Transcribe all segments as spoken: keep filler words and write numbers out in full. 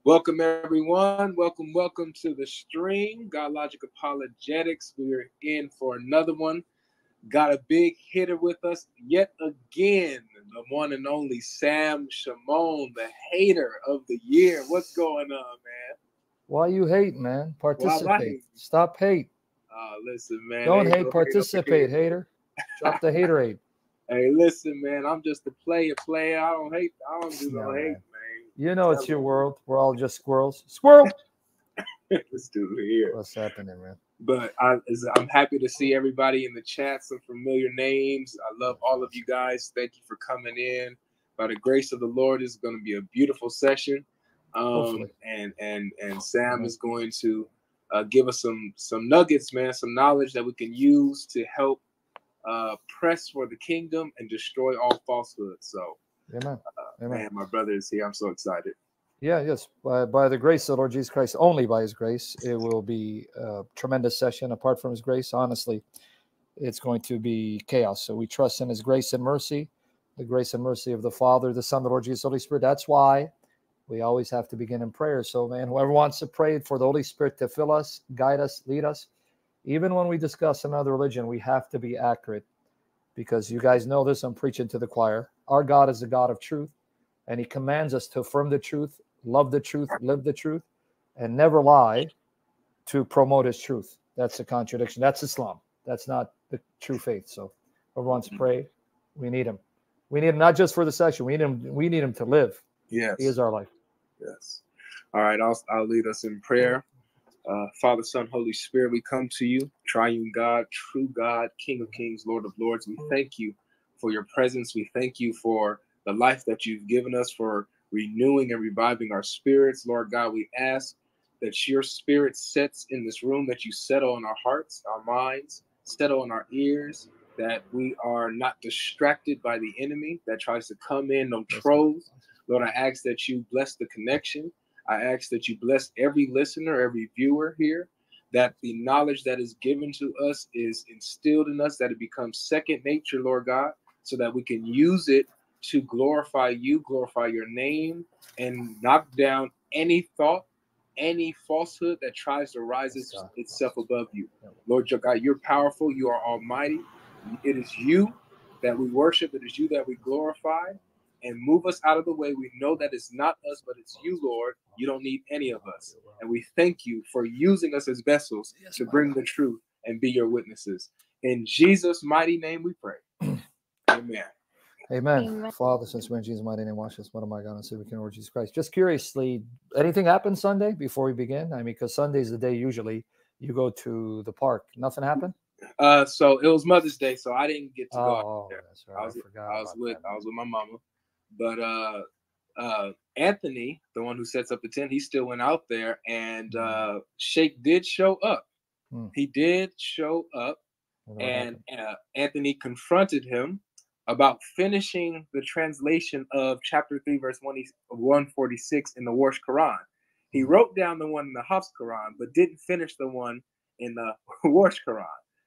Welcome, everyone. Welcome, welcome to the stream. God Logic Apologetics. We're in for another one. Got a big hitter with us yet again. The one and only Sam Shimon, the hater of the year. What's going on, man? Why you hate, man? Participate. Stop hate. Uh, listen, man. Don't hate. hate participate, hater. Drop the haterade. Hey, listen, man. I'm just a player, player. I don't hate. I don't do no, no hate, man. You know it's your world. We're all just squirrels. Squirrel. This dude here. What's happening, man? But I, I'm happy to see everybody in the chat. Some familiar names. I love all of you guys. Thank you for coming in. By the grace of the Lord, it's going to be a beautiful session. Um, and and and Sam is going to uh, give us some some nuggets, man. Some knowledge that we can use to help uh, press for the kingdom and destroy all falsehood. So, Amen. Uh, Amen. Man, my brother is here. I'm so excited. Yeah, yes. By, by the grace of the Lord Jesus Christ, only by his grace, it will be a tremendous session. Apart from his grace, honestly, it's going to be chaos. So we trust in his grace and mercy, the grace and mercy of the Father, the Son, the Lord Jesus, the Holy Spirit. That's why we always have to begin in prayer. So, man, whoever wants to pray for the Holy Spirit to fill us, guide us, lead us, even when we discuss another religion, we have to be accurate, because you guys know this. I'm preaching to the choir. Our God is a God of truth, and he commands us to affirm the truth, love the truth, live the truth, and never lie to promote his truth. That's a contradiction. That's Islam. That's not the true faith. So whoever wants to pray, we need him. We need him not just for the session. We need him. We need him to live. Yes. He is our life. Yes. All right. I'll, I'll lead us in prayer. Uh, Father, Son, Holy Spirit, we come to you, triune God, true God, King of Kings, Lord of Lords. We thank you for your presence. We thank you for the life that you've given us, for renewing and reviving our spirits. Lord God, we ask that your spirit sets in this room, that you settle in our hearts, our minds, settle in our ears, that we are not distracted by the enemy that tries to come in, no trolls. Lord, I ask that you bless the connection. I ask that you bless every listener, every viewer here, that the knowledge that is given to us is instilled in us, that it becomes second nature, Lord God, so that we can use it to glorify you, glorify your name, and knock down any thought, any falsehood that tries to rise its, itself above you. Lord your God, you're powerful. You are almighty. It is you that we worship. It is you that we glorify. And move us out of the way. We know that it's not us, but it's you, Lord. You don't need any of us. And we thank you for using us as vessels to bring the truth and be your witnesses. In Jesus' mighty name we pray. Amen. Amen. Amen. Father, since we're in Jesus' mighty name, watch us. What am I going to say? We can Lord Jesus Christ. Just curiously, anything happened Sunday before we begin? I mean, because Sunday's the day usually you go to the park. Nothing happened? Uh, so it was Mother's Day, so I didn't get to oh, go out oh, there. That's right. I was, I, forgot I was with that. I was with my mama. But uh, uh, Anthony, the one who sets up the tent, he still went out there, and uh, Sheikh did show up. Hmm. He did show up, and uh, Anthony confronted him about finishing the translation of chapter three, verse one forty-six in the Warsh Quran. He hmm. wrote down the one in the Hafs Quran, but didn't finish the one in the Warsh Quran.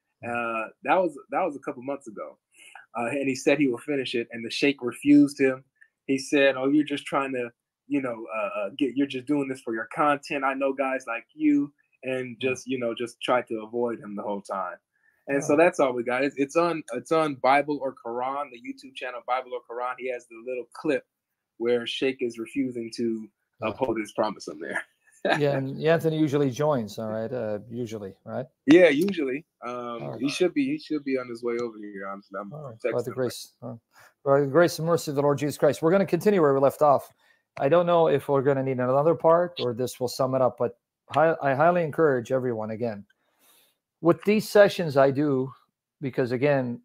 Uh, that was that was a couple months ago, uh, and he said he would finish it, and the Sheikh refused him. He said, "Oh, you're just trying to, you know, uh, get. You're just doing this for your content. I know guys like you," and just, you know, just tried to avoid him the whole time. And oh. so that's all we got. It's, it's on. It's on Bible or Quran, the YouTube channel Bible or Quran. He has the little clip where Sheikh is refusing to yeah. uphold his promise on there. Yeah, and Anthony usually joins. All right, uh, usually, right? Yeah, usually. Um, right. He should be. He should be on his way over here. I'm, I'm right. By the grace, uh, by the grace and mercy of the Lord Jesus Christ, we're going to continue where we left off. I don't know if we're going to need another part or this will sum it up, but I, I highly encourage everyone again with these sessions I do, because again,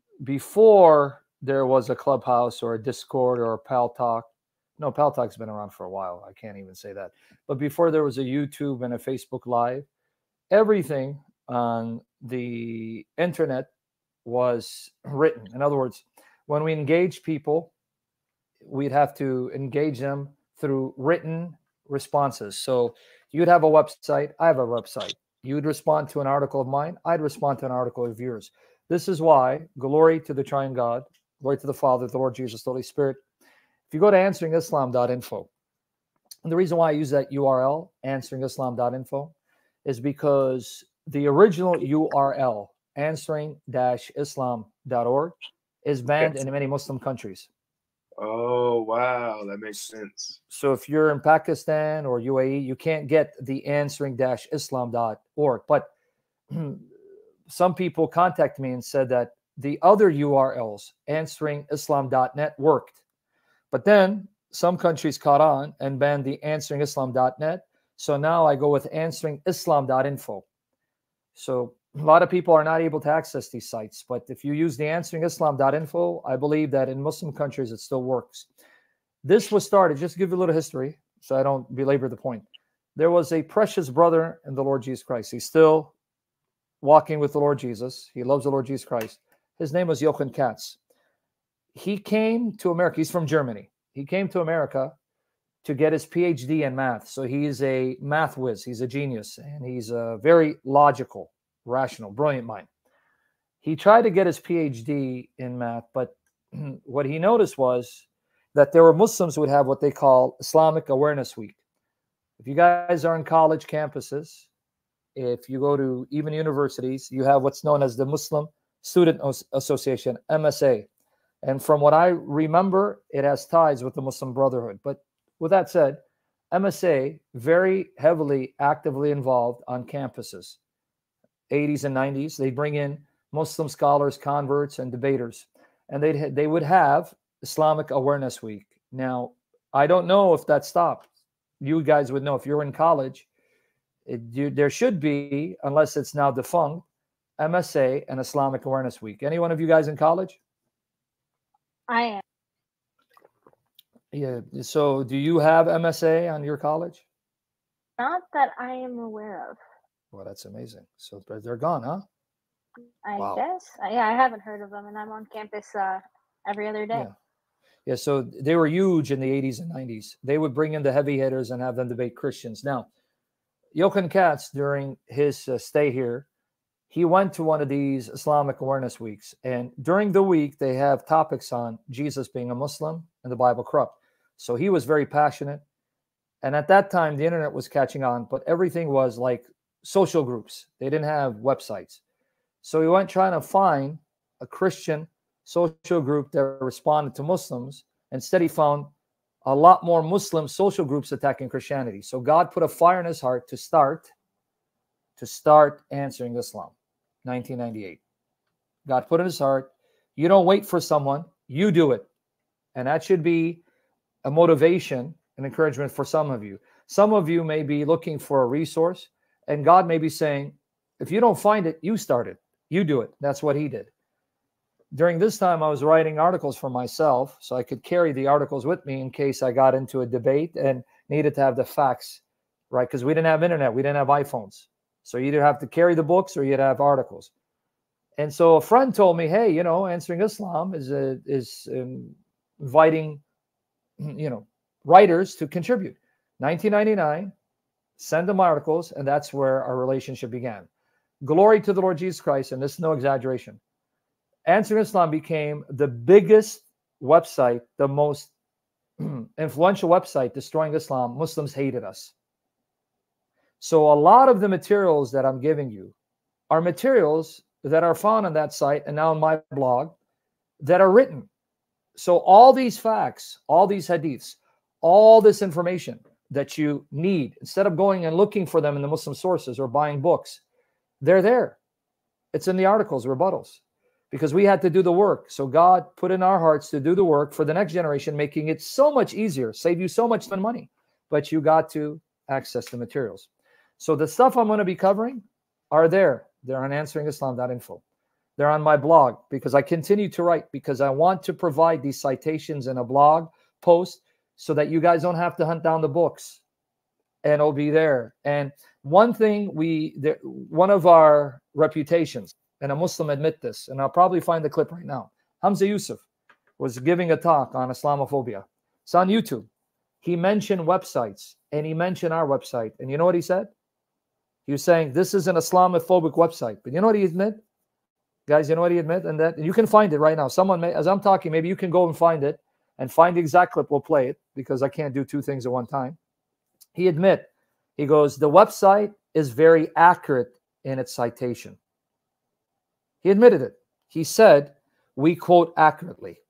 before there was a Clubhouse or a Discord or a Pal Talk. No, Pal Talk's been around for a while. I can't even say that. But before there was a YouTube and a Facebook Live, everything on the internet was written. In other words, when we engage people, we'd have to engage them through written responses. So you'd have a website. I have a website. You'd respond to an article of mine. I'd respond to an article of yours. This is why, glory to the triune God, glory to the Father, the Lord Jesus, the Holy Spirit. If you go to answering islam dot info, And the reason why I use that U R L, answering islam dot info, is because the original U R L, answering dash islam dot org, is banned in many Muslim countries. Oh, wow. That makes sense. So if you're in Pakistan or U A E, you can't get the answering dash islam dot org. But some people contacted me and said that the other U R Ls, answering islam dot net, worked. But then some countries caught on and banned the answering islam dot net. So now I go with answering islam dot info. So a lot of people are not able to access these sites. But if you use the answering islam dot info, I believe that in Muslim countries it still works. This was started, just to give you a little history so I don't belabor the point. There was a precious brother in the Lord Jesus Christ. He's still walking with the Lord Jesus. He loves the Lord Jesus Christ. His name was Jochen Katz. He came to America. He's from Germany. He came to America to get his P H D in math. So he's a math whiz. He's a genius. And he's a very logical, rational, brilliant mind. He tried to get his P H D in math, but what he noticed was that there were Muslims who would have what they call Islamic Awareness Week. If you guys are in college campuses, if you go to even universities, you have what's known as the Muslim Student Association, M S A. And from what I remember, it has ties with the Muslim Brotherhood. But with that said, M S A very heavily, actively involved on campuses. eighties and nineties, they bring in Muslim scholars, converts, and debaters. And they they would have Islamic Awareness Week. Now, I don't know if that stopped. You guys would know if you're in college. It, you, there should be, unless it's now defunct, M S A and Islamic Awareness Week. Any one of you guys in college? I am. Yeah. So do you have M S A on your college? Not that I am aware of. Well, that's amazing. So they're gone, huh? I Wow. guess. Yeah, I haven't heard of them, and I'm on campus uh, every other day. Yeah. Yeah, so they were huge in the eighties and nineties. They would bring in the heavy hitters and have them debate Christians. Now, Jochen Katz, during his uh, stay here, he went to one of these Islamic Awareness Weeks. And during the week, they have topics on Jesus being a Muslim and the Bible corrupt. So he was very passionate. And at that time, the internet was catching on, but everything was like social groups. They didn't have websites. So he went trying to find a Christian social group that responded to Muslims. Instead, he found a lot more Muslim social groups attacking Christianity. So God put a fire in his heart to start, to start answering Islam, nineteen ninety-eight. God put in his heart, you don't wait for someone, you do it. And that should be a motivation and encouragement for some of you. Some of you may be looking for a resource, and God may be saying, if you don't find it, you start it. You do it. That's what he did. During this time, I was writing articles for myself, so I could carry the articles with me in case I got into a debate and needed to have the facts, right? Because we didn't have internet. We didn't have iPhones. So you either have to carry the books or you'd have articles. And so a friend told me, hey, you know, Answering Islam is, a, is um, inviting, you know, writers to contribute. nineteen ninety-nine, send them articles, and that's where our relationship began. Glory to the Lord Jesus Christ, and this is no exaggeration. Answering Islam became the biggest website, the most influential website destroying Islam. Muslims hated us. So a lot of the materials that I'm giving you are materials that are found on that site and now on my blog that are written. So all these facts, all these hadiths, all this information that you need, instead of going and looking for them in the Muslim sources or buying books, they're there. It's in the articles, rebuttals, because we had to do the work. So God put in our hearts to do the work for the next generation, making it so much easier, save you so much money, but you got to access the materials. So the stuff I'm going to be covering are there. They're on answering islam dot info. They're on my blog because I continue to write because I want to provide these citations in a blog post so that you guys don't have to hunt down the books, and it'll be there. And one thing we, there, one of our reputations, and a Muslim admit this, and I'll probably find the clip right now. Hamza Yusuf was giving a talk on Islamophobia. It's on YouTube. He mentioned websites, and he mentioned our website. And you know what he said? He was saying, this is an Islamophobic website. But you know what he admit? Guys, you know what he admit? And that and you can find it right now. Someone may, as I'm talking, maybe you can go and find it and find the exact clip. We'll play it because I can't do two things at one time. he admit, he goes, the website is very accurate in its citation. He admitted it. He said, we quote accurately.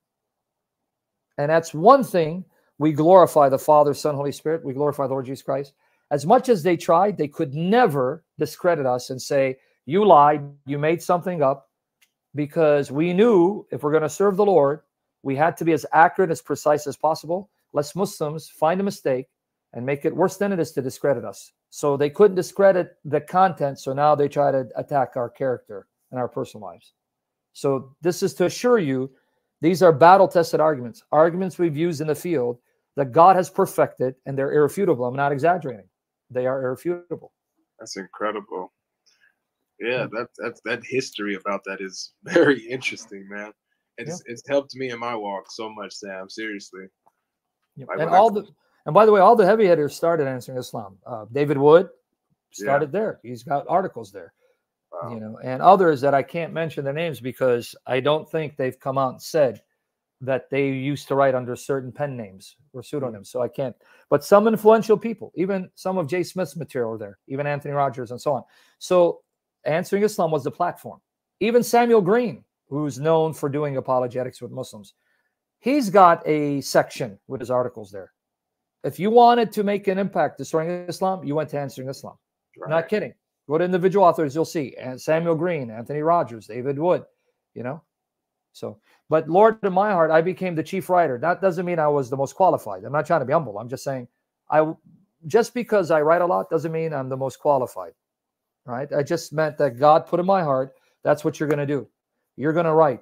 And that's one thing. We glorify the Father, Son, Holy Spirit. We glorify the Lord Jesus Christ. As much as they tried, they could never discredit us and say, you lied, you made something up, because we knew if we're going to serve the Lord, we had to be as accurate, as precise as possible. Lest Muslims find a mistake and make it worse than it is to discredit us. So they couldn't discredit the content, so now they try to attack our character and our personal lives. So this is to assure you, these are battle-tested arguments, arguments we've used in the field that God has perfected, and they're irrefutable. I'm not exaggerating. They are irrefutable. That's incredible. Yeah, that that's that history about that is very interesting, man. It's yeah. it's helped me in my walk so much, Sam. Seriously. Yep. And all I, the and by the way, all the heavy hitters started answering Islam. Uh, David Wood started yeah. there. He's got articles there. Wow. You know, and others that I can't mention their names because I don't think they've come out and said that they used to write under certain pen names or pseudonyms. So I can't. But some influential people, even some of Jay Smith's material are there, even Anthony Rogers and so on. So Answering Islam was the platform. Even Samuel Green, who's known for doing apologetics with Muslims, he's got a section with his articles there. If you wanted to make an impact destroying Islam, you went to Answering Islam. Right. Not kidding. Go to individual authors, you'll see. And Samuel Green, Anthony Rogers, David Wood, you know. So, but Lord, in my heart, I became the chief writer. That doesn't mean I was the most qualified. I'm not trying to be humble. I'm just saying, I just because I write a lot doesn't mean I'm the most qualified, right? I just meant that God put in my heart, that's what you're going to do. You're going to write.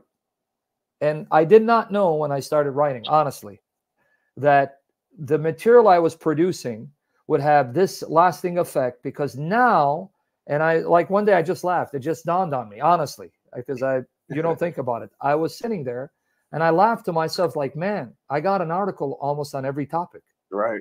And I did not know when I started writing, honestly, that the material I was producing would have this lasting effect, because now, and I like one day I just laughed. It just dawned on me, honestly, because I, you don't think about it. I was sitting there and I laughed to myself like, man, I got an article almost on every topic. Right.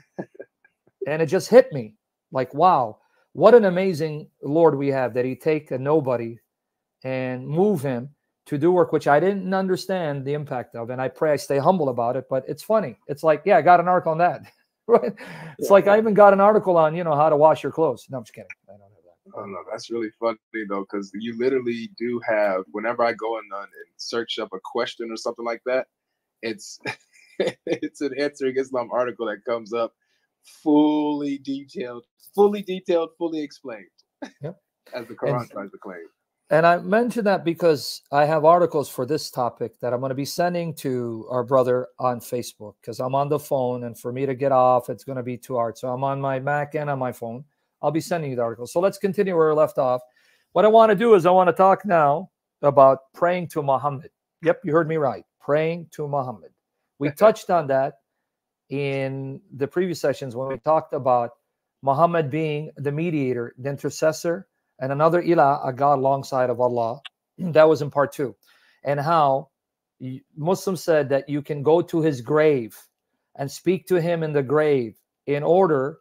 And it just hit me like, wow, what an amazing Lord we have, that he take a nobody and move him to do work which I didn't understand the impact of. And I pray I stay humble about it, but it's funny. It's like, yeah, I got an article on that. Right? It's yeah, like, yeah. I even got an article on, you know, how to wash your clothes. No, I'm just kidding. I don't have that. Oh, no, that's really funny, though, because you literally do have, whenever I go in and search up a question or something like that, it's it's an Answering Islam article that comes up fully detailed, fully detailed, fully explained, yep. as the Quran and, tries to claim. And I mentioned that because I have articles for this topic that I'm going to be sending to our brother on Facebook, because I'm on the phone, and for me to get off, it's going to be too hard. So I'm on my Mac and on my phone. I'll be sending you the articles. So let's continue where we left off. What I want to do is I want to talk now about praying to Muhammad. Yep, you heard me right. Praying to Muhammad. We touched on that in the previous sessions when we talked about Muhammad being the mediator, the intercessor, and another ilah, a God alongside of Allah. That was in part two. And how Muslims said that you can go to his grave and speak to him in the grave in order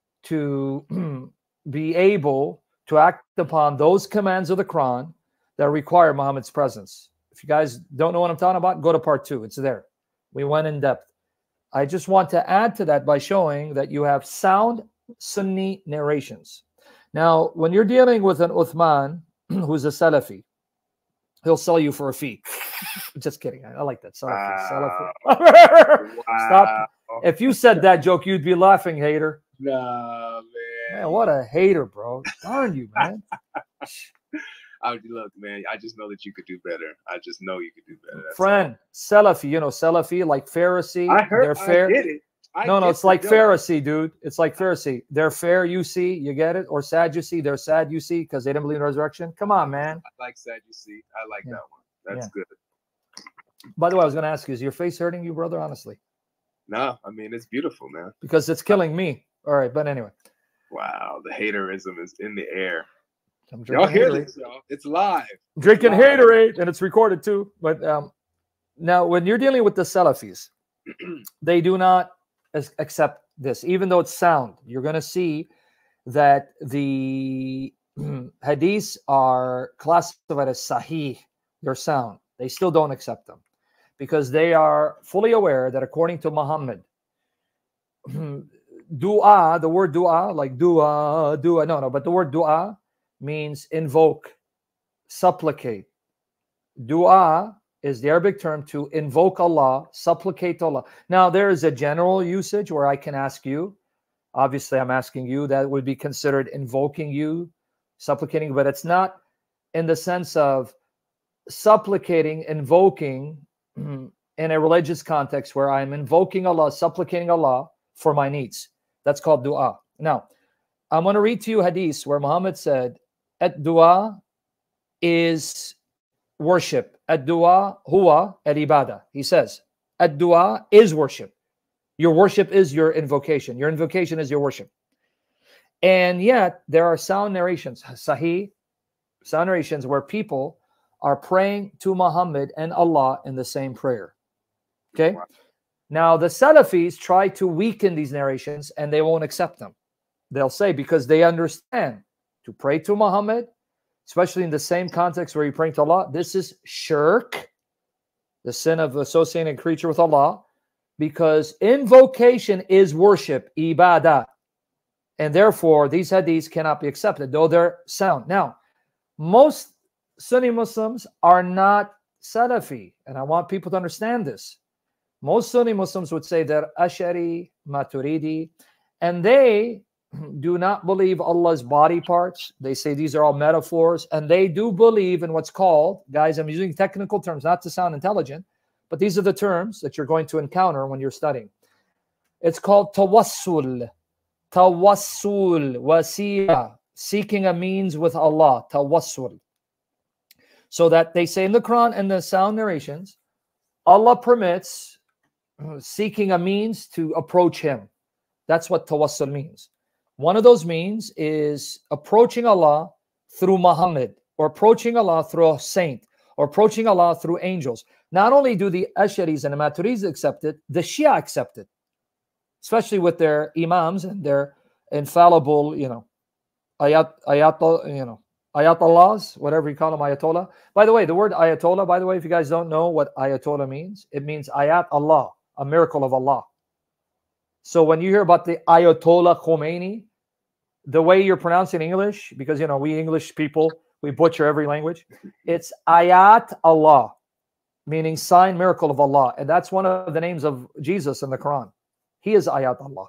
to be able to act upon those commands of the Quran that require Muhammad's presence. If you guys don't know what I'm talking about, go to part two. It's there. We went in depth. I just want to add to that by showing that you have sound Sunni narrations. Now, when you're dealing with an Uthman who's a Salafi, he'll sell you for a fee. Just kidding. I, I like that. Salafi. Wow. Salafi. Wow. Stop. If you said that joke, you'd be laughing, hater. Nah, man. Man, what a hater, bro. Darn you, man. I look, man, I just know that you could do better. I just know you could do better. That's Friend, all. Salafi, you know, Salafi, like Pharisee. I heard, they're fair. I get it. I no, no, it's like Pharisee, dude. It's like Pharisee. They're fair, you see, you get it? Or sad, you see. They're sad, you see, because they didn't believe in resurrection. Come on, man. I like sad, you see. I like yeah. that one. That's yeah. good. By the way, I was going to ask you, is your face hurting you, brother, honestly? No, I mean, it's beautiful, man. Because it's killing me. All right, but anyway. Wow, the haterism is in the air. Y'all hear this, y'all. It's live. I'm drinking it's live. Haterade, and it's recorded too. But um, now, when you're dealing with the Salafis, they do not accept this, even though it's sound. You're going to see that the hadiths are classified as sahih. They're sound. They still don't accept them because they are fully aware that according to Muhammad, dua, the word dua, like dua, dua, no, no, but the word dua means invoke, supplicate. Dua is the Arabic term to invoke Allah, supplicate Allah. Now, there is a general usage where I can ask you. Obviously, I'm asking you. That would be considered invoking you, supplicating, but it's not in the sense of supplicating, invoking in a religious context where I'm invoking Allah, supplicating Allah for my needs. That's called dua. Now, I'm going to read to you hadith where Muhammad said, "Ad-dua is worship. Ad-dua huwa al-ibadah." He says, ad-dua is worship. Your worship is your invocation. Your invocation is your worship. And yet, there are sound narrations, sahih, sound narrations where people are praying to Muhammad and Allah in the same prayer. Okay? Now, the Salafis try to weaken these narrations and they won't accept them. They'll say, because they understand to pray to Muhammad, especially in the same context where you're praying to Allah, this is shirk, the sin of associating a creature with Allah, because invocation is worship, ibadah. And therefore, these hadiths cannot be accepted, though they're sound. Now, most Sunni Muslims are not Salafi, and I want people to understand this. Most Sunni Muslims would say they're Ash'ari, Maturidi, and they do not believe Allah's body parts. They say these are all metaphors, and they do believe in what's called, guys, I'm using technical terms, not to sound intelligent, but these are the terms that you're going to encounter when you're studying. It's called tawassul. Tawassul, wasila, seeking a means with Allah, tawassul. So that they say in the Quran and the sound narrations, Allah permits seeking a means to approach Him. That's what tawassul means. One of those means is approaching Allah through Muhammad, or approaching Allah through a saint, or approaching Allah through angels. Not only do the Ash'aris and the Maturidis accept it, the Shia accept it, especially with their imams and their infallible, you know, ayat, ayat, you know, ayatollahs, whatever you call them, ayatollah. By the way, the word ayatollah, by the way, if you guys don't know what ayatollah means, it means ayat Allah, a miracle of Allah. So when you hear about the Ayatollah Khomeini, the way you're pronouncing English, because, you know, we English people, we butcher every language, it's ayat Allah, meaning sign, miracle of Allah. And that's one of the names of Jesus in the Quran. He is ayat Allah.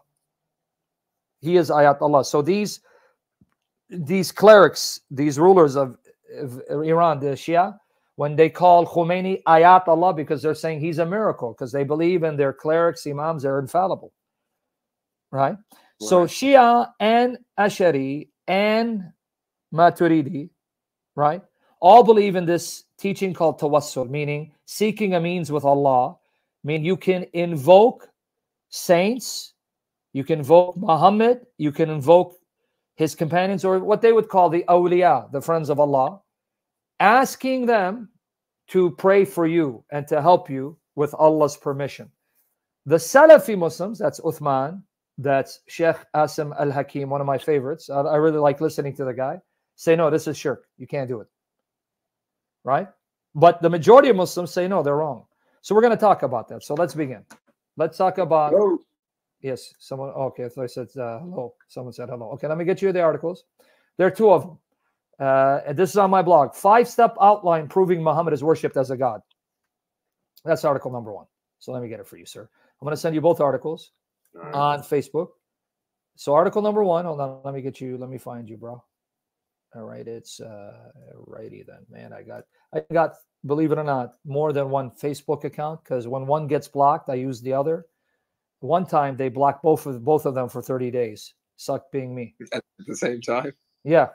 He is ayat Allah. So these, these clerics, these rulers of, of Iran, the Shia, when they call Khomeini ayat Allah, because they're saying he's a miracle, because they believe in their clerics, imams, they're infallible. Right? So Shia and Ash'ari and Maturidi, right, all believe in this teaching called tawassul, meaning seeking a means with Allah. I mean, you can invoke saints, you can invoke Muhammad, you can invoke his companions, or what they would call the awliya, the friends of Allah, asking them to pray for you and to help you with Allah's permission. The Salafi Muslims, that's Uthman, that's Sheikh Asim Al-Hakim, one of my favorites. I, I really like listening to the guy. Say, no, this is shirk. You can't do it. Right? But the majority of Muslims say, no, they're wrong. So we're going to talk about that. So let's begin. Let's talk about... Hello. Yes, someone... Okay, I thought I said uh, hello. Someone said hello. Okay, let me get you the articles. There are two of them. Uh, and this is on my blog. Five-step outline proving Muhammad is worshipped as a god. That's article number one. So let me get it for you, sir. I'm going to send you both articles. Right. On Facebook. So article number one, hold on, let me get you, let me find you, bro. All right, it's uh righty then. Man, I got I got, believe it or not, more than one Facebook account, because when one gets blocked, I use the other. One time they blocked both of both of them for thirty days. Suck being me. At the same time? Yeah.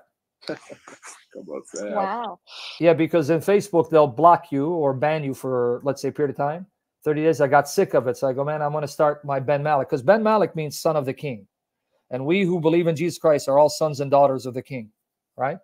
Wow. Yeah, because in Facebook they'll block you or ban you for, let's say, a period of time. thirty days, I got sick of it. So I go, man, I'm going to start my Ben Malik. Because Ben Malik means son of the king. And we who believe in Jesus Christ are all sons and daughters of the king. Right?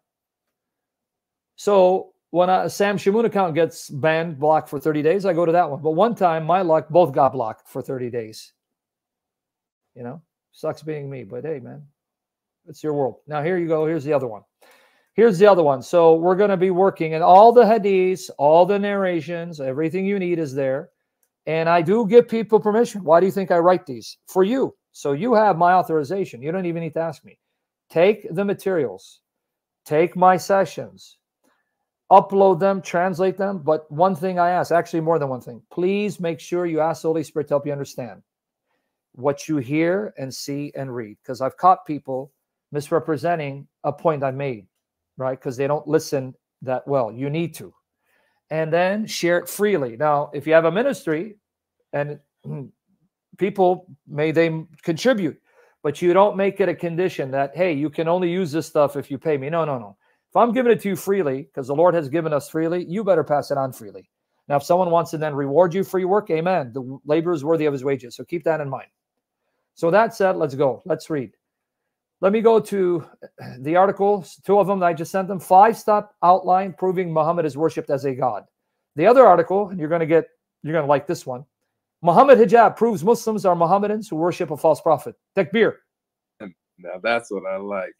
So when a Sam Shamoon account gets banned, blocked for thirty days, I go to that one. But one time, my luck, both got blocked for thirty days. You know? Sucks being me. But hey, man, it's your world. Now, here you go. Here's the other one. Here's the other one. So we're going to be working, and all the hadiths, all the narrations, everything you need is there. And I do give people permission. Why do you think I write these? For you, So you have my authorization. You don't even need to ask me. Take the materials, take my sessions, upload them, translate them. But one thing I ask, actually more than one thing, please make sure you ask the Holy Spirit to help you understand what you hear and see and read. Because I've caught people misrepresenting a point I made, right? Because they don't listen that well. You need to. And then share it freely. Now, if you have a ministry and people, may they contribute, but you don't make it a condition that, hey, you can only use this stuff if you pay me. No, no, no. If I'm giving it to you freely, because the Lord has given us freely, you better pass it on freely. Now, if someone wants to then reward you for your work, amen. The labor is worthy of his wages. So keep that in mind. So that said, let's go. Let's read. Let me go to the articles, two of them that I just sent them. Five-step outline proving Muhammad is worshipped as a god. The other article, and you're going to get, you're going to like this one. Muhammad hijab proves Muslims are Mohammedans who worship a false prophet. Takbir. Now that's what I like.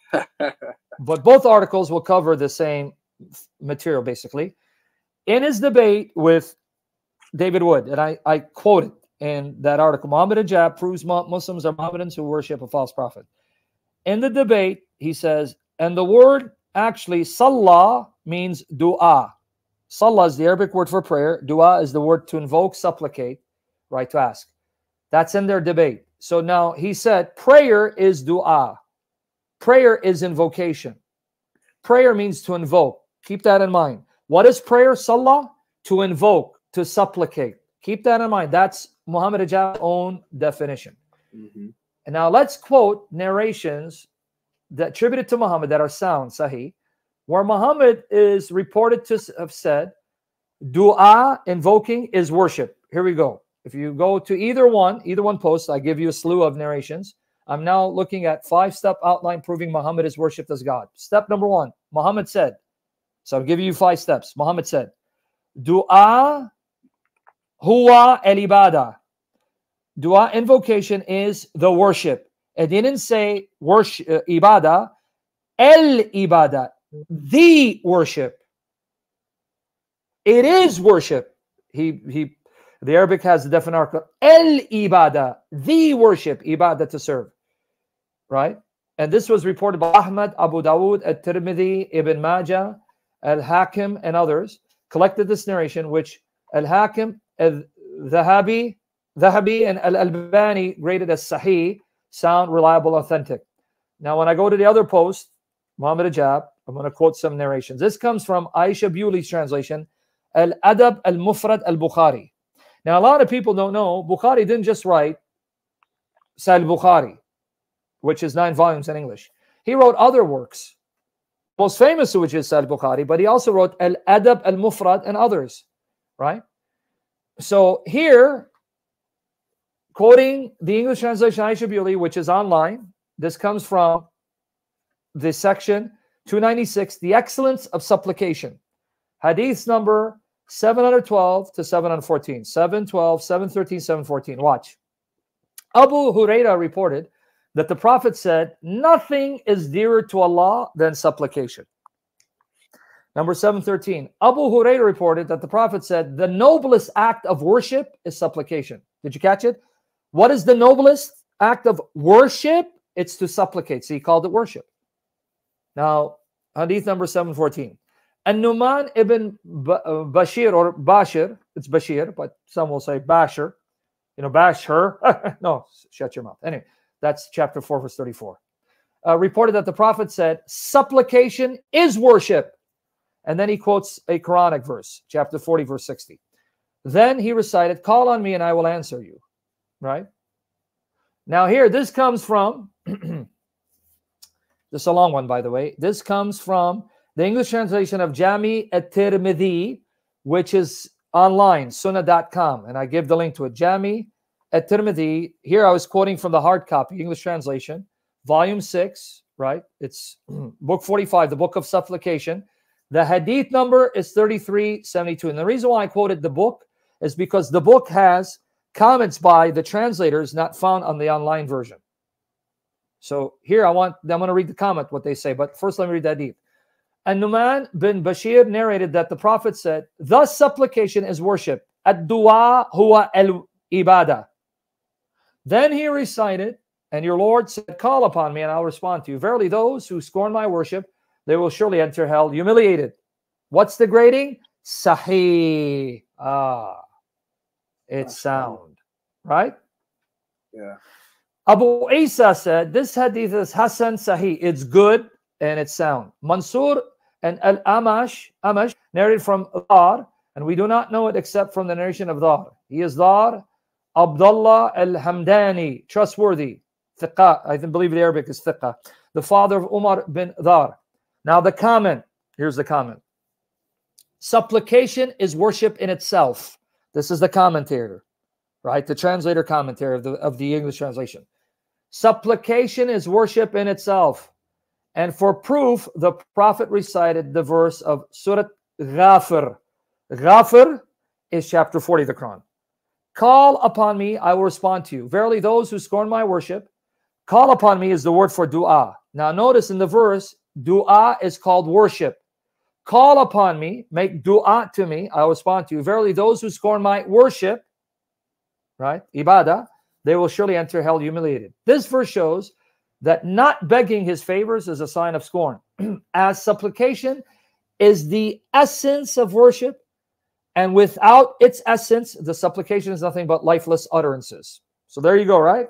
But both articles will cover the same material, basically. In his debate with David Wood, and I, I quote it in that article, Muhammad hijab proves Muslims are Mohammedans who worship a false prophet. In the debate, he says, and the word actually, salah, means dua. Salah is the Arabic word for prayer. Dua is the word to invoke, supplicate, right, to ask. That's in their debate. So now he said, prayer is dua. Prayer is invocation. Prayer means to invoke. Keep that in mind. What is prayer? Salah? To invoke, to supplicate. Keep that in mind. That's Muhammad hijab's own definition. Mm-hmm. And now let's quote narrations that attributed to Muhammad that are sound, sahih, where Muhammad is reported to have said, dua, invoking, is worship. Here we go. If you go to either one, either one post, I give you a slew of narrations. I'm now looking at five-step outline proving Muhammad is worshipped as God. Step number one, Muhammad said, so I'll give you five steps. Muhammad said, dua huwa el-ibadah. Dua, invocation, is the worship. It didn't say worship, uh, ibadah, el-ibadah, the worship. It is worship. He, he, the Arabic has the definite article, el-ibadah, the worship, ibadah, to serve. Right? And this was reported by Ahmad, Abu Dawud, At-Tirmidhi, Ibn Majah, Al-Hakim, and others. Collected this narration, which Al-Hakim, Al-Dhahabi, Dhahabi, and Al-Albani graded as Sahih, sound, reliable, authentic. Now, when I go to the other post, Muhammad hijab, I'm going to quote some narrations. This comes from Aisha Bewley's translation, Al-Adab Al-Mufrad Al-Bukhari. Now, a lot of people don't know, Bukhari didn't just write Sahih Bukhari, which is nine volumes in English. He wrote other works, most famous of which is Sahih Bukhari, but he also wrote Al-Adab Al-Mufrad and others, right? So here, quoting the English translation Aisha Bewley, which is online, this comes from the section two ninety-six, The Excellence of Supplication. Hadith number seven hundred twelve to seven hundred fourteen. seven twelve, seven thirteen, seven fourteen. Watch. Abu Hurairah reported that the Prophet said, nothing is dearer to Allah than supplication. Number seven thirteen. Abu Hurairah reported that the Prophet said, the noblest act of worship is supplication. Did you catch it? What is the noblest act of worship? It's to supplicate. So he called it worship. Now, hadith number seven fourteen. An-Numan ibn Bashir, or Bashir, it's Bashir, but some will say Bashir. You know, bash her. No, shut your mouth. Anyway, that's chapter four, verse thirty-four. Uh, reported that the Prophet said, supplication is worship. And then he quotes a Quranic verse, chapter forty, verse sixty. Then he recited, call on me and I will answer you. Right? Now here, this comes from, this is a long one, by the way. This comes from the English translation of Jami At-Tirmidhi, which is online, sunnah dot com. And I give the link to it. Jami At-Tirmidhi. Here I was quoting from the hard copy, English translation, volume six, right? It's book forty-five, the book of supplication. The hadith number is thirty-three seventy-two. And the reason why I quoted the book is because the book has comments by the translators not found on the online version. So here I want, I'm going to read the comment, what they say. But first let me read the hadith. An-Numan bin Bashir narrated that the Prophet said, thus supplication is worship. Ad-du'a huwa al-ibadah. Then he recited, and your Lord said, call upon me, and I'll respond to you. Verily, those who scorn my worship, they will surely enter hell humiliated. What's the grading? Sahih. Ah, it's sound, right? Yeah. Abu Isa said, this hadith is Hasan Sahih. It's good and it's sound. Mansur and Al-Amash Amash narrated from Dar, and we do not know it except from the narration of Dar. He is Dar Abdullah Al-Hamdani, trustworthy. Thiqa, I believe the Arabic is Thiqa. The father of Umar bin Dar. Now the comment, here's the comment. Supplication is worship in itself. This is the commentator, right? The translator commentary of the, of the English translation. Supplication is worship in itself. And for proof, the Prophet recited the verse of Surah Ghafir. Ghafir is chapter forty of the Quran. Call upon me, I will respond to you. Verily, those who scorn my worship, call upon me is the word for dua. Now notice in the verse, dua is called worship. Call upon me, make dua to me, I will respond to you. Verily, those who scorn my worship, right, ibadah, they will surely enter hell humiliated. This verse shows that not begging his favors is a sign of scorn, as supplication is the essence of worship, and without its essence, the supplication is nothing but lifeless utterances. So there you go, right?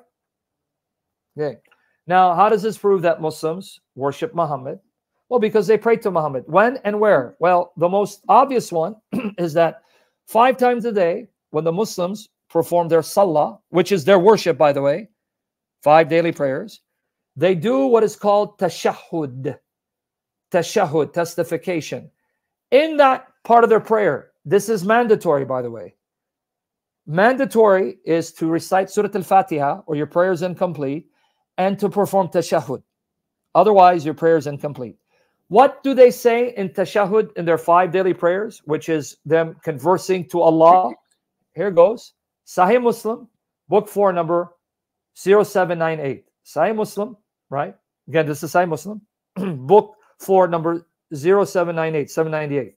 Okay. Now, how does this prove that Muslims worship Muhammad? Well, because they pray to Muhammad. When and where? Well, the most obvious one is that five times a day, when the Muslims perform their salah, which is their worship, by the way, five daily prayers, they do what is called tashahhud. Tashahhud, testification. In that part of their prayer, this is mandatory, by the way. Mandatory is to recite Surah Al-Fatiha, or your prayer is incomplete, and to perform tashahhud. Otherwise, your prayer is incomplete. What do they say in tashahhud in their five daily prayers, which is them conversing to Allah? Here goes. Sahih Muslim, book four, number zero seven nine eight. Sahih Muslim, right? Again, this is Sahih Muslim. Book four, number zero seven nine eight, seven ninety-eight.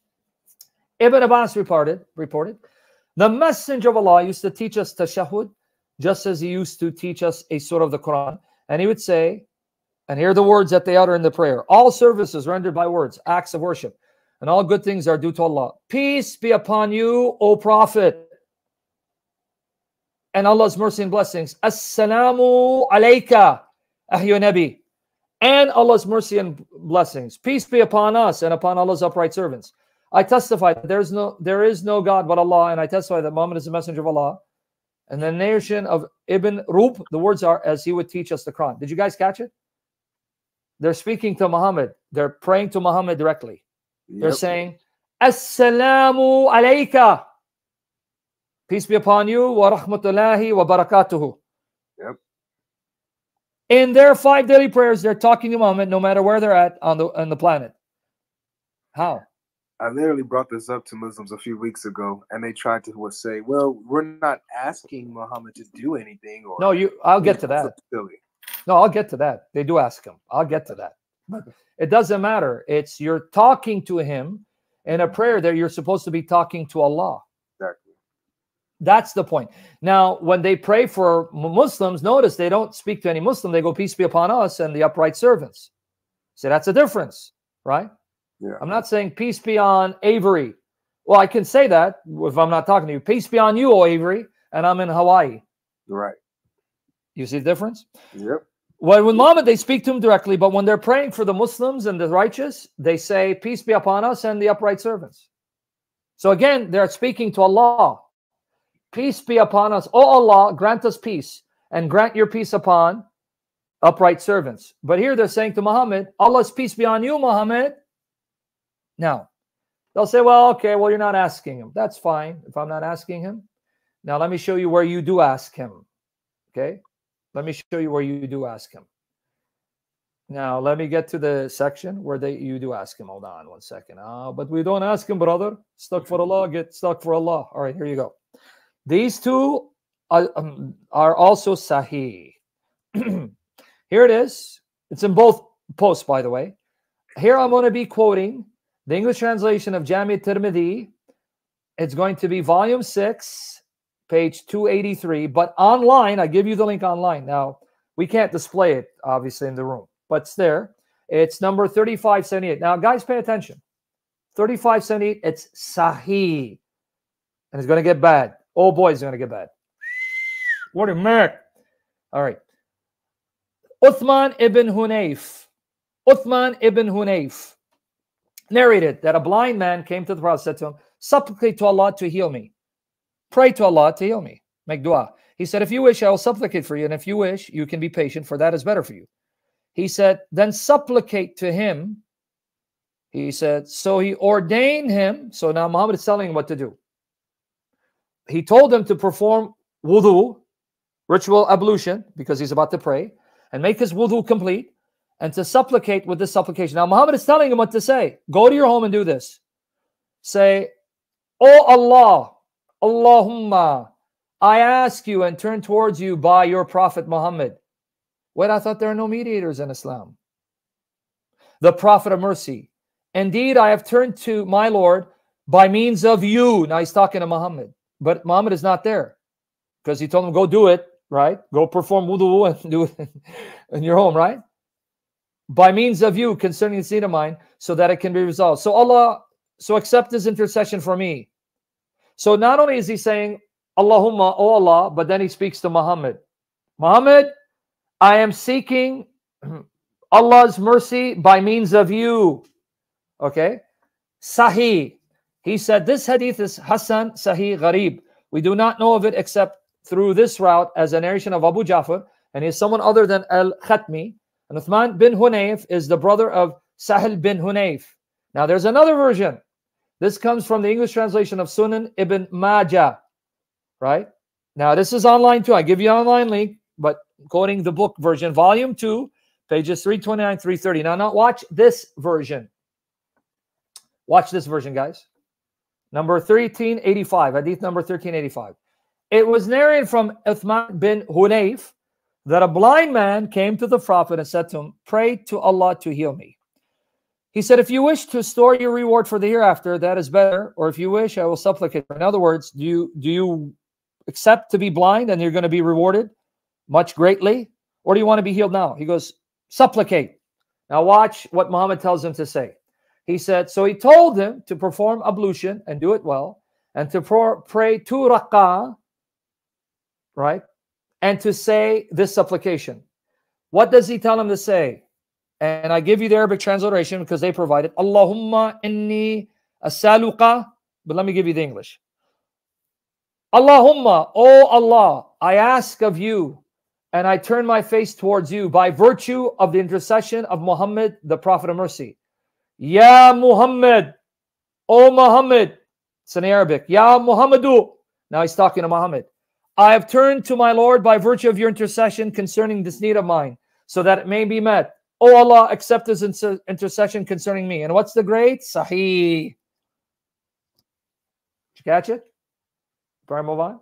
Ibn Abbas reported, reported, the Messenger of Allah used to teach us tashahhud, just as he used to teach us a surah of the Quran. And he would say, and here are the words that they utter in the prayer. All services rendered by words, acts of worship, and all good things are due to Allah. Peace be upon you, O Prophet, and Allah's mercy and blessings. Assalamu alayka, ahyu Nabi. And Allah's mercy and blessings. Peace be upon us and upon Allah's upright servants. I testify that there is no, there is no God but Allah, and I testify that Muhammad is the messenger of Allah. And the narration of Ibn Rub, the words are as he would teach us the Quran. Did you guys catch it? They're speaking to Muhammad. They're praying to Muhammad directly. Yep. They're saying, Assalamu alayka. Peace be upon you, wa rahmatullahi wa barakatuhu. Yep. In their five daily prayers, they're talking to Muhammad no matter where they're at on the, on the planet. How? I literally brought this up to Muslims a few weeks ago, and they tried to say, well, we're not asking Muhammad to do anything. Or no, you. I'll get to that. Silly. No, I'll get to that. They do ask him. I'll get to that. But it doesn't matter. It's you're talking to him in a prayer that you're supposed to be talking to Allah. Exactly. That's the point. Now, when they pray for Muslims, notice they don't speak to any Muslim. They go, peace be upon us and the upright servants. So that's a difference, right? Yeah. I'm not saying peace be on Avery. Well, I can say that if I'm not talking to you. Peace be on you, O Avery, and I'm in Hawaii. Right. You see the difference? Yep. Well, with Muhammad, they speak to him directly, but when they're praying for the Muslims and the righteous, they say, peace be upon us and the upright servants. So again, they're speaking to Allah. Peace be upon us. Oh Allah, grant us peace and grant your peace upon upright servants. But here they're saying to Muhammad, Allah's peace be on you, Muhammad. Now, they'll say, well, okay, well, you're not asking him. That's fine if I'm not asking him. Now, let me show you where you do ask him. Okay? Let me show you where you do ask him. Now, let me get to the section where they you do ask him. Hold on one second. Oh, but we don't ask him, brother. Stuck for Allah, get stuck for Allah. All right, here you go. These two are, um, are also Sahih. Here it is. It's in both posts, by the way. Here I'm going to be quoting the English translation of Jami' Tirmidhi. It's going to be volume six, page two eighty-three. But online, I give you the link online. Now, we can't display it, obviously, in the room, but it's there. It's number thirty-five seventy-eight. Now, guys, pay attention. thirty-five seventy-eight, it's Sahih. And it's going to get bad. Oh, boy, it's going to get bad. What a Merc. All right. Uthman ibn Hunayf. Uthman ibn Hunayf narrated that a blind man came to the Prophet, said to him, supplicate to Allah to heal me. Pray to Allah to heal me. Make dua. He said, if you wish, I will supplicate for you. And if you wish, you can be patient, for that is better for you. He said, then supplicate to him. He said, so he ordained him. So now Muhammad is telling him what to do. He told him to perform wudu, ritual ablution, because he's about to pray, and make his wudu complete, and to supplicate with this supplication. Now Muhammad is telling him what to say. Go to your home and do this. Say, oh Allah, Allahumma, I ask you and turn towards you by your Prophet Muhammad. Wait, I thought there are no mediators in Islam. The Prophet of mercy. Indeed, I have turned to my Lord by means of you. Now he's talking to Muhammad. But Muhammad is not there because he told him, go do it, right? Go perform wudu and do it in your home, right? By means of you concerning the seed of mine, so that it can be resolved. So Allah, so accept his intercession for me. So not only is he saying, Allahumma, oh Allah, but then he speaks to Muhammad. Muhammad, I am seeking Allah's mercy by means of you. Okay? Sahih. He said this hadith is Hasan Sahih Gharib. We do not know of it except through this route as a narration of Abu Ja'far, and he is someone other than Al-Khatmi. And Uthman bin Hunayf is the brother of Sahil bin Hunayf. Now there's another version. This comes from the English translation of Sunan Ibn Majah. Right? Now this is online too. I give you an online link, but quoting the book version, volume two, pages three twenty-nine, three thirty. Now, now watch this version. Watch this version, guys. Number thirteen eighty-five, hadith number thirteen eighty-five. It was narrated from Uthman bin Hunayf that a blind man came to the Prophet and said to him, pray to Allah to heal me. He said, if you wish to store your reward for the hereafter, that is better. Or if you wish, I will supplicate. In other words, do you, do you accept to be blind and you're going to be rewarded much greatly? Or do you want to be healed now? He goes, supplicate. Now watch what Muhammad tells him to say. He said, so he told him to perform ablution and do it well, and to pray two rak'ah, right? And to say this supplication. What does he tell him to say? And I give you the Arabic transliteration because they provide it. Allahumma inni asaluqa. But let me give you the English. Allahumma, oh Allah, I ask of you, and I turn my face towards you by virtue of the intercession of Muhammad, the Prophet of mercy. Ya Muhammad, oh Muhammad. It's in Arabic. Ya Muhammadu. Now he's talking to Muhammad. I have turned to my Lord by virtue of your intercession concerning this need of mine, so that it may be met. Oh Allah, accept this inter intercession concerning me. And what's the grade? Sahih. Did you catch it? Before I move on?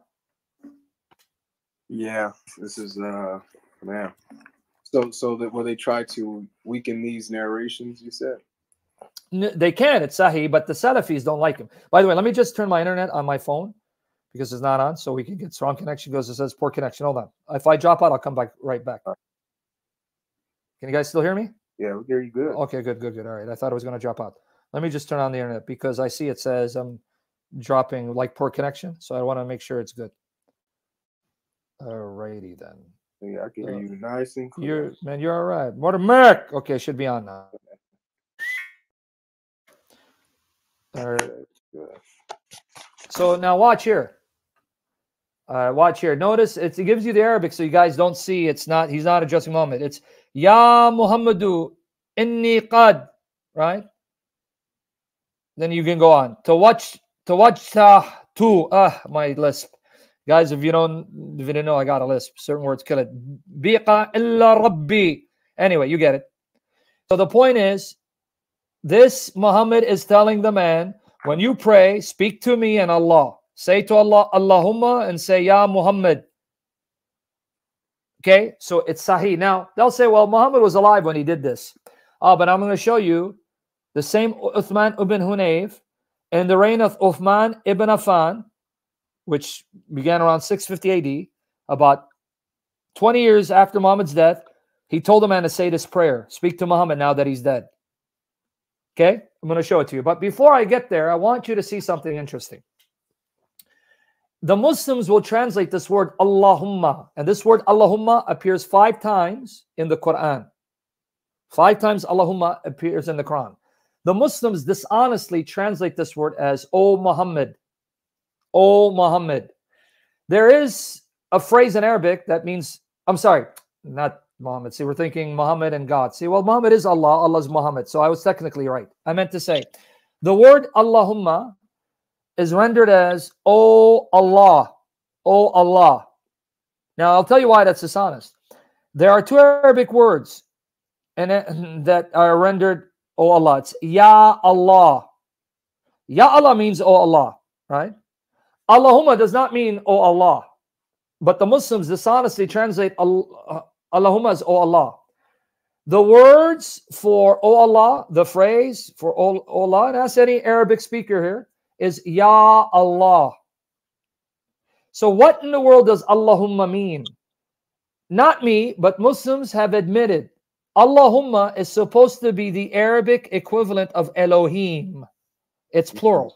Yeah, this is uh man. So so that will they try to weaken these narrations, you said? They can, it's Sahih, but the Salafis don't like him. By the way, let me just turn my internet on my phone because it's not on, so we can get strong connection because it says poor connection. Hold on. If I drop out, I'll come back right back. Can you guys still hear me? Yeah, we hear you good. Okay, good, good, good. All right. I thought it was going to drop out. Let me just turn on the internet because I see it says I'm dropping like poor connection. So I want to make sure it's good. All righty then. Yeah, I can hear uh, you nice and clear. You're, man, you're all right. What a Merc. Okay, it should be on now. All right. So now watch here. Uh, watch here. Notice it's, it gives you the Arabic so you guys don't see. It's not, he's not addressing Muhammad. It's Ya Muhammadu inni qad, right? Then you can go on. To watch, to watch to, ah, my lisp. Guys, if you don't, if you didn't know, I got a lisp. Certain words kill it. Biqa illa rabbi. Anyway, you get it. So the point is, this Muhammad is telling the man, when you pray, speak to me and Allah. Say to Allah, Allahumma, and say, Ya Muhammad. Okay, so it's Sahih. Now, they'll say, well, Muhammad was alive when he did this. Oh, but I'm going to show you the same Uthman ibn Hunayf in the reign of Uthman ibn Affan. which began around six fifty A D, about twenty years after Muhammad's death, he told the man to say this prayer. Speak to Muhammad now that he's dead. Okay? I'm going to show it to you. But before I get there, I want you to see something interesting. The Muslims will translate this word Allahumma. And this word Allahumma appears five times in the Quran. Five times Allahumma appears in the Quran. The Muslims dishonestly translate this word as O Muhammad. O Muhammad. There is a phrase in Arabic that means, I'm sorry, not Muhammad. See, we're thinking Muhammad and God. See, well, Muhammad is Allah, Allah is Muhammad. So I was technically right. I meant to say, the word Allahumma is rendered as O Allah, O Allah. Now, I'll tell you why that's dishonest. There are two Arabic words and that are rendered O Allah. It's Ya Allah. Ya Allah means O Allah, right? Allahumma does not mean O Allah. But the Muslims dishonestly translate Allahumma as O Allah. The words for O Allah, the phrase for O Allah, and ask any Arabic speaker here, is Ya Allah. So what in the world does Allahumma mean? Not me, but Muslims have admitted Allahumma is supposed to be the Arabic equivalent of Elohim. It's plural.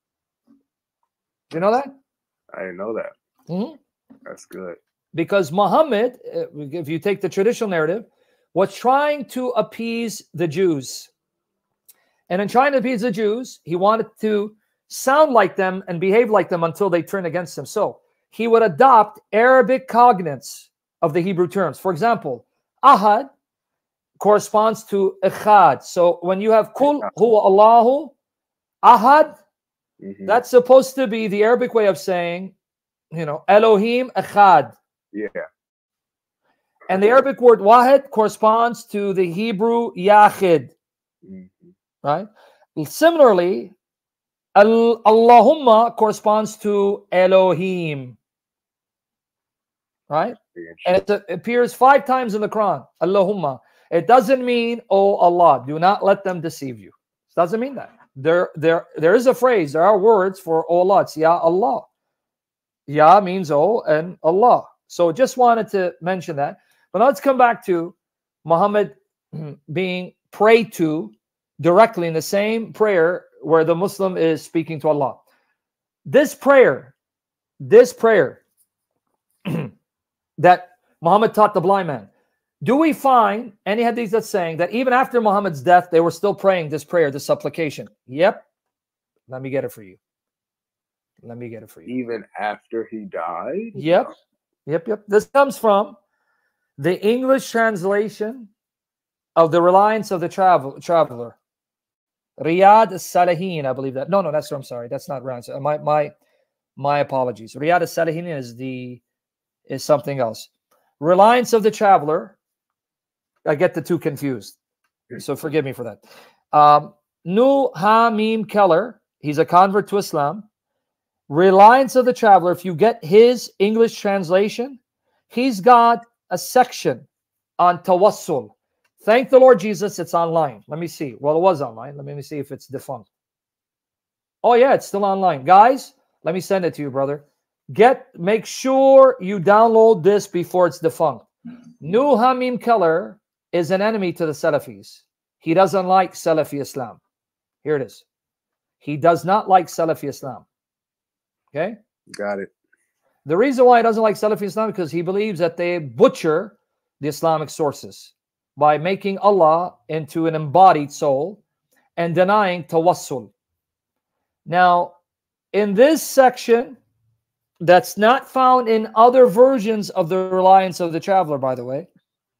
Do you know that? I didn't know that. Mm-hmm. That's good. Because Muhammad, if you take the traditional narrative, was trying to appease the Jews. And in trying to appease the Jews, he wanted to sound like them and behave like them until they turned against him. So he would adopt Arabic cognates of the Hebrew terms. For example, Ahad corresponds to Echad. So when you have Kul Huwa Allahu Ahad, mm-hmm. that's supposed to be the Arabic way of saying, you know, Elohim Echad. Yeah. And the Arabic word Wahid corresponds to the Hebrew Yachid. Mm-hmm. Right? Similarly, Al Allahumma corresponds to Elohim. Right? And it appears five times in the Quran. Allahumma. It doesn't mean, oh Allah. Do not let them deceive you. It doesn't mean that. There, there, there is a phrase, there are words for oh Allah. It's Ya Allah. Ya means oh and Allah. So just wanted to mention that. But let's come back to Muhammad being prayed to directly in the same prayer where the Muslim is speaking to Allah. This prayer, this prayer that Muhammad taught the blind man, do we find any hadith that's saying that even after Muhammad's death, they were still praying this prayer, this supplication? Yep. Let me get it for you. Let me get it for you. Even after he died? Yep. Yep, yep. This comes from the English translation of The Reliance of the Travel Traveler. Riyad as-Salihin, I believe that. No, no, that's, I'm sorry. That's not right. My, my, my apologies. Riyad as-Salihin is the, is something else. Reliance of the Traveler. I get the two confused. So forgive me for that. Um, Nu Hamim Keller. He's a convert to Islam. Reliance of the Traveler, if you get his English translation, he's got a section on tawassul. Thank the Lord Jesus, it's online. Let me see. Well, it was online. Let me see if it's defunct. Oh, yeah, it's still online. Guys, let me send it to you, brother. Get, make sure you download this before it's defunct. Nu Hamim Keller is an enemy to the Salafis. He doesn't like Salafi Islam. Here it is. He does not like Salafi Islam. Okay? Got it. The reason why he doesn't like Salafi Islam is because he believes that they butcher the Islamic sources by making Allah into an embodied soul and denying tawassul. Now, in this section, that's not found in other versions of the Reliance of the Traveler, by the way.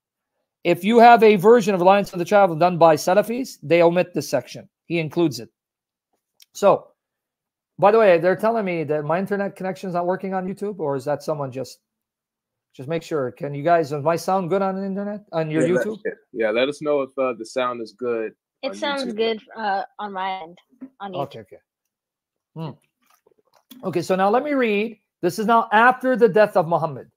If you have a version of Reliance of the Traveler done by Salafis, they omit this section. He includes it. So, by the way, they're telling me that my internet connection is not working on YouTube, or is that someone just, just make sure. Can you guys, does my sound good on the internet, on your yeah, YouTube? Let, yeah, let us know if uh, the sound is good. It sounds YouTube. good uh, on my end. On YouTube. Okay, okay. Hmm. Okay, so now let me read. This is now after the death of Muhammad.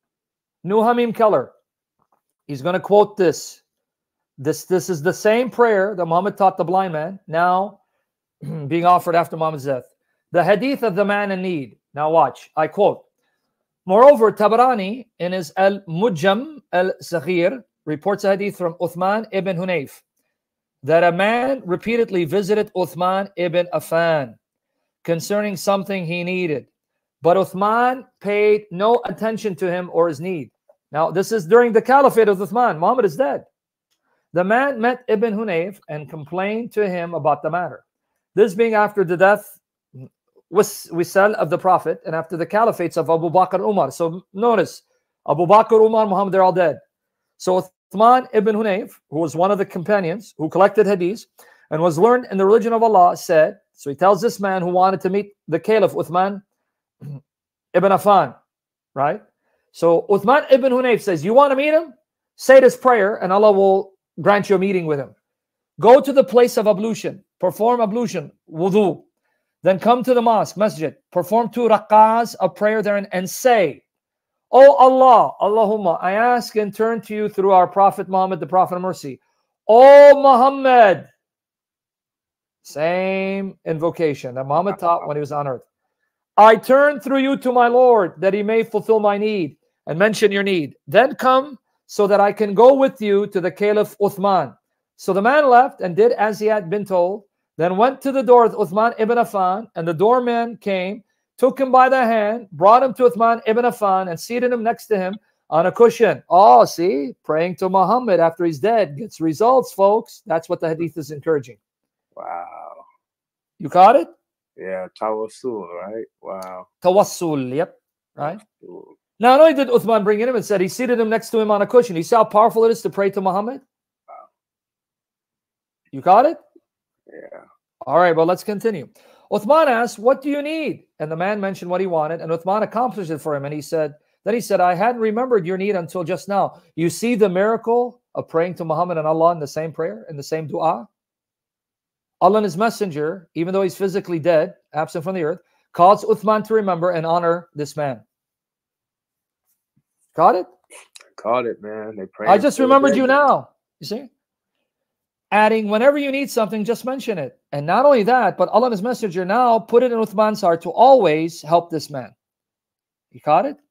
Nu Hamim Keller. He's going to quote this. This, this is the same prayer that Muhammad taught the blind man, now being offered after Muhammad's death. The hadith of the man in need. Now watch, I quote, moreover, Tabarani in his Al-Mujam al-Saghir reports a hadith from Uthman ibn Hunayf that a man repeatedly visited Uthman ibn Affan concerning something he needed, but Uthman paid no attention to him or his need. Now, this is during the caliphate of Uthman. Muhammad is dead. The man met Ibn Hunayf and complained to him about the matter. This being after the death Wisal of the Prophet and after the caliphates of Abu Bakr and Umar. So notice, Abu Bakr, Umar, Muhammad, they're all dead. So Uthman ibn Hunayf, who was one of the companions who collected hadith and was learned in the religion of Allah, said, so he tells this man who wanted to meet the caliph, Uthman ibn Affan, right? So Uthman ibn Hunayf says, you want to meet him? Say this prayer and Allah will grant you a meeting with him. Go to the place of ablution, perform ablution, wudu. Then come to the mosque, masjid, perform two rak'ahs of prayer therein and say, Oh Allah, Allahumma, I ask and turn to you through our Prophet Muhammad, the Prophet of Mercy. Oh Muhammad. Same invocation that Muhammad taught when he was on earth. I turn through you to my Lord that he may fulfill my need, and mention your need. Then come so that I can go with you to the Caliph Uthman. So the man left and did as he had been told. Then went to the door of Uthman ibn Affan, and the doorman came, took him by the hand, brought him to Uthman ibn Affan, and seated him next to him on a cushion. Oh, see, praying to Muhammad after he's dead gets results, folks. That's what the hadith is encouraging. Wow. You caught it? Yeah, tawassul, right? Wow. Tawassul, yep. Right? Ooh. Not only did Uthman bring him and said he seated him next to him on a cushion. You see how powerful it is to pray to Muhammad? Wow. You caught it? Yeah. All right, well, let's continue. Uthman asked, what do you need? And the man mentioned what he wanted, and Uthman accomplished it for him. And he said, then he said, I hadn't remembered your need until just now. You see the miracle of praying to Muhammad and Allah in the same prayer, in the same dua? Allah and his messenger, even though he's physically dead, absent from the earth, calls Uthman to remember and honor this man. Got it? Caught it, man. They pray. I just remembered you now. You see? Adding, whenever you need something, just mention it. And not only that, but Allah and his messenger now put it in Uthman's heart to always help this man. You caught it?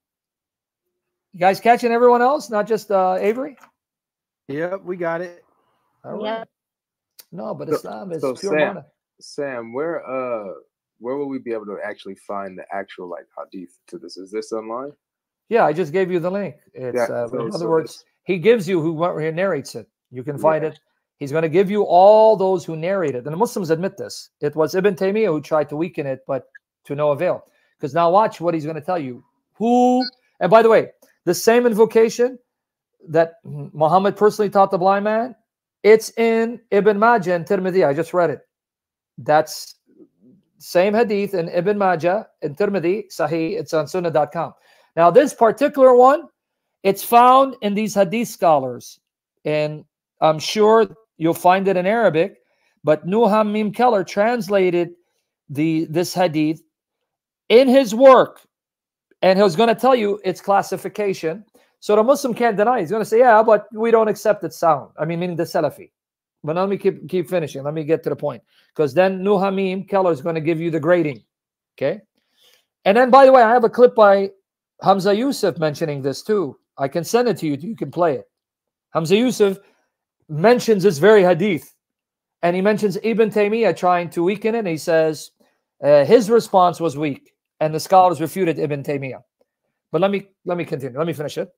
You guys catching everyone else, not just uh, Avery? Yep, we got it. All right. Yeah. No, but So- Islam is so pure Sam- mana. Sam, where uh where will we be able to actually find the actual like hadith to this? Is this online? Yeah, I just gave you the link. It's Yeah, uh, so- in other so words, he gives you who who narrates it. You can find Yeah. it. He's going to give you all those who narrate it. And the Muslims admit this. It was Ibn Taymiyyah who tried to weaken it, but to no avail. Because now watch what he's going to tell you. Who, and by the way, the same invocation that Muhammad personally taught the blind man, it's in Ibn Majah and Tirmidhi. I just read it. That's same hadith in Ibn Majah and Tirmidhi, Sahih. It's on sunnah dot com. Now, this particular one, it's found in these hadith scholars. And I'm sure you'll find it in Arabic, but Nuham Mim Keller translated the this hadith in his work, and he was going to tell you its classification. So the Muslim can't deny. He's going to say, yeah, but we don't accept its sound. I mean, meaning the Salafi. But let me keep, keep finishing. Let me get to the point. Because then Nuham Mim Keller is going to give you the grading. Okay? And then, by the way, I have a clip by Hamza Yusuf mentioning this too. I can send it to you. You can play it. Hamza Yusuf mentions this very hadith, and he mentions Ibn Taymiyyah trying to weaken it, and he says uh, his response was weak, and the scholars refuted Ibn Taymiyyah. But let me let me continue. Let me finish it.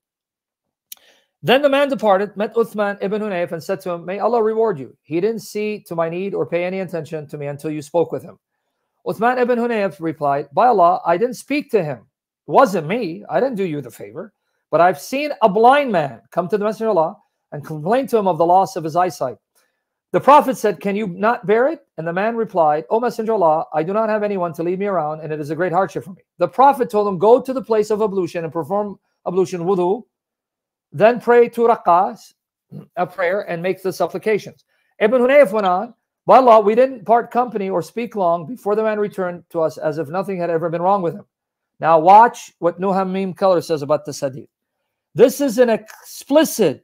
Then the man departed, met Uthman ibn Hunayf, and said to him, may Allah reward you. He didn't see to my need or pay any attention to me until you spoke with him. Uthman ibn Hunayf replied, by Allah, I didn't speak to him. It wasn't me. I didn't do you the favor. But I've seen a blind man come to the Messenger of Allah and complain to him of the loss of his eyesight. The Prophet said, can you not bear it? And the man replied, O Messenger of Allah, I do not have anyone to lead me around, and it is a great hardship for me. The Prophet told him, go to the place of ablution and perform ablution, wudu, then pray two rak'ahs, a prayer, and make the supplications. Ibn Hunayf went on, by Allah, we didn't part company or speak long before the man returned to us as if nothing had ever been wrong with him. Now watch what Nuham Mim Keller says about this hadith. This is an explicit,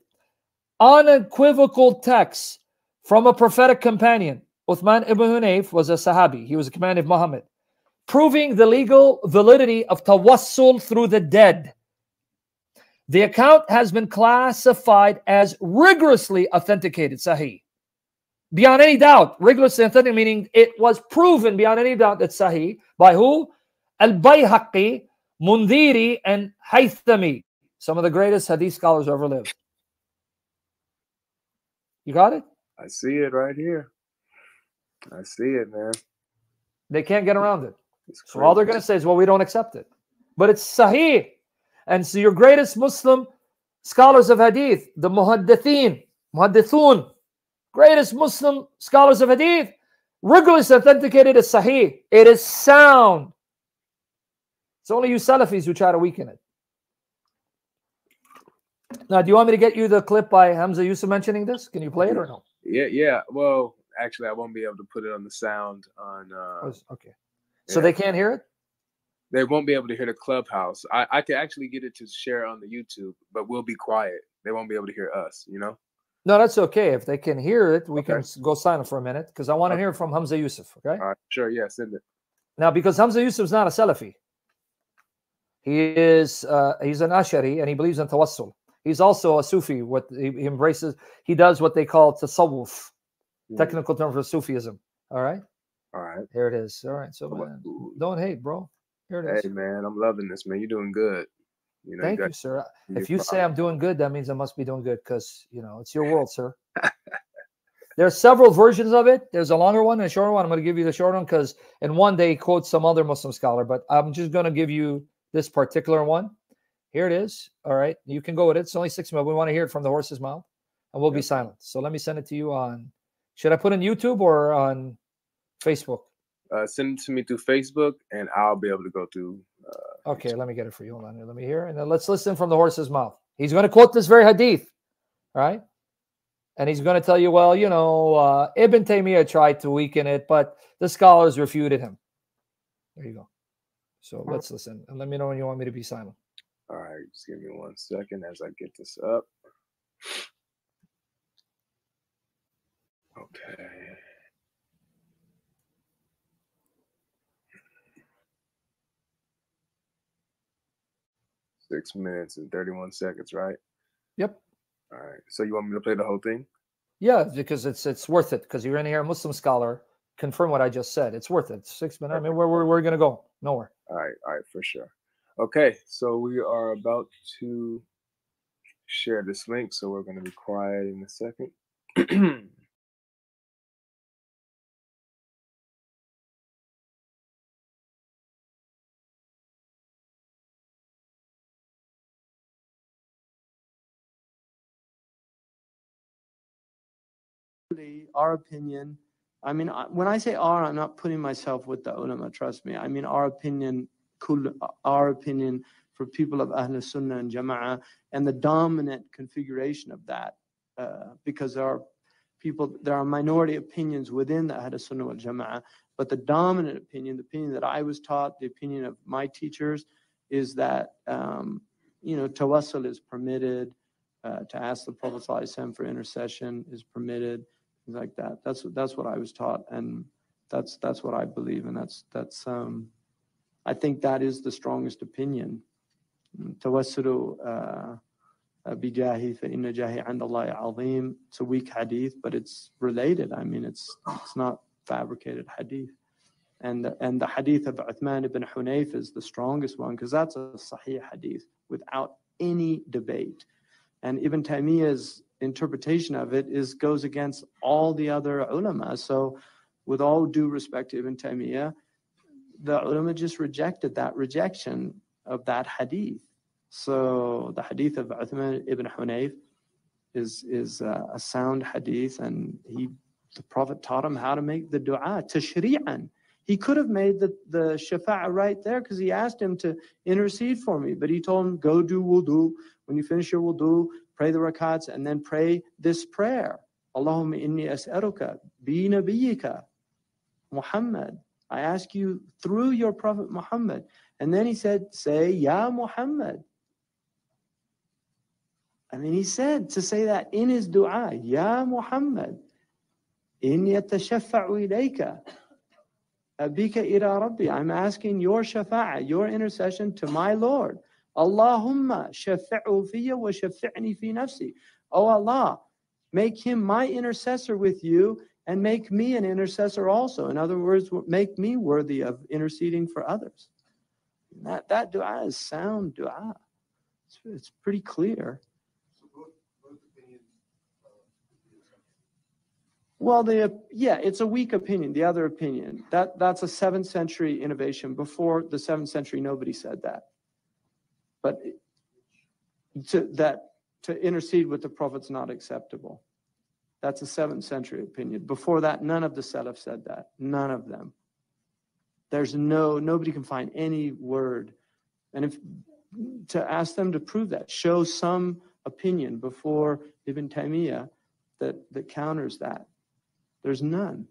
unequivocal text from a prophetic companion. Uthman ibn Hunayf was a Sahabi. He was a companion of Muhammad. proving the legal validity of tawassul through the dead. The account has been classified as rigorously authenticated, sahih. Beyond any doubt, rigorously authentic, meaning it was proven beyond any doubt that sahih. By who? Al-Bayhaqi, Mundhiri, and Haythami, some of the greatest hadith scholars who ever lived. You got it? I see it right here. I see it, man. They can't get around it. It's So all they're crazy. going to say is, well, we don't accept it. But it's sahih. And so your greatest Muslim scholars of hadith, the muhaddithin, muhaddithun, greatest Muslim scholars of hadith, rigorously authenticated as sahih. It is sound. It's only you Salafis who try to weaken it. Now, do you want me to get you the clip by Hamza Yusuf mentioning this? Can you play it or no? Yeah, yeah. Well, actually, I won't be able to put it on the sound on. Uh, Okay. So yeah. they can't hear it? They won't be able to hear the Clubhouse. I, I could actually get it to share on the YouTube, but we'll be quiet. They won't be able to hear us, you know? No, that's okay. If they can hear it, we Okay. can s- go silent for a minute because I want to Okay. hear from Hamza Yusuf. Okay. All right, sure, yeah, send it. Now, because Hamza Yusuf is not a Salafi, he is uh, he's an Ashari and he believes in tawassul. He's also a Sufi. What he, he embraces, he does what they call tasawwuf, Mm. technical term for Sufism. All right, All right. here it is. All right, so man, don't hate, bro. Here it is. Hey, man, I'm loving this, man. You're doing good. You know, Thank got you, sir. your If you say problem. I'm doing good, that means I must be doing good because, you know, it's your world, sir. There's several versions of it. There's a longer one and a shorter one. I'm going to give you the short one because in one they quote some other Muslim scholar, but I'm just going to give you this particular one. Here it is. All right. You can go with it. It's only six minutes. We want to hear it from the horse's mouth and we'll be Yep. silent. So let me send it to you on, should I put in YouTube or on Facebook? Uh, send it to me through Facebook, and I'll be able to go through. Uh, Okay, let me get it for you. Hold on here. Let me hear. And then let's listen from the horse's mouth. He's going to quote this very hadith, right? And he's going to tell you, well, you know, uh, Ibn Taymiyyah tried to weaken it, but the scholars refuted him. There you go. So let's listen. And let me know when you want me to be silent. All right, just give me one second as I get this up. Okay. Six minutes and thirty-one seconds, right? Yep. All right. So you want me to play the whole thing? Yeah, because it's it's worth it because you're in here, a Muslim scholar. Confirm what I just said. It's worth it. It's six minutes. I mean, where we're, we're going to go? Nowhere. All right, all right, for sure. Okay, so we are about to share this link, so we're going to be quiet in a second. Our opinion, I mean, I- when I say our, I'm not putting myself with the ulama, trust me. I mean, our opinion, kull- our opinion for people of Ahl Sunnah and Jama'ah, and the dominant configuration of that, uh, because there are people, there are minority opinions within the Ahl Sunnah wal Jama'ah, but the dominant opinion, the opinion that I was taught, the opinion of my teachers, is that, um, you know, tawassul is permitted, uh, to ask the Prophet ﷺ for intercession is permitted, things like that. That's that's what I was taught, and that's that's what I believe, and that's that's um, I think that is the strongest opinion. Tawassulu bijahi fa inna jahi 'inda Allahi 'azim. It's a weak hadith, but it's related. I mean, it's it's not fabricated hadith. And the, and the hadith of Uthman ibn Hunayf is the strongest one because that's a sahih hadith without any debate. And Ibn Taymiyyah's interpretation of it is goes against all the other ulama. So with all due respect to Ibn Taymiyyah, the ulama just rejected that rejection of that hadith. So the hadith of Uthman ibn Hunayf is, is uh, a sound hadith, and he, the Prophet taught him how to make the dua, tashri'an. He could have made the, the shafa'ah right there because he asked him to intercede for me, but he told him, go do wudu. When you finish your wudu, pray the rakats and then pray this prayer. Allahumma inni as'aluka bi nabiyyika Muhammad. I ask you through your Prophet Muhammad. And then he said, say, Ya Muhammad. I mean, he said to say that in his dua, Ya Muhammad, inni atashafa'u ilayka. Abika ila Rabbi. I'm asking your shafa'a, your intercession to my Lord. Allahumma shafi'u fiyya wa shafi'ni fi nafsi. Oh Allah, make him my intercessor with you and make me an intercessor also. In other words, make me worthy of interceding for others. That, that dua is sound dua. It's, it's pretty clear. Well, the yeah, it's a weak opinion. The other opinion, that that's a seventh century innovation. Before the seventh century, nobody said that. But to that to intercede with the Prophet's not acceptable. That's a seventh century opinion. Before that, none of the Salaf said that. None of them. There's no nobody can find any word, and if to ask them to prove that, show some opinion before Ibn Taymiyyah that that counters that. There's none.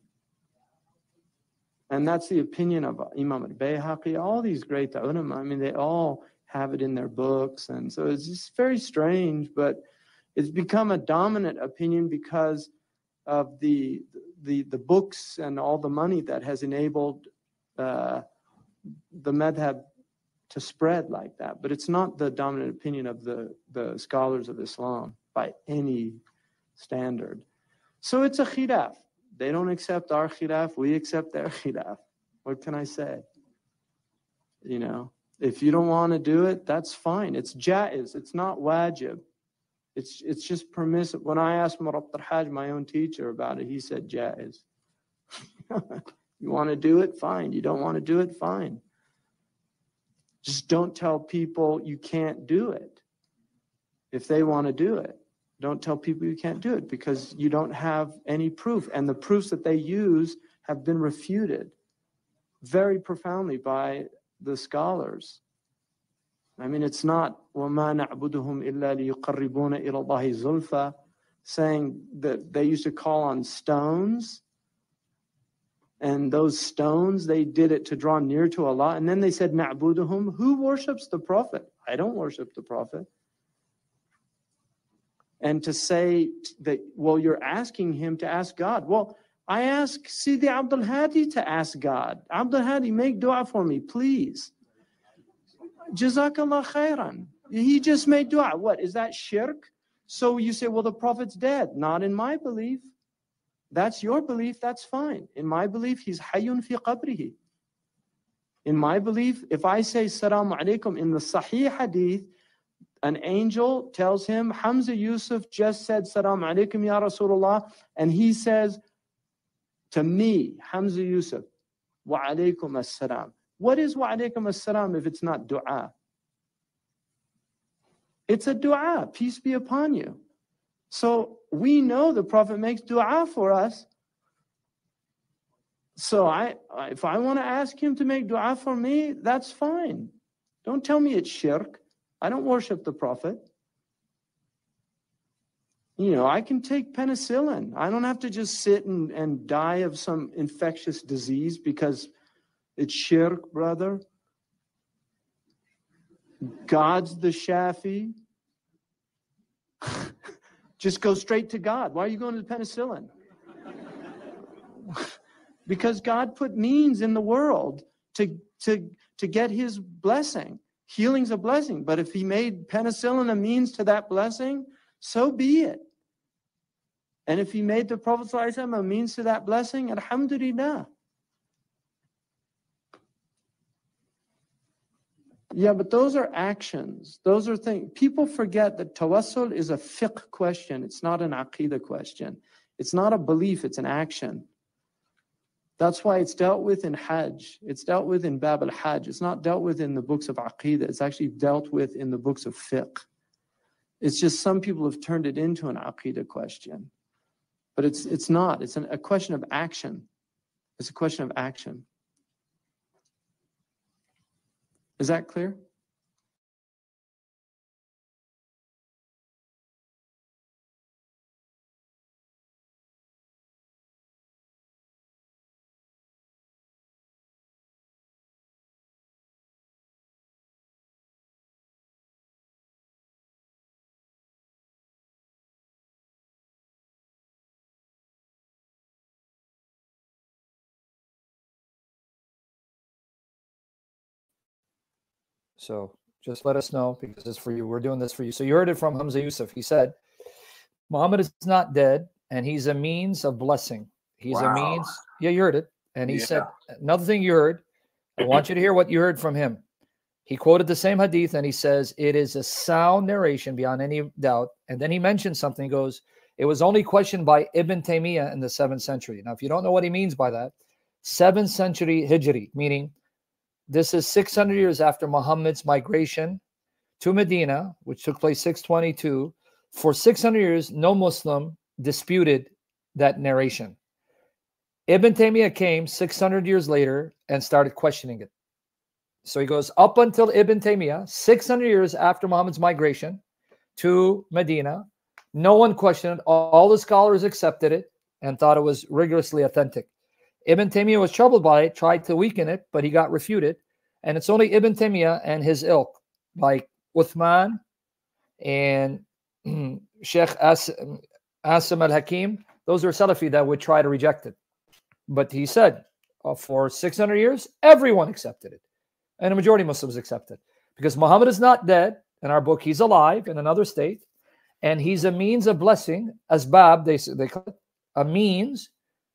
And that's the opinion of Imam al-Bayhaqi, all these great ulama. I mean, they all have it in their books. And so it's just very strange, but it's become a dominant opinion because of the the, the books and all the money that has enabled uh, the madhab to spread like that. But it's not the dominant opinion of the, the scholars of Islam by any standard. So it's a khilaf. They don't accept our khilaf, we accept their khilaf. What can I say? You know, if you don't want to do it, that's fine. It's jaiz, it's not wajib. It's it's just permissive. When I asked Murabt al-Hajj, my own teacher, about it, he said jaiz. You want to do it, fine. You don't want to do it, fine. Just don't tell people you can't do it if they want to do it. Don't tell people you can't do it because you don't have any proof. And the proofs that they use have been refuted very profoundly by the scholars. I mean, it's not وَمَا نَعْبُدُهُمْ إِلَّا لِيُقَرِّبُونَ إِلَى اللَّهِ زُلْفَى, saying that they used to call on stones, and those stones, they did it to draw near to Allah. And then they said, نَعْبُدُهُمْ. Who worships the Prophet? I don't worship the Prophet. And to say that, well, you're asking him to ask God. Well, I ask Sidi Abdul Hadi to ask God. Abdul Hadi, make dua for me, please. Jazakallah khairan. He just made dua. What, is that shirk? So you say, well, the Prophet's dead. Not in my belief. That's your belief, that's fine. In my belief, he's hayyun fi qabrihi. In my belief, if I say Assalamu alaikum in the Sahih hadith, an angel tells him, Hamza Yusuf just said, Salaam alaikum ya Rasulullah. And he says to me, Hamza Yusuf, wa alaikum as-salam. What is wa alaikum as-salam if it's not dua? It's a dua, peace be upon you. So we know the Prophet makes dua for us. So I, if I want to ask him to make dua for me, that's fine. Don't tell me it's shirk. I don't worship the Prophet. You know, I can take penicillin. I don't have to just sit and, and die of some infectious disease because it's shirk, brother. God's the Shafi. Just go straight to God. Why are you going to the penicillin? Because God put means in the world to, to, to get his blessing. Healing's a blessing, but if he made penicillin a means to that blessing, so be it. And if he made the Prophet ﷺ a means to that blessing, alhamdulillah. Yeah, but those are actions. Those are things. People forget that tawassul is a fiqh question. It's not an aqidah question. It's not a belief, it's an action. That's why it's dealt with in Hajj. It's dealt with in Bab al-Hajj. It's not dealt with in the books of Aqidah. It's actually dealt with in the books of fiqh. It's just some people have turned it into an Aqidah question. But it's it's not. It's an, a question of action. It's a question of action. Is that clear? So just let us know, because it's for you. We're doing this for you. So you heard it from Hamza Yusuf. He said, Muhammad is not dead, and he's a means of blessing. He's Wow. a means. Yeah, you heard it. And he Yeah. said, another thing you heard, I want you to hear what you heard from him. He quoted the same hadith, and he says, it is a sound narration beyond any doubt. And then he mentioned something. He goes, it was only questioned by Ibn Taymiyyah in the seventh century. Now, if you don't know what he means by that, seventh century Hijri, meaning this is six hundred years after Muhammad's migration to Medina, which took place six twenty-two. For six hundred years, no Muslim disputed that narration. Ibn Taymiyyah came six hundred years later and started questioning it. So he goes, up until Ibn Taymiyyah, six hundred years after Muhammad's migration to Medina, no one questioned it. All the scholars accepted it and thought it was rigorously authentic. Ibn Taymiyyah was troubled by it, tried to weaken it, but he got refuted. And it's only Ibn Taymiyyah and his ilk, like Uthman and Sheikh As Asim al-Hakim, those are Salafi that would try to reject it. But he said, uh, for six hundred years, everyone accepted it. And a majority of Muslims accept it. Because Muhammad is not dead. In our book, he's alive in another state. And he's a means of blessing, asbab, they, they call it, a means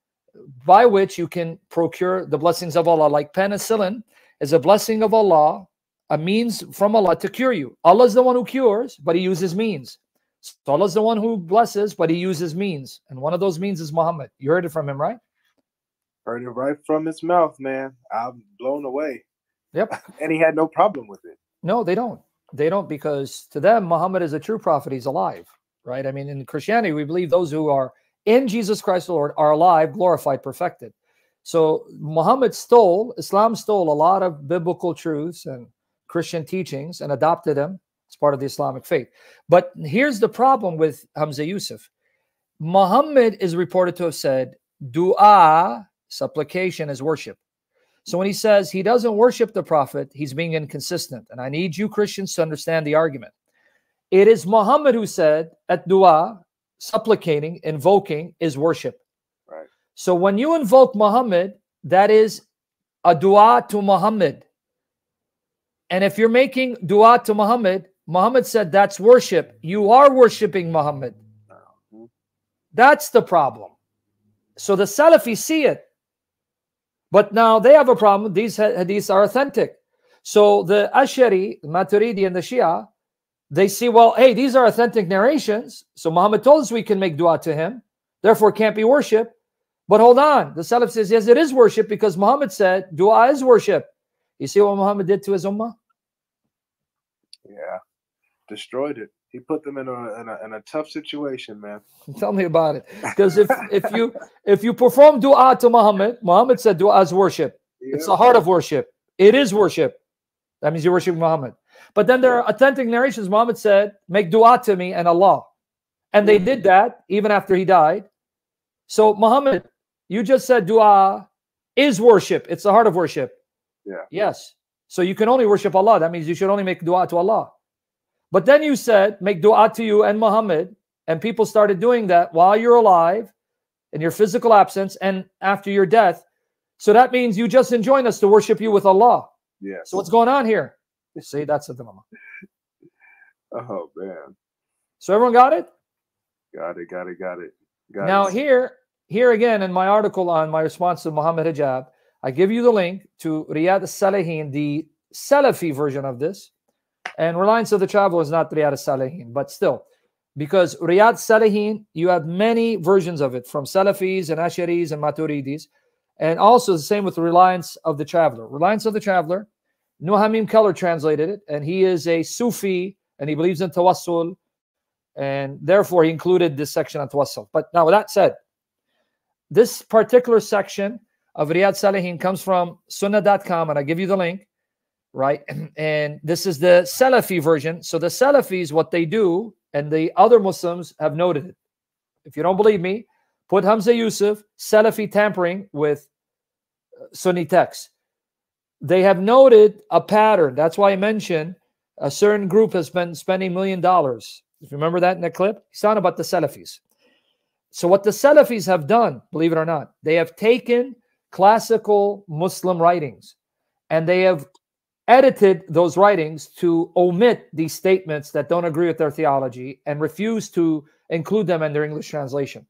by which you can procure the blessings of Allah. Like penicillin is a blessing of Allah, a means from Allah to cure you. Allah is the one who cures, but he uses means. So Allah is the one who blesses, but he uses means. And one of those means is Muhammad. You heard it from him, right? Heard it right from his mouth, man. I'm blown away. Yep. And he had no problem with it. No, they don't. They don't, because to them, Muhammad is a true prophet. He's alive, right? I mean, in Christianity, we believe those who are in Jesus Christ the Lord are alive, glorified, perfected. So Muhammad stole, Islam stole a lot of biblical truths and Christian teachings and adopted them as part of the Islamic faith. But here's the problem with Hamza Yusuf. Muhammad is reported to have said, dua, supplication, is worship. So when he says he doesn't worship the prophet, he's being inconsistent. And I need you Christians to understand the argument. It is Muhammad who said, at dua, supplicating, invoking, is worship. Right. So when you invoke Muhammad, that is a dua to Muhammad. And if you're making dua to Muhammad, Muhammad said that's worship. You are worshiping Muhammad. Mm-hmm. That's the problem. So the Salafis see it. But now they have a problem. These hadiths are authentic. So the Ash'ari, Maturidi, and the Shia, they see, well, hey, these are authentic narrations. So Muhammad told us we can make dua to him. Therefore, it can't be worship. But hold on. The Salaf says, yes, it is worship, because Muhammad said dua is worship. You see what Muhammad did to his ummah? Yeah. Destroyed it. He put them in a, in a in a tough situation, man. Tell me about it. Because if if you if you perform dua to Muhammad, Muhammad said dua is worship. Yeah. It's the heart of worship. It is worship. That means you worship Muhammad. But then there are authentic narrations. Muhammad said, make dua to me and Allah. And they did that even after he died. So Muhammad, you just said dua is worship. It's the heart of worship. Yeah. Yes. So you can only worship Allah. That means you should only make dua to Allah. But then you said, make dua to you and Muhammad. And people started doing that while you're alive, in your physical absence, and after your death. So that means you just enjoined us to worship you with Allah. Yeah. So what's going on here? See, that's the dilemma. Oh, man. So everyone got it? Got it, got it, got it. Got Now it. here, here again in my article on my response to Muhammad Hijab, I give you the link to Riyadh al-Salihin, the Salafi version of this. And Reliance of the Traveler is not Riyadh al-Salihin, but still, because Riyadh al-Salihin, you have many versions of it from Salafis and Ash'aris and Maturidis, and also the same with Reliance of the Traveler. Reliance of the Traveler, Nuhamim Keller translated it, and he is a Sufi, and he believes in Tawassul, and therefore he included this section on Tawassul. But now with that said, this particular section of Riyadh Salihin comes from sunnah dot com, and I give you the link. Right? And this is the Salafi version. So the Salafis, what they do, and the other Muslims have noted it. If you don't believe me, put Hamza Yusuf, Salafi tampering with Sunni texts. They have noted a pattern. That's why I mentioned a certain group has been spending a million dollars. If you remember that in the clip, he's talking about the Salafis. So what the Salafis have done, believe it or not, they have taken classical Muslim writings and they have edited those writings to omit these statements that don't agree with their theology and refuse to include them in their English translation.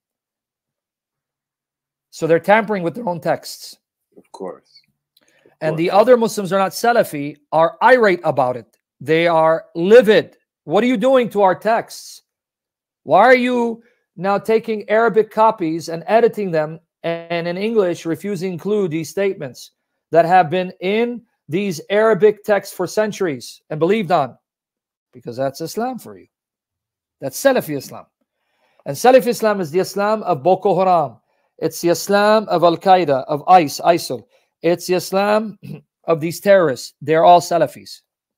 So they're tampering with their own texts. Of course. Of And the course. other Muslims who are not Salafi are irate about it. They are livid. What are you doing to our texts? Why are you now taking Arabic copies and editing them, and in English refusing to include these statements that have been in these Arabic texts for centuries and believed on? Because that's Islam for you. That's Salafi Islam. And Salafi Islam is the Islam of Boko Haram. It's the Islam of Al-Qaeda, of ICE, ISIL. It's the Islam of these terrorists. They're all Salafis.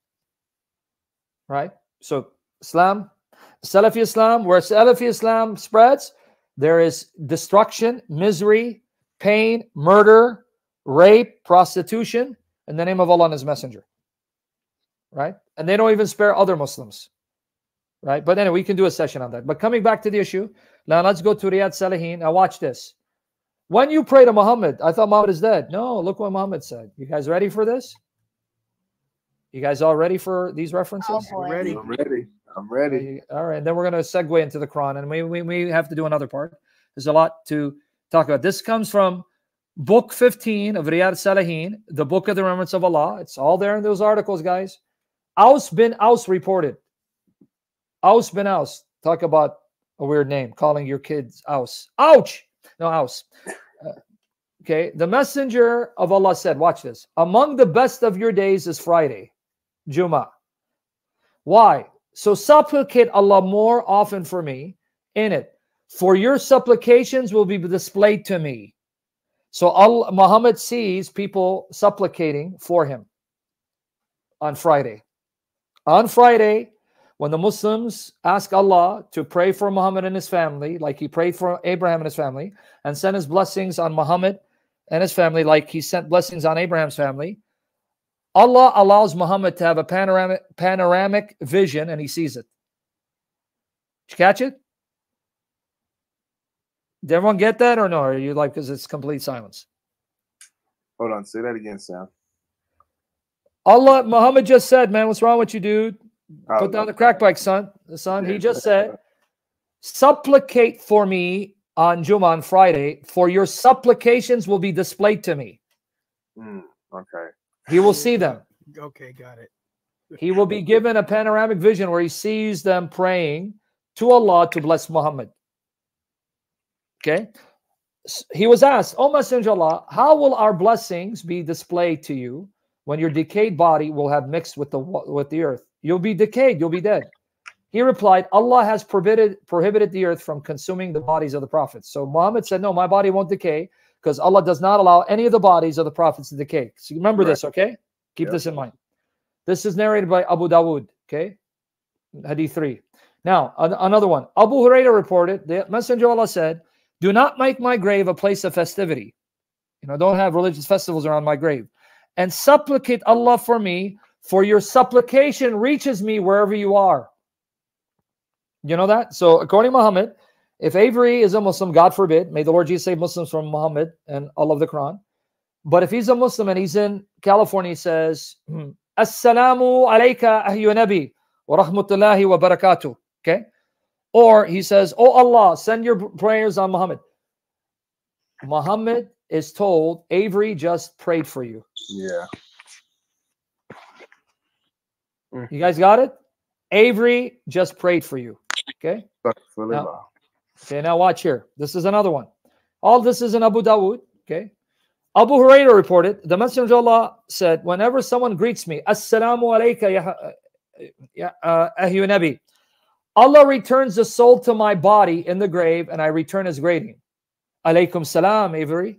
Right? So Islam, Salafi Islam, where Salafi Islam spreads, there is destruction, misery, pain, murder, rape, prostitution, in the name of Allah and His Messenger. Right? And they don't even spare other Muslims. Right? But anyway, we can do a session on that. But coming back to the issue, now let's go to Riyadh Salihin. Now watch this. When you pray to Muhammad, I thought Muhammad is dead. No, look what Muhammad said. You guys ready for this? You guys all ready for these references? Oh, boy. Ready. I'm ready. I'm ready. All right, then we're going to segue into the Quran, and we, we, we have to do another part. There's a lot to talk about. This comes from Book fifteen of Riyadh Salihin, the Book of the Remembrance of Allah. It's all there in those articles, guys. Aus bin Aus reported. Aus bin Aus. Talk about a weird name, calling your kids Aus. Ouch! No, Aus. Uh, okay, the Messenger of Allah said, watch this. Among the best of your days is Friday, Jummah. Why? So supplicate Allah more often for me in it. For your supplications will be displayed to me. So Allah, Muhammad sees people supplicating for him on Friday. On Friday, when the Muslims ask Allah to pray for Muhammad and his family, like he prayed for Abraham and his family, and send his blessings on Muhammad and his family, like he sent blessings on Abraham's family, Allah allows Muhammad to have a panoramic, panoramic vision, and he sees it. Did you catch it? Did everyone get that or no? Or are you like, because it's complete silence? Hold on. Say that again, Sam. Allah, Muhammad just said, man, what's wrong with you, dude? Oh, Put down the crack bike, son. The son, he just said, supplicate for me on Jummah on Friday, for your supplications will be displayed to me. Mm, okay. He will see them. Okay, got it. He will be given a panoramic vision where he sees them praying to Allah to bless Muhammad. Okay. He was asked, O Messenger of Allah, how will our blessings be displayed to you when your decayed body will have mixed with the with the earth? You'll be decayed, you'll be dead. He replied, Allah has prohibited, prohibited the earth from consuming the bodies of the prophets. So Muhammad said, no, my body won't decay because Allah does not allow any of the bodies of the prophets to decay. So remember Right. this, okay? Keep Yep. this in mind. This is narrated by Abu Dawood, okay? Hadith three. Now, an- another one. Abu Hurairah reported, the Messenger of Allah said, do not make my grave a place of festivity. You know, don't have religious festivals around my grave. And supplicate Allah for me, for your supplication reaches me wherever you are. You know that? So according to Muhammad, if Avery is a Muslim, God forbid, may the Lord Jesus save Muslims from Muhammad and all of the Quran. But if he's a Muslim and he's in California, he says, Assalamu alayka ahyu nabi wa rahmatullahi wa barakatuh. Okay? Or he says, oh Allah, send your prayers on Muhammad. Muhammad is told, Avery just prayed for you. Yeah. You guys got it? Avery just prayed for you. Okay? Now, Okay, now watch here. This is another one. All this is in Abu Dawood. Okay. Abu Hurairah reported, the Messenger of Allah said, whenever someone greets me, Assalamu alayka ya, ya uh, ahyu nabi, Allah returns the soul to my body in the grave, and I return his greeting. Alaykum salam, Avery.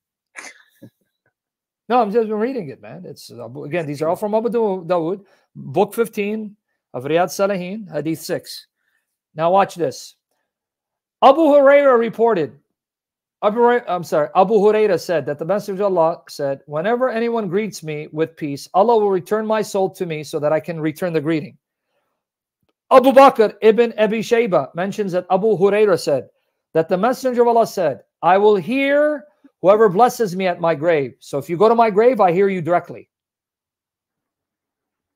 No, I'm just reading it, man. It's again, these are all from Abu Dawood, book fifteen of Riyadh Salihin, hadith six. Now watch this. Abu Hurairah reported, Abu, I'm sorry, Abu Hurairah said that the Messenger of Allah said, whenever anyone greets me with peace, Allah will return my soul to me so that I can return the greeting. Abu Bakr ibn Abi Shayba mentions that Abu Hurairah said that the Messenger of Allah said, I will hear whoever blesses me at my grave. So if you go to my grave, I hear you directly.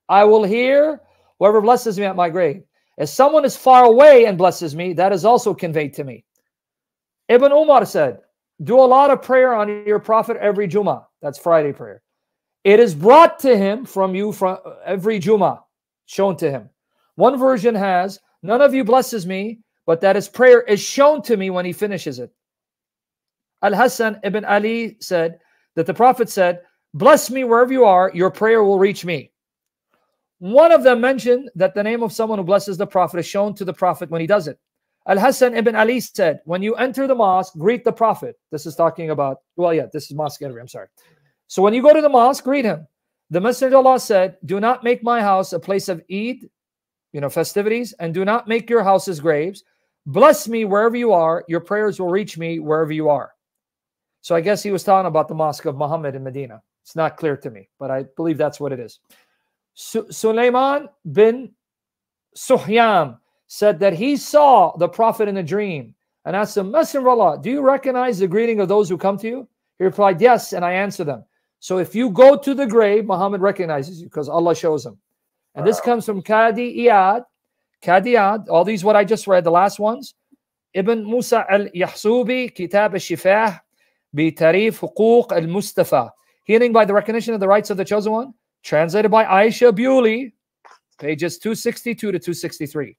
I will hear whoever blesses me at my grave. If someone is far away and blesses me, that is also conveyed to me. Ibn Umar said, do a lot of prayer on your prophet every Jummah. That's Friday prayer. It is brought to him from you from every Jummah, shown to him. One version has, none of you blesses me, but that his prayer is shown to me when he finishes it. Al-Hasan ibn Ali said that the prophet said, bless me wherever you are, your prayer will reach me. One of them mentioned that the name of someone who blesses the prophet is shown to the prophet when he does it. Al-Hasan ibn Ali said, when you enter the mosque, greet the prophet. This is talking about, well, yeah, this is mosque entry, I'm sorry. So when you go to the mosque, greet him. The Messenger of Allah said, do not make my house a place of Eid, you know, festivities, and do not make your houses graves. Bless me wherever you are. Your prayers will reach me wherever you are. So I guess he was talking about the mosque of Muhammad in Medina. It's not clear to me, but I believe that's what it is. Su Sulaiman bin Suhyam said that he saw the prophet in a dream and asked him, Messenger of Allah, do you recognize the greeting of those who come to you? He replied, yes, and I answer them. So if you go to the grave, Muhammad recognizes you because Allah shows him. And this comes from Qadi Iyad, Qadi Iyad, all these what I just read, the last ones. Ibn Musa al-Yahsubi, Kitab al-Shifah, bi Tarif Huquq al-Mustafa. Healing by the recognition of the rights of the chosen one. Translated by Aisha Bewley, pages two sixty-two to two sixty-three.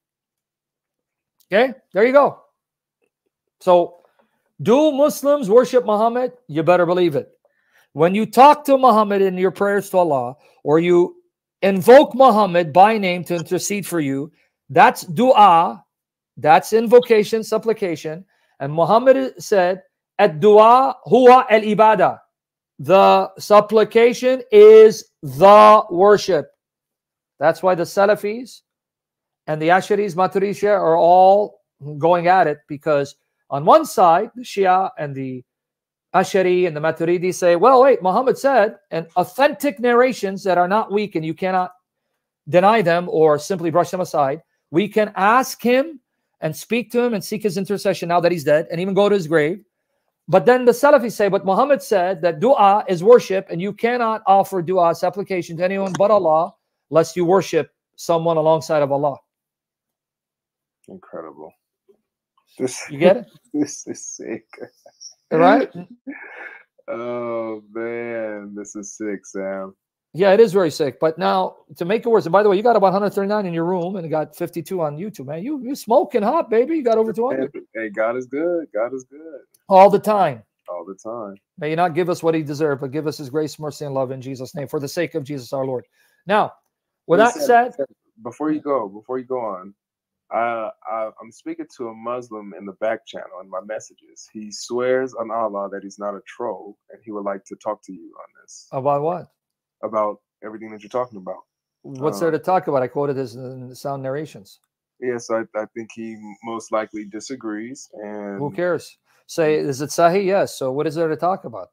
Okay, there you go. So, do Muslims worship Muhammad? You better believe it. When you talk to Muhammad in your prayers to Allah, or you invoke Muhammad by name to intercede for you, that's dua, that's invocation, supplication. And Muhammad said, ad-dua huwa al-ibadah. The supplication is the worship. That's why the Salafis and the Asharis, Maturidis are all going at it, because on one side, the Shia and the Ashari and the Maturidi say, well, wait, Muhammad said, and authentic narrations that are not weak and you cannot deny them or simply brush them aside, we can ask him and speak to him and seek his intercession now that he's dead and even go to his grave. But then the Salafis say, but Muhammad said that dua is worship and you cannot offer dua, supplication to anyone but Allah, lest you worship someone alongside of Allah. Incredible. This, you get it? This is sick. Right? Oh, man. This is sick, Sam. Yeah, it is very sick. But now, to make it worse, and by the way, you got about one hundred thirty-nine in your room and you got fifty-two on YouTube, man. You, you smoking hot, baby. You got over two hundred. Hey, God is good. God is good. All the time. All the time. May you not give us what he deserved, but give us his grace, mercy, and love in Jesus' name, for the sake of Jesus our Lord. Now, with that said, before you go, before you go on, I, I, I'm speaking to a Muslim in the back channel in my messages. He swears on Allah that he's not a troll, and he would like to talk to you on this. About what? About everything that you're talking about. What's um, there to talk about? I quoted his in sound narrations. Yes, I, I think he most likely disagrees. And who cares? Say, is it Sahih? Yes. So what is there to talk about?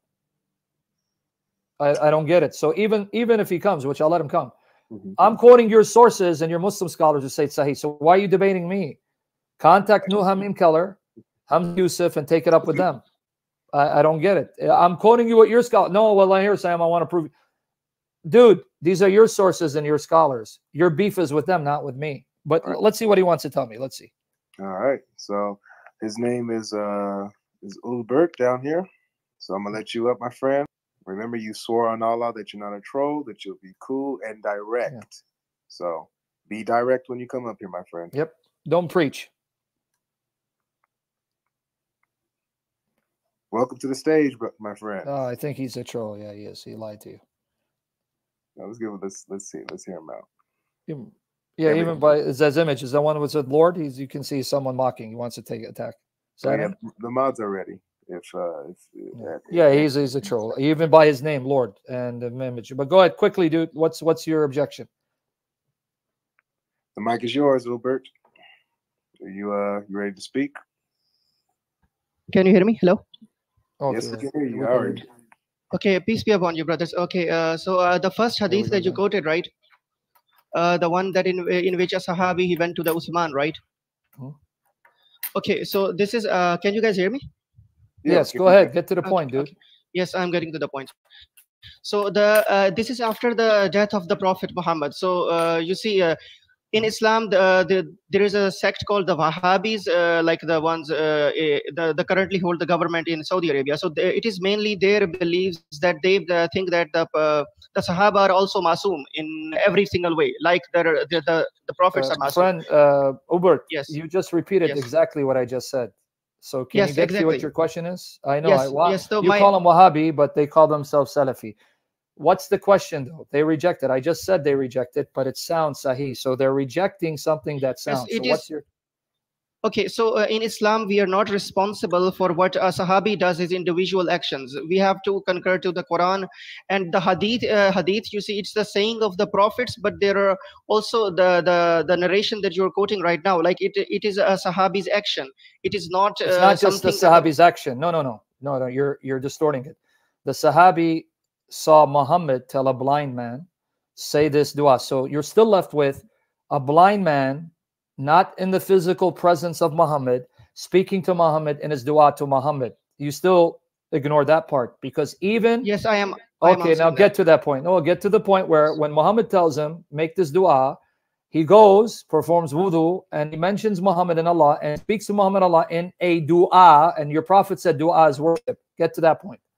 I, I don't get it. So even even if he comes, which I'll let him come, mm-hmm. I'm quoting your sources and your Muslim scholars who say it's Sahih. So why are you debating me? Contact Nuh Hamim Keller, Hamza Yusuf, and take it up with them. I, I don't get it. I'm quoting you what your scholar. No, well, I hear Sam. I want to prove. Dude, these are your sources and your scholars. Your beef is with them, not with me. But right. Let's see what he wants to tell me. Let's see. All right. So his name is uh is Ulbert down here. So I'm gonna let you up, my friend. Remember, you swore on Allah that you're not a troll, that you'll be cool and direct. Yeah. So be direct when you come up here, my friend. Yep. Don't preach. Welcome to the stage, my friend. Oh, I think he's a troll. Yeah, he is. He lied to you. Now, let's give it. Let's let's see. Let's hear him out. Yeah, Everything. Even by his image is that one with the Lord. He's you can see someone mocking. He wants to take attack. Is that yeah, him? The mods are ready. If, uh, if, if yeah, that, yeah he's he's a troll. Even by his name, Lord, and the image. But go ahead quickly, dude. What's what's your objection? The mic is yours, Ulbert. Are you uh you ready to speak? Can you hear me? Hello. Okay. Yes, we can hear you. All right. Okay, peace be upon you, brothers. Okay, uh, so uh, the first hadith that you quoted, right? Uh, the one that in in which a Sahabi he went to the Usman, right? Hmm? Okay, so this is. Uh, can you guys hear me? Yes, go ahead. Get to the point, okay, dude. Okay. Yes, I'm getting to the point. So the uh, this is after the death of the Prophet Muhammad. So uh, you see, uh, in Islam, the, the there is a sect called the Wahhabis, uh, like the ones uh, eh, the, the currently hold the government in Saudi Arabia. So they, it is mainly their beliefs that they uh, think that the uh, the Sahaba are also masoom in every single way, like the the the, the prophets Uh, are masoom. friend, uh, Ubert, Yes. you just repeated Yes. exactly what I just said. So can Yes, you get to what exactly. your question is? I know. Yes, I, wa- yes. So you my call them Wahhabi, but they call themselves Salafi. What's the question, though? They reject it. I just said they reject it, but it sounds Sahih. So they're rejecting something that yes, sounds. it So is. what's your... Okay, so uh, in Islam, we are not responsible for what a Sahabi does his individual actions. We have to concur to the Quran and the Hadith. Uh, hadith, you see, it's the saying of the prophets, but there are also the the, the narration that you're quoting right now. Like it, it is a Sahabi's action. It is not It's uh, not just the something that the- Sahabi's action. No, no, no, no, no. You're you're distorting it. The Sahabi saw Muhammad tell a blind man, say this dua. So you're still left with a blind man, not in the physical presence of Muhammad, speaking to Muhammad in his dua to Muhammad. You still ignore that part, because even... Yes, I am. I am Okay, now answering get that. to that point. No, get to the point where when Muhammad tells him, make this dua, he goes, performs wudu, and he mentions Muhammad and Allah and speaks to Muhammad and Allah in a dua, and your prophet said dua is worship. Get to that point.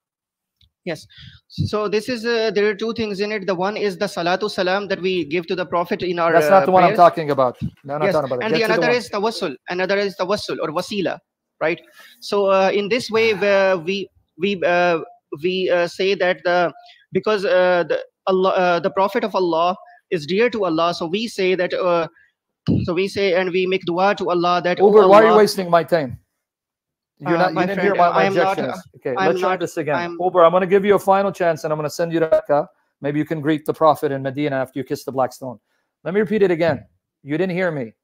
Yes. So this is uh, there are two things in it. The one is the salatu salam that we give to the Prophet in our That's not uh, the one I'm prayers. talking about. No, I'm not Yes, talking about that. and Get the to the another one. is tawassul. Another is tawassul or wasila, right? So uh, in this way, where we we uh, we uh, say that the because uh, the Allah, uh, the Prophet of Allah is dear to Allah, so we say that. Uh, so we say and we make dua to Allah that. Oh Uber, why are you Allah, wasting my time? You're uh, not. You my didn't friend, hear my, uh, my I am not. objection Uh, is. Okay, I'm let's try not. this again. I'm. Uber, I'm going to give you a final chance, and I'm going to send you to Mecca. Maybe you can greet the Prophet in Medina after you kiss the black stone. Let me repeat it again. You didn't hear me.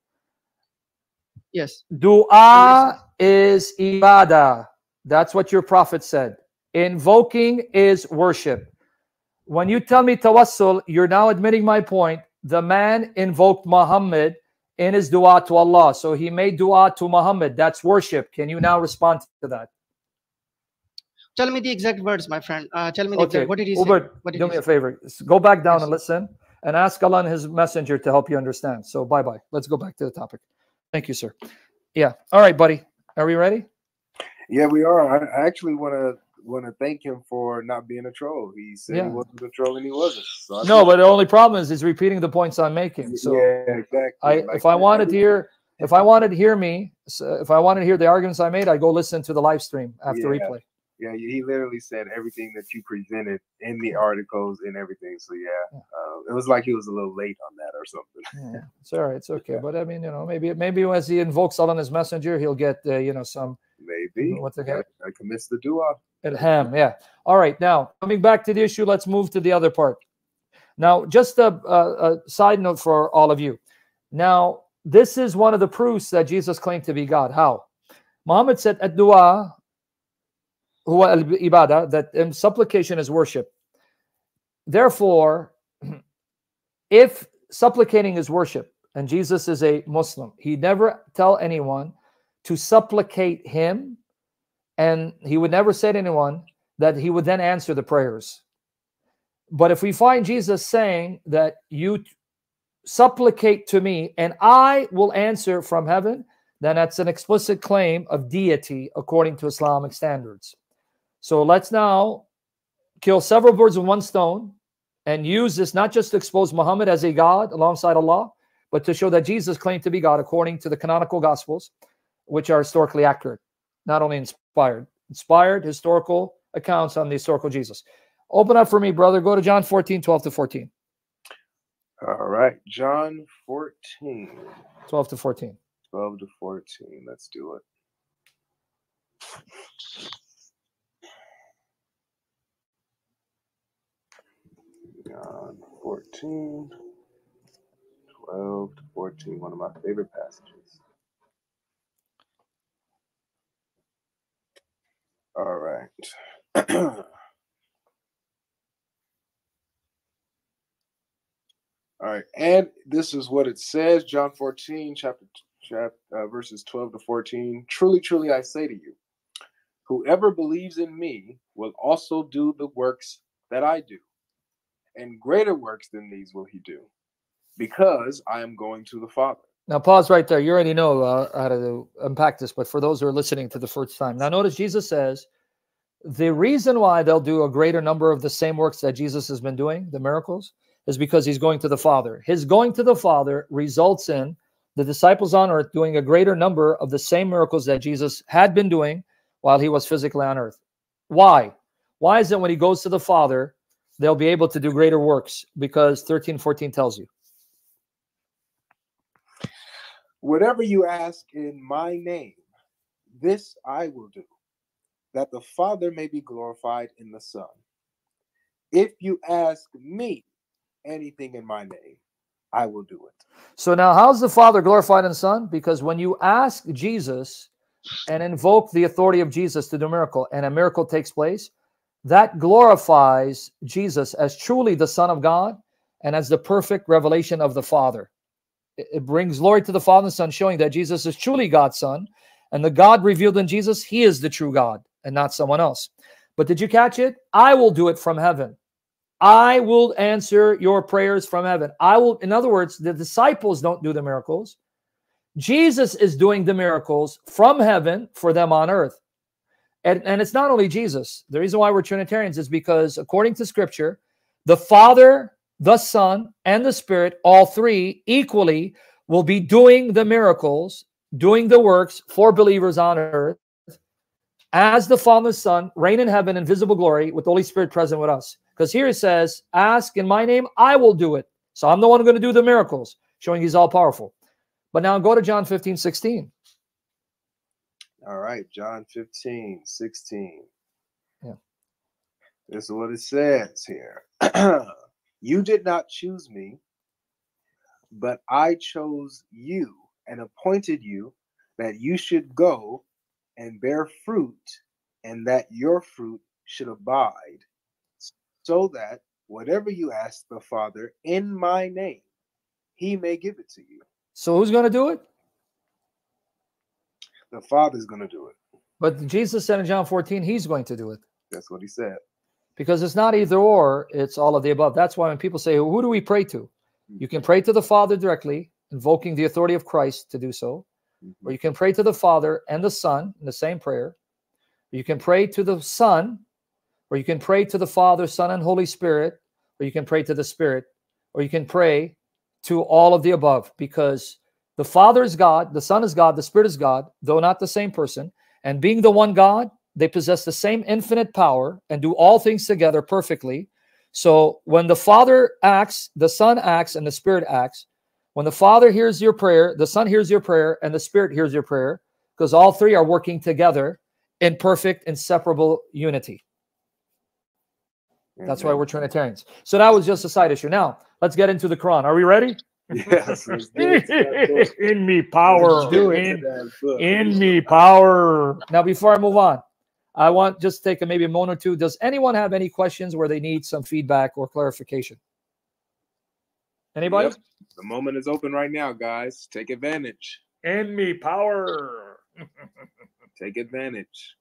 Yes. Dua is ibadah. That's what your prophet said. Invoking is worship. When you tell me tawassul, you're now admitting my point. The man invoked Muhammad in his dua to Allah. So he made dua to Muhammad. That's worship. Can you now respond to that? Tell me the exact words, my friend. Uh, tell me the Okay. exact. What did he say? Ubert, What did do he me a say? favor. Go back down Yes. and listen and ask Allah and his messenger to help you understand. So bye-bye. Let's go back to the topic. Thank you, sir. Yeah. All right, buddy. Are we ready? Yeah, we are. I I actually want to want to thank him for not being a troll. He said Yeah. he wasn't a troll and he wasn't. So I No, think- but the only problem is he's repeating the points I'm making. So yeah, exactly. I, Like, if I wanted to hear, if I wanted to hear me, so if I wanted to hear the arguments I made, I go listen to the live stream after Yeah. replay. Yeah, he literally said everything that you presented in the articles and everything. So yeah, uh, it was like he was a little late on that or something. Yeah, it's all right. It's okay. But I mean, you know, maybe maybe as he invokes Allah and his messenger, he'll get uh, you know some Maybe. what's it get? I, I commits the dua. Ilham. Yeah. All right. Now coming back to the issue, let's move to the other part. Now, just a, a, a side note for all of you. Now, this is one of the proofs that Jesus claimed to be God. How? Muhammad said, "Ad-du'a huwa al-ibadah," that um, supplication is worship. Therefore, if supplicating is worship, and Jesus is a Muslim, he never tell anyone to supplicate him, and he would never say to anyone that he would then answer the prayers. But if we find Jesus saying that you supplicate to me and I will answer from heaven, then that's an explicit claim of deity according to Islamic standards. So let's now kill several birds with one stone and use this not just to expose Muhammad as a God alongside Allah, but to show that Jesus claimed to be God according to the canonical Gospels, which are historically accurate, not only inspired. Inspired historical accounts on the historical Jesus. Open up for me, brother. Go to John fourteen, twelve to fourteen. All right, John fourteen. twelve to fourteen. twelve to fourteen. Let's do it. John fourteen, twelve to fourteen. One of my favorite passages. All right. All right, and this is what it says, John fourteen, chapter, chapter uh, verses twelve to fourteen. Truly, truly, I say to you, whoever believes in me will also do the works that I do, and greater works than these will he do, because I am going to the Father. Now pause right there. You already know uh, how to unpack this, but for those who are listening to the first time, now notice Jesus says the reason why they'll do a greater number of the same works that Jesus has been doing, the miracles, is because he's going to the Father. His going to the Father results in the disciples on earth doing a greater number of the same miracles that Jesus had been doing while he was physically on earth. Why? Why is it when he goes to the Father, they'll be able to do greater works? Because thirteen fourteen tells you. Whatever you ask in my name, this I will do, that the Father may be glorified in the Son. If you ask me anything in my name, I will do it. So now how's the Father glorified in the Son? Because when you ask Jesus and invoke the authority of Jesus to do a miracle, and a miracle takes place, that glorifies Jesus as truly the Son of God and as the perfect revelation of the Father. It brings glory to the Father and the Son, showing that Jesus is truly God's Son, and the God revealed in Jesus, he is the true God and not someone else. But did you catch it? I will do it from heaven. I will answer your prayers from heaven. I will, in other words, the disciples don't do the miracles. Jesus is doing the miracles from heaven for them on earth. And, and it's not only Jesus. The reason why we're Trinitarians is because according to Scripture, the Father, the Son, and the Spirit, all three equally will be doing the miracles, doing the works for believers on earth, as the Father and the Son reign in heaven in visible glory with the Holy Spirit present with us. Because here it says, ask in my name, I will do it. So I'm the one who's going to do the miracles, showing he's all powerful. But now go to John fifteen, sixteen. All right, John fifteen, sixteen. Yeah. This is what it says here. You did not choose me, but I chose you and appointed you that you should go and bear fruit, and that your fruit should abide, so that whatever you ask the Father in my name, he may give it to you. So who's going to do it? The Father's going to do it. But Jesus said in John fourteen, he's going to do it. That's what he said. Because it's not either or, it's all of the above. That's why when people say, who do we pray to? You can pray to the Father directly, invoking the authority of Christ to do so. Mm-hmm. Or you can pray to the Father and the Son in the same prayer. You can pray to the Son, or you can pray to the Father, Son, and Holy Spirit, or you can pray to the Spirit, or you can pray to all of the above, because the Father is God, the Son is God, the Spirit is God, though not the same person. And being the one God, they possess the same infinite power and do all things together perfectly. So when the Father acts, the Son acts, and the Spirit acts. When the Father hears your prayer, the Son hears your prayer, and the Spirit hears your prayer, because all three are working together in perfect, inseparable unity. That's why we're Trinitarians. So that was just a side issue. Now, let's get into the Quran. Are we ready? Yes. Let's do it. In me power. In, in me power. Now, before I move on, I want just take a, maybe a moment or two. Does anyone have any questions where they need some feedback or clarification? Anybody? Yep. The moment is open right now, guys. Take advantage. In me power. Take advantage.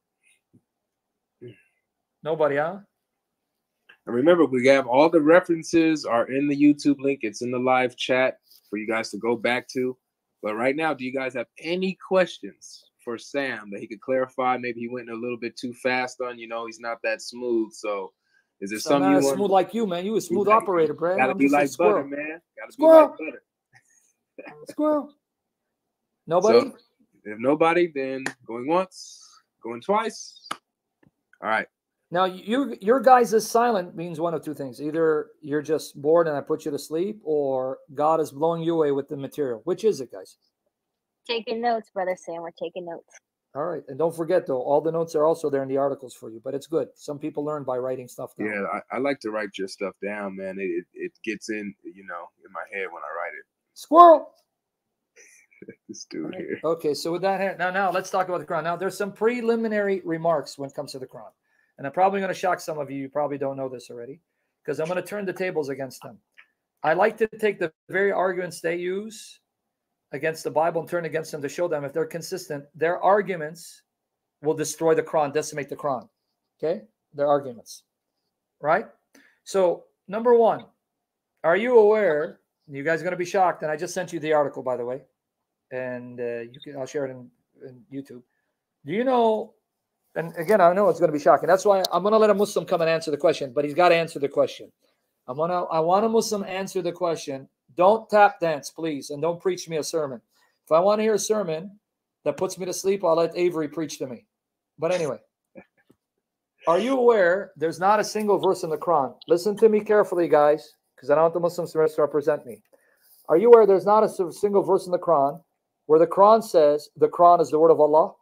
Nobody, huh? And remember, we have all the references are in the YouTube link. It's in the live chat for you guys to go back to. But right now, do you guys have any questions for Sam that he could clarify? Maybe he went a little bit too fast on, you know, he's not that smooth. So is there So something I'm you not want? smooth like you, man. You a smooth gotta- operator, bro. Gotta I'm be just a like squirrel. butter, man. Gotta Squirrel. be like butter. Squirrel. Nobody? So if nobody, then going once, going twice. All right. Now, you, your guys' is silent means one of two things. Either you're just bored and I put you to sleep, or God is blowing you away with the material. Which is it, guys? Taking notes, Brother Sam. We're taking notes. All right. And don't forget, though, all the notes are also there in the articles for you. But it's good. Some people learn by writing stuff down. Yeah, I, I like to write your stuff down, man. It, it it gets in, you know, in my head when I write it. Squirrel. This dude here. Okay, so with that, now, now let's talk about the Quran. Now, there's some preliminary remarks when it comes to the Quran. And I'm probably going to shock some of you. You probably don't know this already, because I'm going to turn the tables against them. I like to take the very arguments they use against the Bible and turn against them to show them if they're consistent. Their arguments will destroy the Quran, decimate the Quran. Okay? Their arguments. Right? So, number one, are you aware? You guys are going to be shocked, and I just sent you the article, by the way, and uh, you can. I'll share it in, in YouTube. Do you know? And again, I know it's going to be shocking. That's why I'm going to let a Muslim come and answer the question, but he's got to answer the question. I'm gonna. I want a Muslim answer the question. Don't tap dance, please, and don't preach me a sermon. If I want to hear a sermon that puts me to sleep, I'll let Avery preach to me. But anyway, are you aware there's not a single verse in the Quran? Listen to me carefully, guys, because I don't want the Muslims to misrepresent me. Are you aware there's not a single verse in the Quran where the Quran says the Quran is the word of Allah?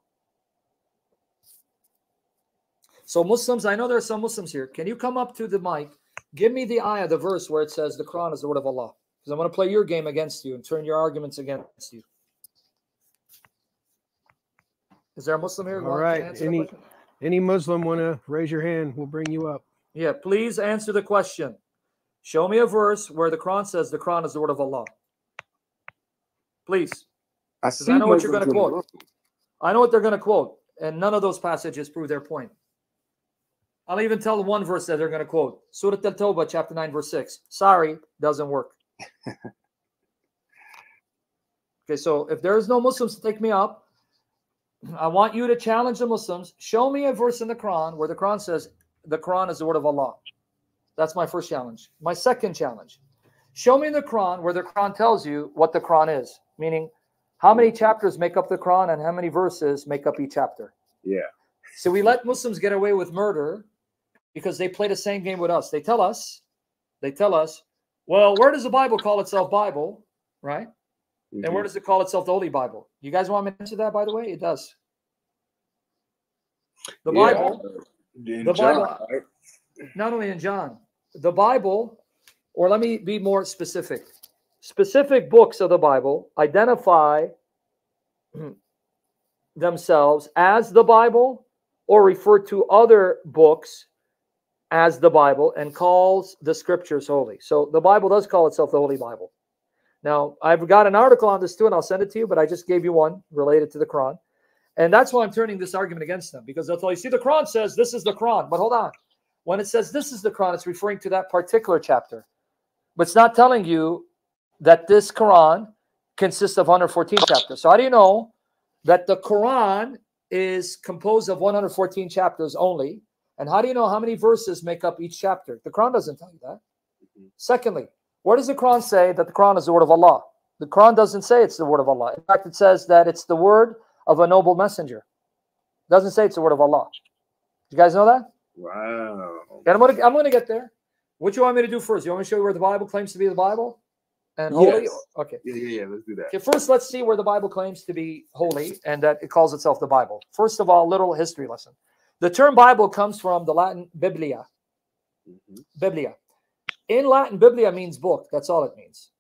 So Muslims, I know there are some Muslims here. Can you come up to the mic? Give me the ayah, the verse where it says the Quran is the word of Allah. Because I'm going to play your game against you and turn your arguments against you. Is there a Muslim here? All right. Any any Muslim want to raise your hand? We'll bring you up. Yeah, please answer the question. Show me a verse where the Quran says the Quran is the word of Allah. Please. I see. I know what you're going to quote. I know what they're going to quote. And none of those passages prove their point. I'll even tell one verse that they're going to quote. Surah Al-Tawbah, chapter nine, verse six. Sorry, doesn't work. Okay, so if there is no Muslims to take me up, I want you to challenge the Muslims. Show me a verse in the Quran where the Quran says the Quran is the word of Allah. That's my first challenge. My second challenge. Show me in the Quran where the Quran tells you what the Quran is. Meaning, how many chapters make up the Quran and how many verses make up each chapter. Yeah. So we let Muslims get away with murder because they play the same game with us. They tell us, they tell us, well, where does the Bible call itself Bible, right? Mm-hmm. And where does it call itself the Holy Bible? You guys want me to answer that, by the way? It does. The yeah. Bible, in the John, Bible, right? not only in John, the Bible, or let me be more specific. Specific books of the Bible identify themselves as the Bible or refer to other books as the Bible and calls the scriptures holy. So the Bible does call itself the Holy Bible. Now, I've got an article on this too, and I'll send it to you, but I just gave you one related to the Quran. And that's why I'm turning this argument against them, because they'll tell you, see, the Quran says this is the Quran. But hold on. When it says this is the Quran, it's referring to that particular chapter. But it's not telling you that this Quran consists of one hundred fourteen chapters. So how do you know that the Quran is composed of one hundred fourteen chapters only? And how do you know how many verses make up each chapter? The Quran doesn't tell you that. Mm-hmm. Secondly, where does the Quran say that the Quran is the word of Allah? The Quran doesn't say it's the word of Allah. In fact, it says that it's the word of a noble messenger. It doesn't say it's the word of Allah. You guys know that? Wow. And I'm gonna I'm gonna get there. What do you want me to do first? You want me to show you where the Bible claims to be the Bible and holy? Yes. Okay. Yeah, yeah, yeah. Let's do that. Okay. First, let's see where the Bible claims to be holy and that it calls itself the Bible. First of all, little history lesson. The term Bible comes from the Latin Biblia. Mm-hmm. Biblia. In Latin, Biblia means book. That's all it means.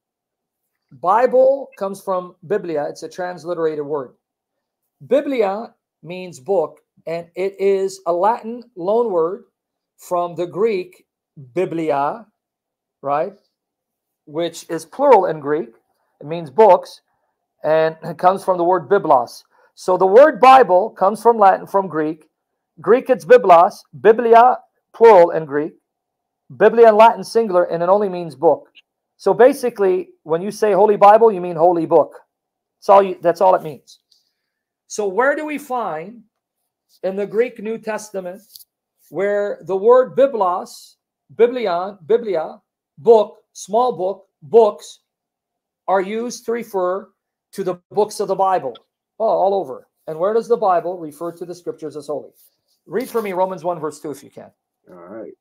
Bible comes from Biblia. It's a transliterated word. Biblia means book, and it is a Latin loan word from the Greek biblia, right? Which is plural in Greek. It means books, and it comes from the word biblos. So the word Bible comes from Latin, from Greek. Greek, it's biblos. Biblia, plural in Greek. Biblia in Latin, singular, and it only means book. So basically, when you say Holy Bible, you mean holy book. That's all, you, that's all it means. So where do we find in the Greek New Testament where the word biblos, biblion, biblia, book, small book, books, are used to refer to the books of the Bible? Oh, all over. And where does the Bible refer to the scriptures as holy? Read for me Romans one, verse two, if you can. All right.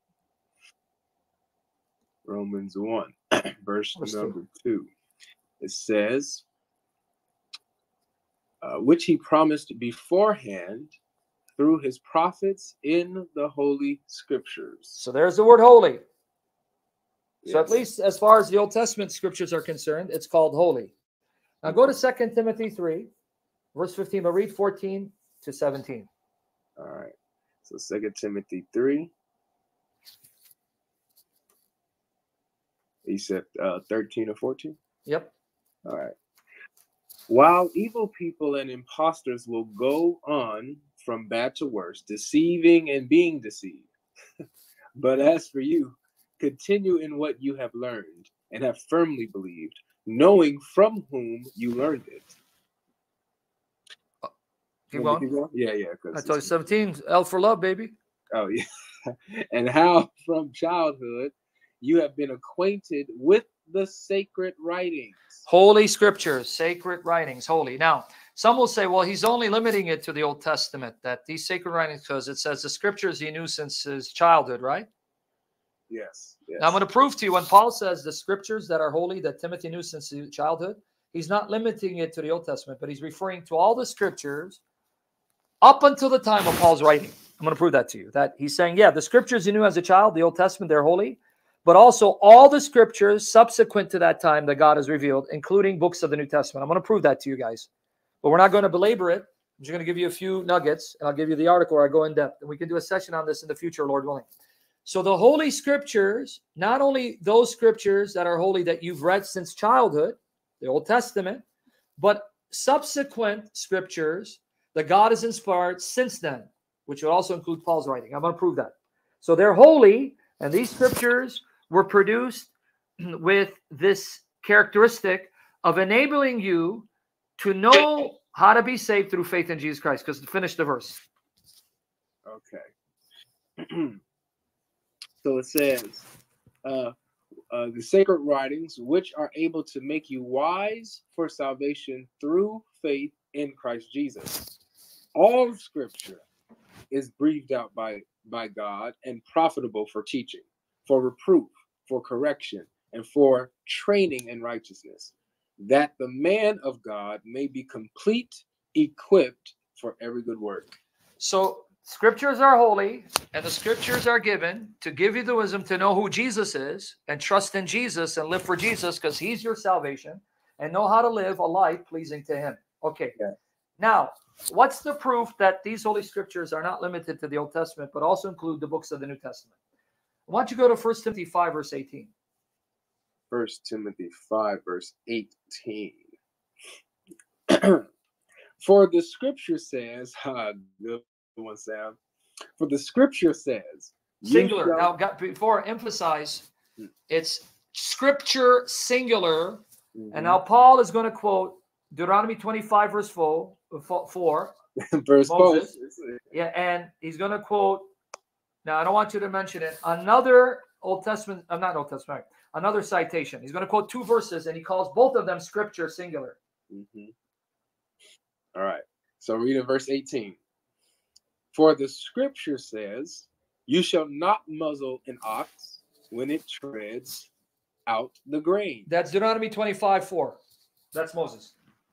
Romans one, verse, verse number two. two. It says, uh, which he promised beforehand through his prophets in the Holy Scriptures. So there's the word holy. Yes. So at least as far as the Old Testament scriptures are concerned, it's called holy. Now go to Second Timothy three, verse fifteen, but read fourteen to seventeen. All right. So Second Timothy three. You said uh, thirteen or fourteen? Yep. All right. While evil people and impostors will go on from bad to worse, deceiving and being deceived. But as for you, Continue in what you have learned and have firmly believed, knowing from whom you learned it. Keep Want me going. to keep going? Yeah, yeah. 'cause I told you it's- seventeen, L for love, baby. Oh, yeah. And how from childhood you have been acquainted with the sacred writings. Holy scriptures, sacred writings, holy. Now, some will say, well, he's only limiting it to the Old Testament, that these sacred writings, because it says the scriptures he knew since his childhood, right? Yes. yes. Now, I'm going to prove to you when Paul says the scriptures that are holy that Timothy knew since his childhood, he's not limiting it to the Old Testament, but he's referring to all the scriptures up until the time of Paul's writing. I'm going to prove that to you. That he's saying, yeah, the scriptures he knew as a child, the Old Testament, they're holy, but also all the scriptures subsequent to that time that God has revealed, including books of the New Testament. I'm going to prove that to you guys. But we're not going to belabor it. I'm just going to give you a few nuggets, and I'll give you the article where I go in depth. And we can do a session on this in the future, Lord willing. So the Holy Scriptures, not only those scriptures that are holy that you've read since childhood, the Old Testament, but subsequent scriptures that God has inspired since then, which would also include Paul's writing. I'm going to prove that. So they're holy, and these scriptures were produced with this characteristic of enabling you to know how to be saved through faith in Jesus Christ. Because finish the verse. Okay. So it says, uh, uh, the sacred writings, which are able to make you wise for salvation through faith in Christ Jesus. All scripture is breathed out by, by God and profitable for teaching, for reproof, for correction, and for training in righteousness, that the man of God may be complete, equipped for every good work. So scriptures are holy, and the scriptures are given to give you the wisdom to know who Jesus is and trust in Jesus and live for Jesus because he's your salvation, and know how to live a life pleasing to him. Okay. Yeah. Now, what's the proof that these holy scriptures are not limited to the Old Testament, but also include the books of the New Testament? Why don't you go to First Timothy five, verse eighteen? First Timothy five, verse eighteen. For the scripture says, ah, good one, Sam. For the scripture says, Singular. shall... Now, got, before I emphasize, it's scripture singular. Mm-hmm. And now Paul is going to quote Deuteronomy twenty-five, verse four. four verse Moses. four. Yeah, and he's going to quote, now I don't want you to mention it, another Old Testament, I'm uh, not Old Testament, another citation. He's going to quote two verses, and he calls both of them scripture singular. Mm-hmm. All right. So read in verse eighteen. For the scripture says, you shall not muzzle an ox when it treads out the grain. That's Deuteronomy twenty-five, four. That's Moses.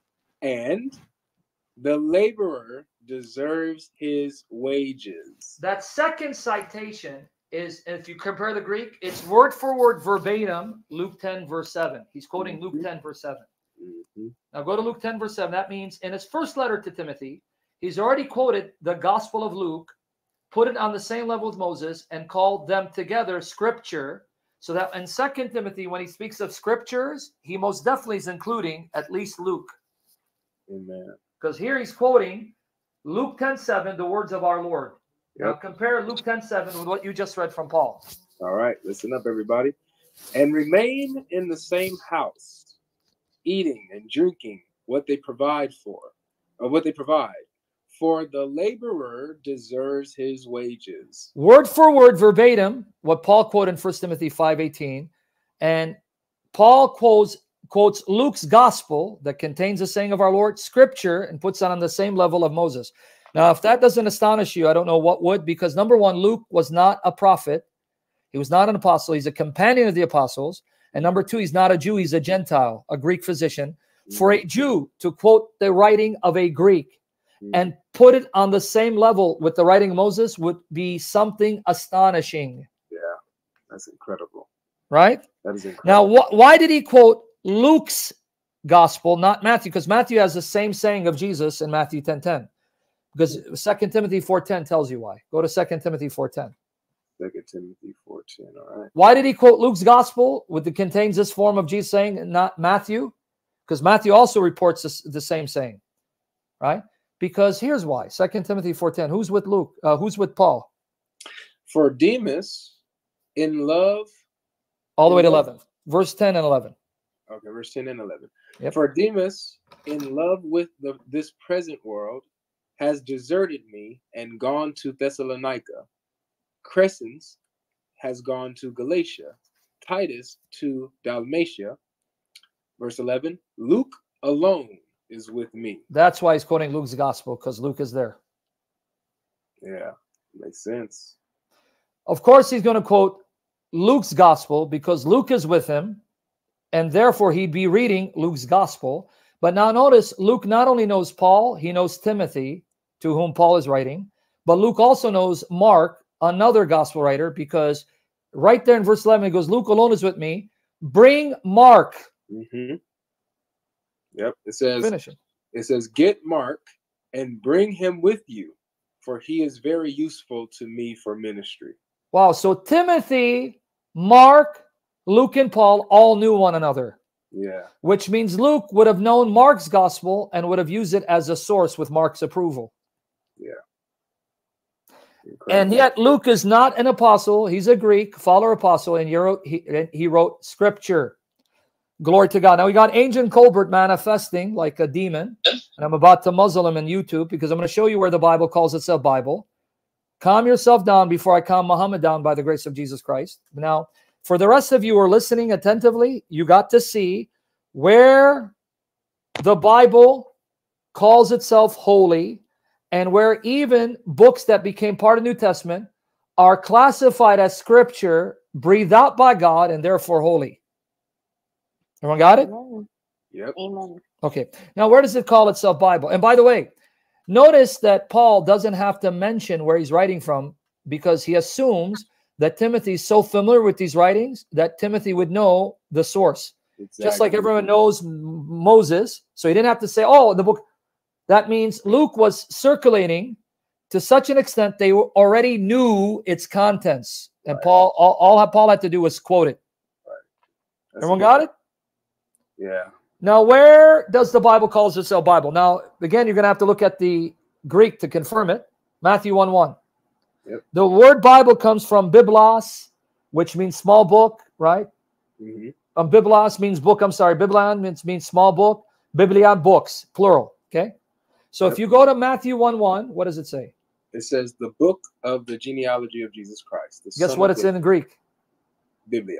And the laborer deserves his wages. That second citation is, if you compare the Greek, it's word for word verbatim, Luke ten, verse seven. He's quoting Mm-hmm. Luke ten, verse seven. Mm-hmm. Now go to Luke ten, verse seven. That means in his first letter to Timothy, he's already quoted the Gospel of Luke, put it on the same level with Moses, and called them together scripture. So that in Second Timothy, when he speaks of scriptures, he most definitely is including at least Luke. Amen. Because here he's quoting Luke ten, seven, the words of our Lord. Yep. Now compare Luke ten, seven with what you just read from Paul. All right, listen up, everybody. And remain in the same house, eating and drinking what they provide for, or what they provide. For the laborer deserves his wages. Word for word, verbatim, what Paul quoted in First Timothy five eighteen. And Paul quotes, quotes Luke's gospel that contains the saying of our Lord, scripture, and puts it on the same level of Moses. Now, if that doesn't astonish you, I don't know what would, because number one, Luke was not a prophet. He was not an apostle. He's a companion of the apostles. And number two, he's not a Jew. He's a Gentile, a Greek physician. For a Jew to quote the writing of a Greek and put it on the same level with the writing of Moses would be something astonishing. Yeah, that's incredible. Right? That is incredible. Now, wh why did he quote Luke's gospel, not Matthew? Because Matthew has the same saying of Jesus in Matthew ten ten. Because Second Timothy four ten tells you why. Go to Second Timothy four ten. Second Timothy four ten, all right. Why did he quote Luke's gospel, which contains this form of Jesus saying, and not Matthew? Because Matthew also reports this, the same saying, right? Because here's why. Second Timothy four ten. Who's with Luke? Uh, who's with Paul? For Demas, in love all the way to eleven. Verse ten and eleven. Okay, verse ten and eleven. Yep. For Demas, in love with the, this present world, has deserted me and gone to Thessalonica. Crescens has gone to Galatia. Titus to Dalmatia. Verse eleven. Luke alone is with me. That's why he's quoting Luke's gospel, because Luke is there. Yeah, makes sense. Of course, he's going to quote Luke's gospel because Luke is with him, and therefore he'd be reading Luke's gospel. But now notice, Luke not only knows Paul, he knows Timothy, to whom Paul is writing, but Luke also knows Mark, another gospel writer, because right there in verse eleven, he goes, Luke alone is with me. Bring Mark. Mm-hmm. Yep, it says, Finish it. It says, get Mark and bring him with you, for he is very useful to me for ministry. Wow, so Timothy, Mark, Luke, and Paul all knew one another. Yeah. Which means Luke would have known Mark's gospel and would have used it as a source with Mark's approval. Yeah. Incredible. And yet Luke is not an apostle. He's a Greek, follower apostle, and he wrote, he, he wrote scripture. Glory to God. Now we got Ancient Colbert manifesting like a demon. And I'm about to muzzle him in YouTube because I'm going to show you where the Bible calls itself Bible. Calm yourself down before I calm Muhammad down by the grace of Jesus Christ. Now, for the rest of you who are listening attentively, you got to see where the Bible calls itself holy and where even books that became part of the New Testament are classified as scripture, breathed out by God, and therefore holy. Everyone got it? Amen. Yep. Amen. Okay. Now, where does it call itself Bible? And by the way, notice that Paul doesn't have to mention where he's writing from because he assumes that Timothy is so familiar with these writings that Timothy would know the source. Exactly. Just like everyone knows Moses. So he didn't have to say, oh, the book. That means Luke was circulating to such an extent they already knew its contents. And Right. Paul, all, all Paul had to do was quote it. That's Everyone good. got it? Yeah. Now, where does the Bible call itself Bible? Now, again, you're going to have to look at the Greek to confirm it. Matthew one one. Yep. The word Bible comes from biblos, which means small book, right? Mm-hmm. Um, biblos means book. I'm sorry. Biblion means, means small book. Biblia, books, plural. Okay? So Yep. if you go to Matthew one one, what does it say? It says the book of the genealogy of Jesus Christ. The Guess son what of it's David. in Greek? Biblia.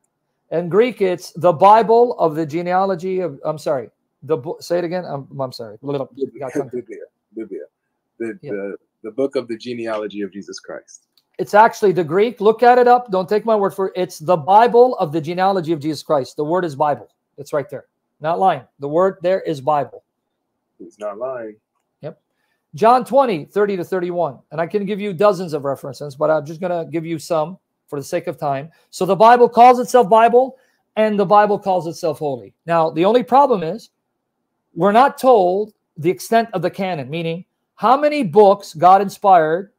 In Greek, it's the Bible of the genealogy of, I'm sorry. The bo- Say it again. I'm, I'm sorry. Biblia. Got tongue. Biblia. Biblia. The, Yeah. the, the book of the genealogy of Jesus Christ. It's actually the Greek. Look at it up. Don't take my word for it. It's the Bible of the genealogy of Jesus Christ. The word is Bible. It's right there. Not lying. The word there is Bible. He's not lying. Yep. John twenty, thirty to thirty-one. And I can give you dozens of references, but I'm just going to give you some for the sake of time. So the Bible calls itself Bible, and the Bible calls itself holy. Now, the only problem is we're not told the extent of the canon, meaning how many books God inspired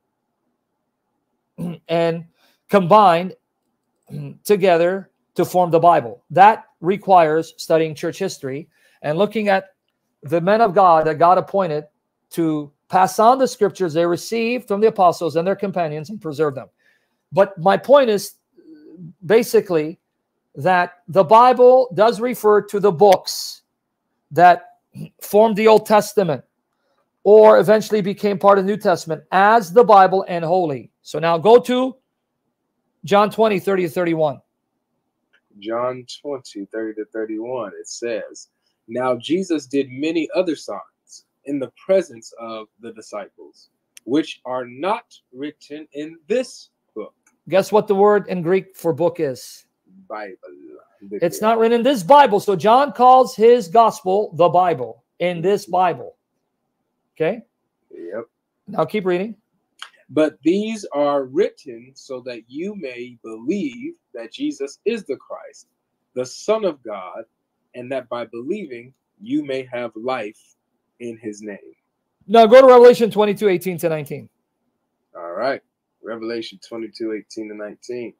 and combined together to form the Bible. That requires studying church history and looking at the men of God that God appointed to pass on the scriptures they received from the apostles and their companions and preserve them. But my point is basically that the Bible does refer to the books that formed the Old Testament or eventually became part of the New Testament as the Bible and holy. So now go to John twenty, thirty to thirty-one. John twenty, thirty to thirty-one. It says, now Jesus did many other signs in the presence of the disciples, which are not written in this book. Guess what the word in Greek for book is? Bible. It's not written in this Bible. So John calls his gospel the Bible, in this Bible. Okay? Yep. Now keep reading. But these are written so that you may believe that Jesus is the Christ, the Son of God, and that by believing you may have life in his name. Now go to Revelation twenty-two, eighteen to nineteen. All right. Revelation twenty-two, eighteen to nineteen.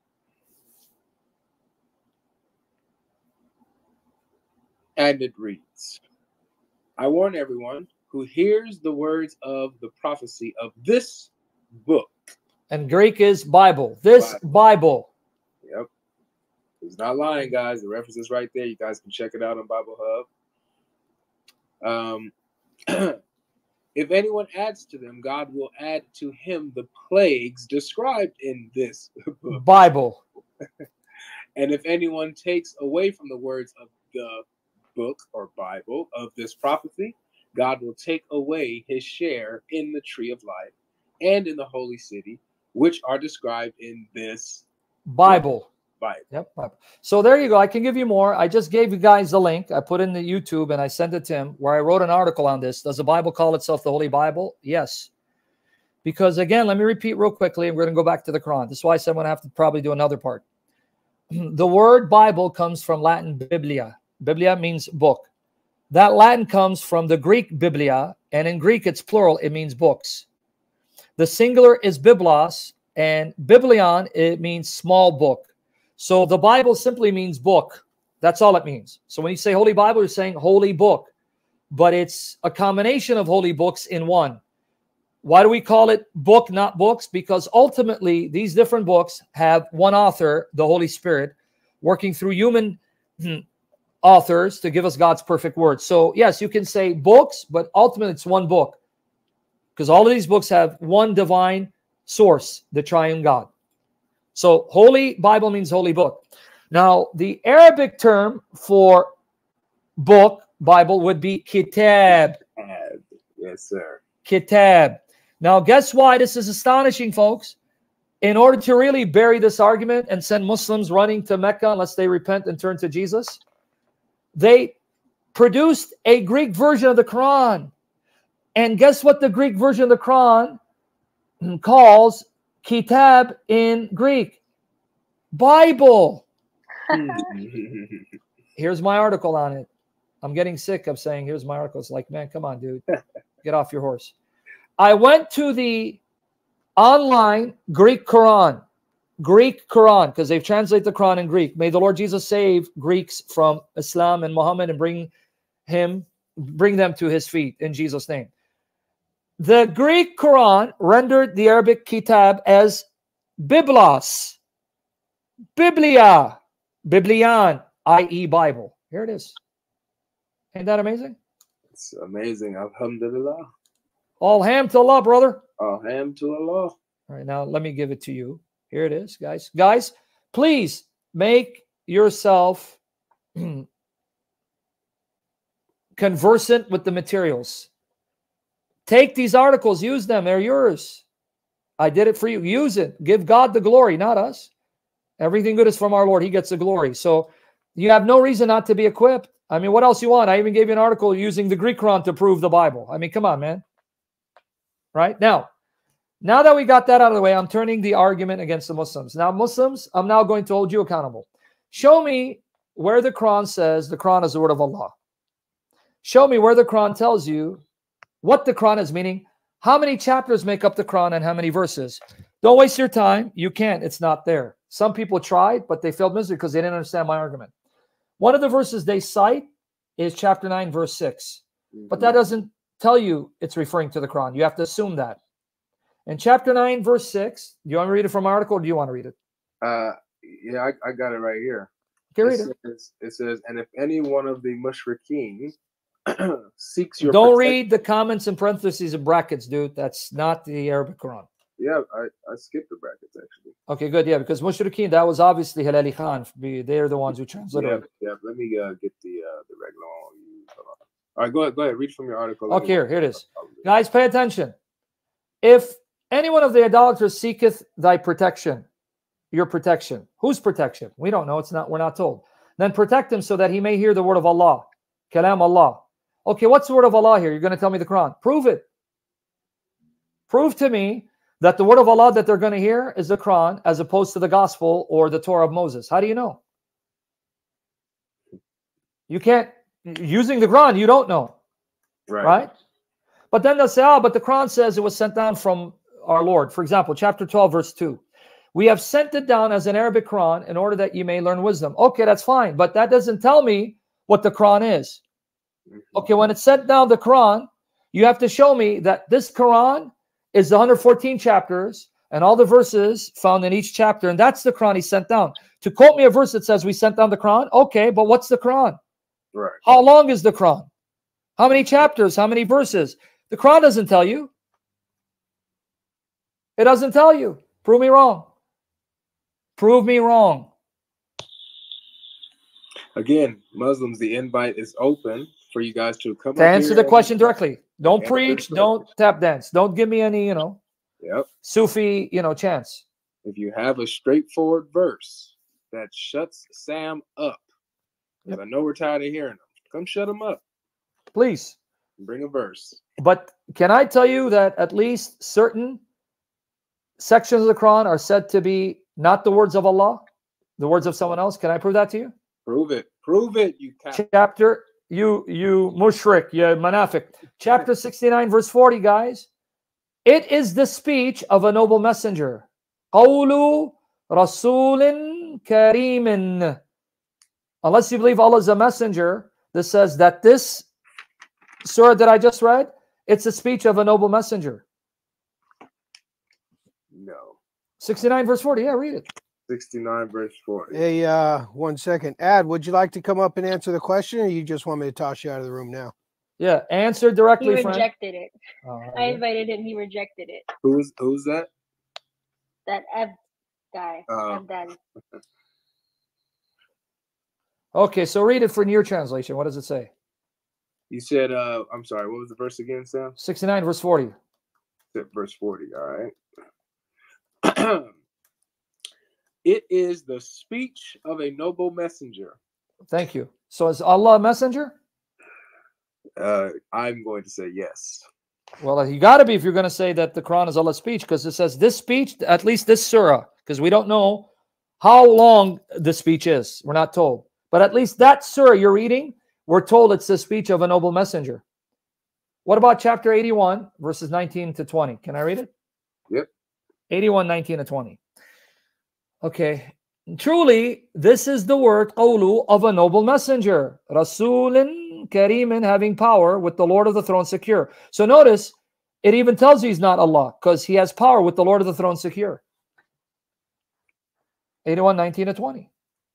And it reads, I warn everyone who hears the words of the prophecy of this book. And Greek is Bible. This Bible. Bible. Yep. He's not lying, guys. The reference is right there. You guys can check it out on Bible Hub. Um, if anyone adds to them, God will add to him the plagues described in this book. Bible. And if anyone takes away from the words of the book or Bible of this prophecy, God will take away his share in the tree of life and in the holy city, which are described in this Bible. Bible. Yep. Bible. So there you go. I can give you more. I just gave you guys the link. I put in the YouTube and I sent it to him where I wrote an article on this. Does the Bible call itself the Holy Bible? Yes. Because again, let me repeat real quickly. We're going to go back to the Quran. This is why I said I'm going to have to probably do another part. The word Bible comes from Latin biblia. Biblia means book. That Latin comes from the Greek biblia, and in Greek it's plural. It means books. The singular is biblos, and biblion, it means small book. So the Bible simply means book. That's all it means. So when you say Holy Bible, you're saying holy book. But it's a combination of holy books in one. Why do we call it book, not books? Because ultimately, these different books have one author, the Holy Spirit, working through human authors to give us God's perfect word. So yes, you can say books, but ultimately it's one book. Because all of these books have one divine source, the triune God. So Holy Bible means holy book. Now, the Arabic term for book, Bible, would be kitab. Yes, sir. Kitab. Now, guess why this is astonishing, folks? In order to really bury this argument and send Muslims running to Mecca unless they repent and turn to Jesus, they produced a Greek version of the Quran. And guess what the Greek version of the Quran calls kitab in Greek? Bible. Here's my article on it. I'm getting sick of saying, here's my article. It's like, man, come on, dude. Get off your horse. I went to the online Greek Quran. Greek Quran, because they've translated the Quran in Greek. May the Lord Jesus save Greeks from Islam and Muhammad and bring him, bring them to his feet in Jesus' name. The Greek Quran rendered the Arabic kitab as biblos, biblia, biblion, that is Bible. Here it is. Ain't that amazing? It's amazing. Alhamdulillah. All ham to Allah, brother. All ham to Allah. All right, now let me give it to you. Here it is, guys. Guys, please make yourself conversant with the materials. Take these articles, use them. They're yours. I did it for you. Use it. Give God the glory, not us. Everything good is from our Lord. He gets the glory. So you have no reason not to be equipped. I mean, what else you want? I even gave you an article using the Greek Quran to prove the Bible. I mean, come on, man. Right? Now, now that we got that out of the way, I'm turning the argument against the Muslims. Now, Muslims, I'm now going to hold you accountable. Show me where the Quran says the Quran is the word of Allah. Show me where the Quran tells you what the Quran is, meaning how many chapters make up the Quran and how many verses. Don't waste your time. You can't. It's not there. Some people tried, but they failed miserably because they didn't understand my argument. One of the verses they cite is chapter nine, verse six. But that doesn't tell you it's referring to the Quran. You have to assume that. In chapter nine, verse six, do you want to read it from my article or do you want to read it? Uh, yeah, I, I got it right here. Okay, read it. it. Says, it says, and if any one of the mushrikeen seeks your Don't protection- read the comments in parentheses and brackets, dude. That's not the Arabic Quran. Yeah, I, I skipped the brackets actually. Okay, good. Yeah, because Mushrikeen, that was obviously Hilali Khan. They're the ones who translated Yeah, it. yeah. Let me uh, get the uh, the regular one. Hold on. All right, go ahead. Go ahead. Read from your article. Let Okay, me- here, here it is. Guys, pay attention. If any one of the idolaters seeketh thy protection, your protection. Whose protection? We don't know. It's not. We're not told. Then protect him so that he may hear the word of Allah. Kalam Allah. Okay, what's the word of Allah here? You're going to tell me the Quran. Prove it. Prove to me that the word of Allah that they're going to hear is the Quran as opposed to the gospel or the Torah of Moses. How do you know? You can't, using the Quran, you don't know. Right. Right? But then they'll say, oh, but the Quran says it was sent down from our Lord. For example, chapter twelve, verse two. We have sent it down as an Arabic Quran in order that you may learn wisdom. Okay, that's fine. But that doesn't tell me what the Quran is. Okay, when it's sent down the Quran, you have to show me that this Quran is the one hundred fourteen chapters and all the verses found in each chapter, and that's the Quran he sent down. To quote me a verse that says we sent down the Quran, okay, but what's the Quran? Right. How long is the Quran? How many chapters? How many verses? The Quran doesn't tell you. It doesn't tell you. Prove me wrong. Prove me wrong. Again, Muslims, the invite is open for you guys to come To up answer here the and- question directly. Don't Answer preach. the Don't tap dance. Don't give me any, you know, Yep. Sufi, you know, chance. If you have a straightforward verse that shuts Sam up, because I know we're tired of hearing them, come shut him up. Please. Bring a verse. But can I tell you that at least certain sections of the Quran are said to be not the words of Allah, the words of someone else? Can I prove that to you? Prove it. Prove it, you cat. Chapter, you, you mushrik, you manafiq. Chapter sixty-nine, verse forty, guys. It is the speech of a noble messenger. Qawlu Rasulin Karimin. Unless you believe Allah is a messenger, this says that this surah that I just read, it's a speech of a noble messenger. No. sixty-nine verse forty. Yeah, read it. sixty-nine verse forty. Hey, uh, one second. Ad, would you like to come up and answer the question, or you just want me to toss you out of the room now? Yeah, answer He directly, friend. rejected it. Oh, I invited him. He rejected it. Who's who's that? That Ev guy. Oh. Ev Daddy. okay, so read it for your translation. What does it say? You said uh I'm sorry, what was the verse again, Sam? sixty-nine verse forty. Verse forty, all right. It is the speech of a noble messenger. Thank you. So is Allah a messenger? Uh, I'm going to say yes. Well, you got to be if you're going to say that the Quran is Allah's speech, because it says this speech, at least this surah, because we don't know how long the speech is. We're not told. But at least that surah you're reading, we're told it's the speech of a noble messenger. What about chapter eighty-one, verses nineteen to twenty? Can I read it? Yep. eighty-one, nineteen to twenty. Okay. Truly, this is the word qawlu of a noble messenger. Rasulin Karimin, having power with the Lord of the throne secure. So notice, it even tells you he's not Allah, because he has power with the Lord of the throne secure. eighty-one, nineteen to twenty.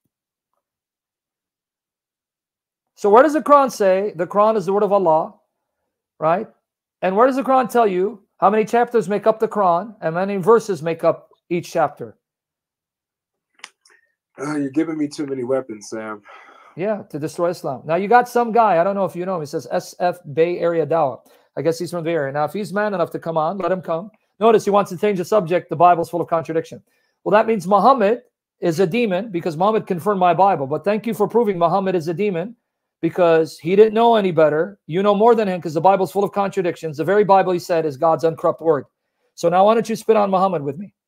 So where does the Quran say the Quran is the word of Allah? Right? And where does the Quran tell you how many chapters make up the Quran and how many verses make up each chapter? Uh, you're giving me too many weapons, Sam. Yeah, to destroy Islam. Now you got some guy, I don't know if you know him, he says S F Bay Area Dawah. I guess he's from the area. Now if he's man enough to come on, let him come. Notice he wants to change the subject. The Bible's full of contradiction. Well, that means Muhammad is a demon because Muhammad confirmed my Bible. But thank you for proving Muhammad is a demon because he didn't know any better. You know more than him because the Bible's full of contradictions. The very Bible he said is God's uncorrupt word. So now why don't you spit on Muhammad with me?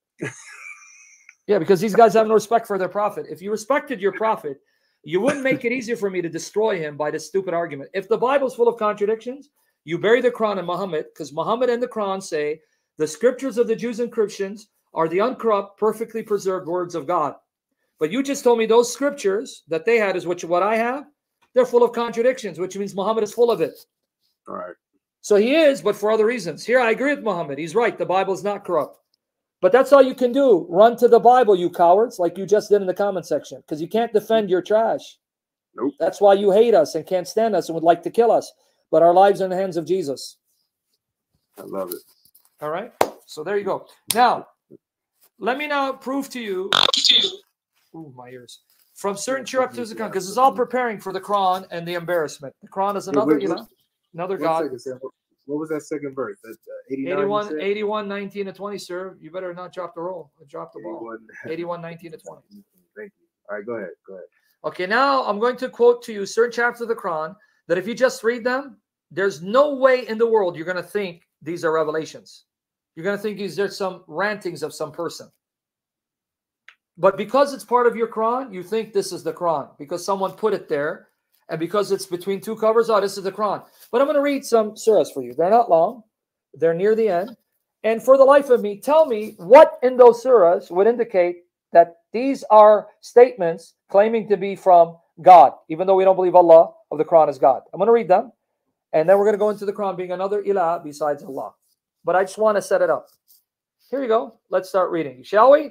Yeah, because these guys have no respect for their prophet. If you respected your prophet, you wouldn't make it easier for me to destroy him by this stupid argument. If the Bible's full of contradictions, you bury the Quran and Muhammad, because Muhammad and the Quran say the scriptures of the Jews and Christians are the uncorrupt, perfectly preserved words of God. But you just told me those scriptures that they had is what, what I have. They're full of contradictions, which means Muhammad is full of it. All right. So he is, but for other reasons. Here, I agree with Muhammad. He's right. The Bible is not corrupt. But that's all you can do. Run to the Bible, you cowards, like you just did in the comment section, because you can't defend your trash. Nope. That's why you hate us and can't stand us and would like to kill us. But our lives are in the hands of Jesus. I love it. All right? So there you go. Now, let me now prove to you. Ooh, my ears. From certain chapters of the Quran, because it's all preparing for the Quran and the embarrassment. The Quran is another, wait, you wait. know, another One God. second, Sam. What was that second verse? That, uh, eighty-nine, you eighty-one, said? eighty-one, nineteen to twenty, sir. You better not drop the roll. Drop the ball. eighty-one. eighty-one, nineteen to twenty. Thank you. All right, go ahead. Go ahead. Okay, now I'm going to quote to you certain chapters of the Quran that if you just read them, there's no way in the world you're going to think these are revelations. You're going to think these are some rantings of some person. But because it's part of your Quran, you think this is the Quran because someone put it there. And because it's between two covers, oh, this is the Quran. But I'm going to read some surahs for you. They're not long. They're near the end. And for the life of me, tell me what in those surahs would indicate that these are statements claiming to be from God, even though we don't believe Allah of the Quran is God. I'm going to read them. And then we're going to go into the Quran being another ilah besides Allah. But I just want to set it up. Here you go. Let's start reading, shall we?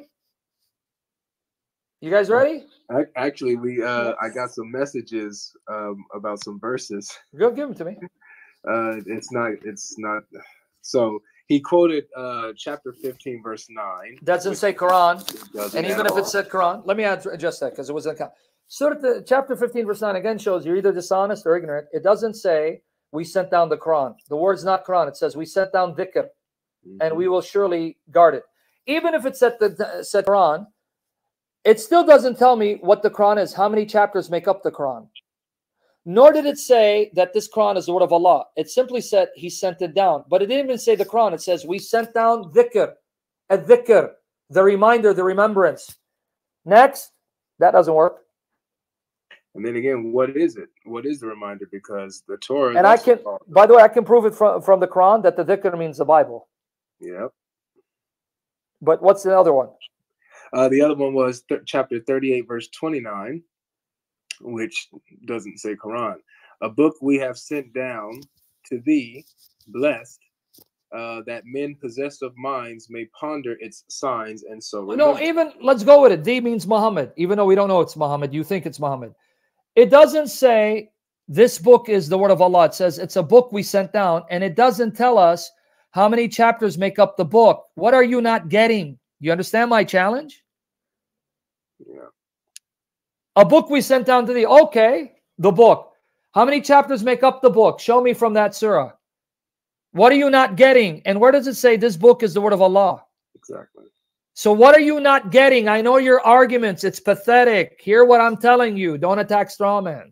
You guys ready? I, actually, we uh, I got some messages um, about some verses. Go give them to me. Uh, it's not. It's not. So he quoted uh, chapter fifteen, verse nine. Doesn't say Quran, Doesn't and at even if all. it said Quran, let me add, adjust that because it was a Surah the, chapter fifteen, verse nine again shows you're either dishonest or ignorant. It doesn't say we sent down the Quran. The word's not Quran. It says we sent down dhikr, Mhm. and we will surely guard it. Even if it said the said Quran, it still doesn't tell me what the Quran is, how many chapters make up the Quran. Nor did it say that this Quran is the word of Allah. It simply said he sent it down. But it didn't even say the Quran. It says we sent down dhikr, a dhikr, the reminder, the remembrance. Next, that doesn't work. And then again, what is it? What is the reminder? Because the Torah. is And I also can, called- by the way, I can prove it from, from the Quran that the dhikr means the Bible. Yep. But what's the other one? Uh, the other one was th- chapter thirty-eight, verse twenty-nine, which doesn't say Quran. A book we have sent down to thee, blessed, uh, that men possessed of minds may ponder its signs and so No, remember. even, let's go with it. D means Muhammad. Even though we don't know it's Muhammad, you think it's Muhammad. It doesn't say this book is the word of Allah. It says it's a book we sent down, and it doesn't tell us how many chapters make up the book. What are you not getting? You understand my challenge? Yeah. A book we sent down to thee. Okay, the book. How many chapters make up the book? Show me from that surah. What are you not getting? And where does it say this book is the word of Allah? Exactly. So what are you not getting? I know your arguments. It's pathetic. Hear what I'm telling you. Don't attack straw man.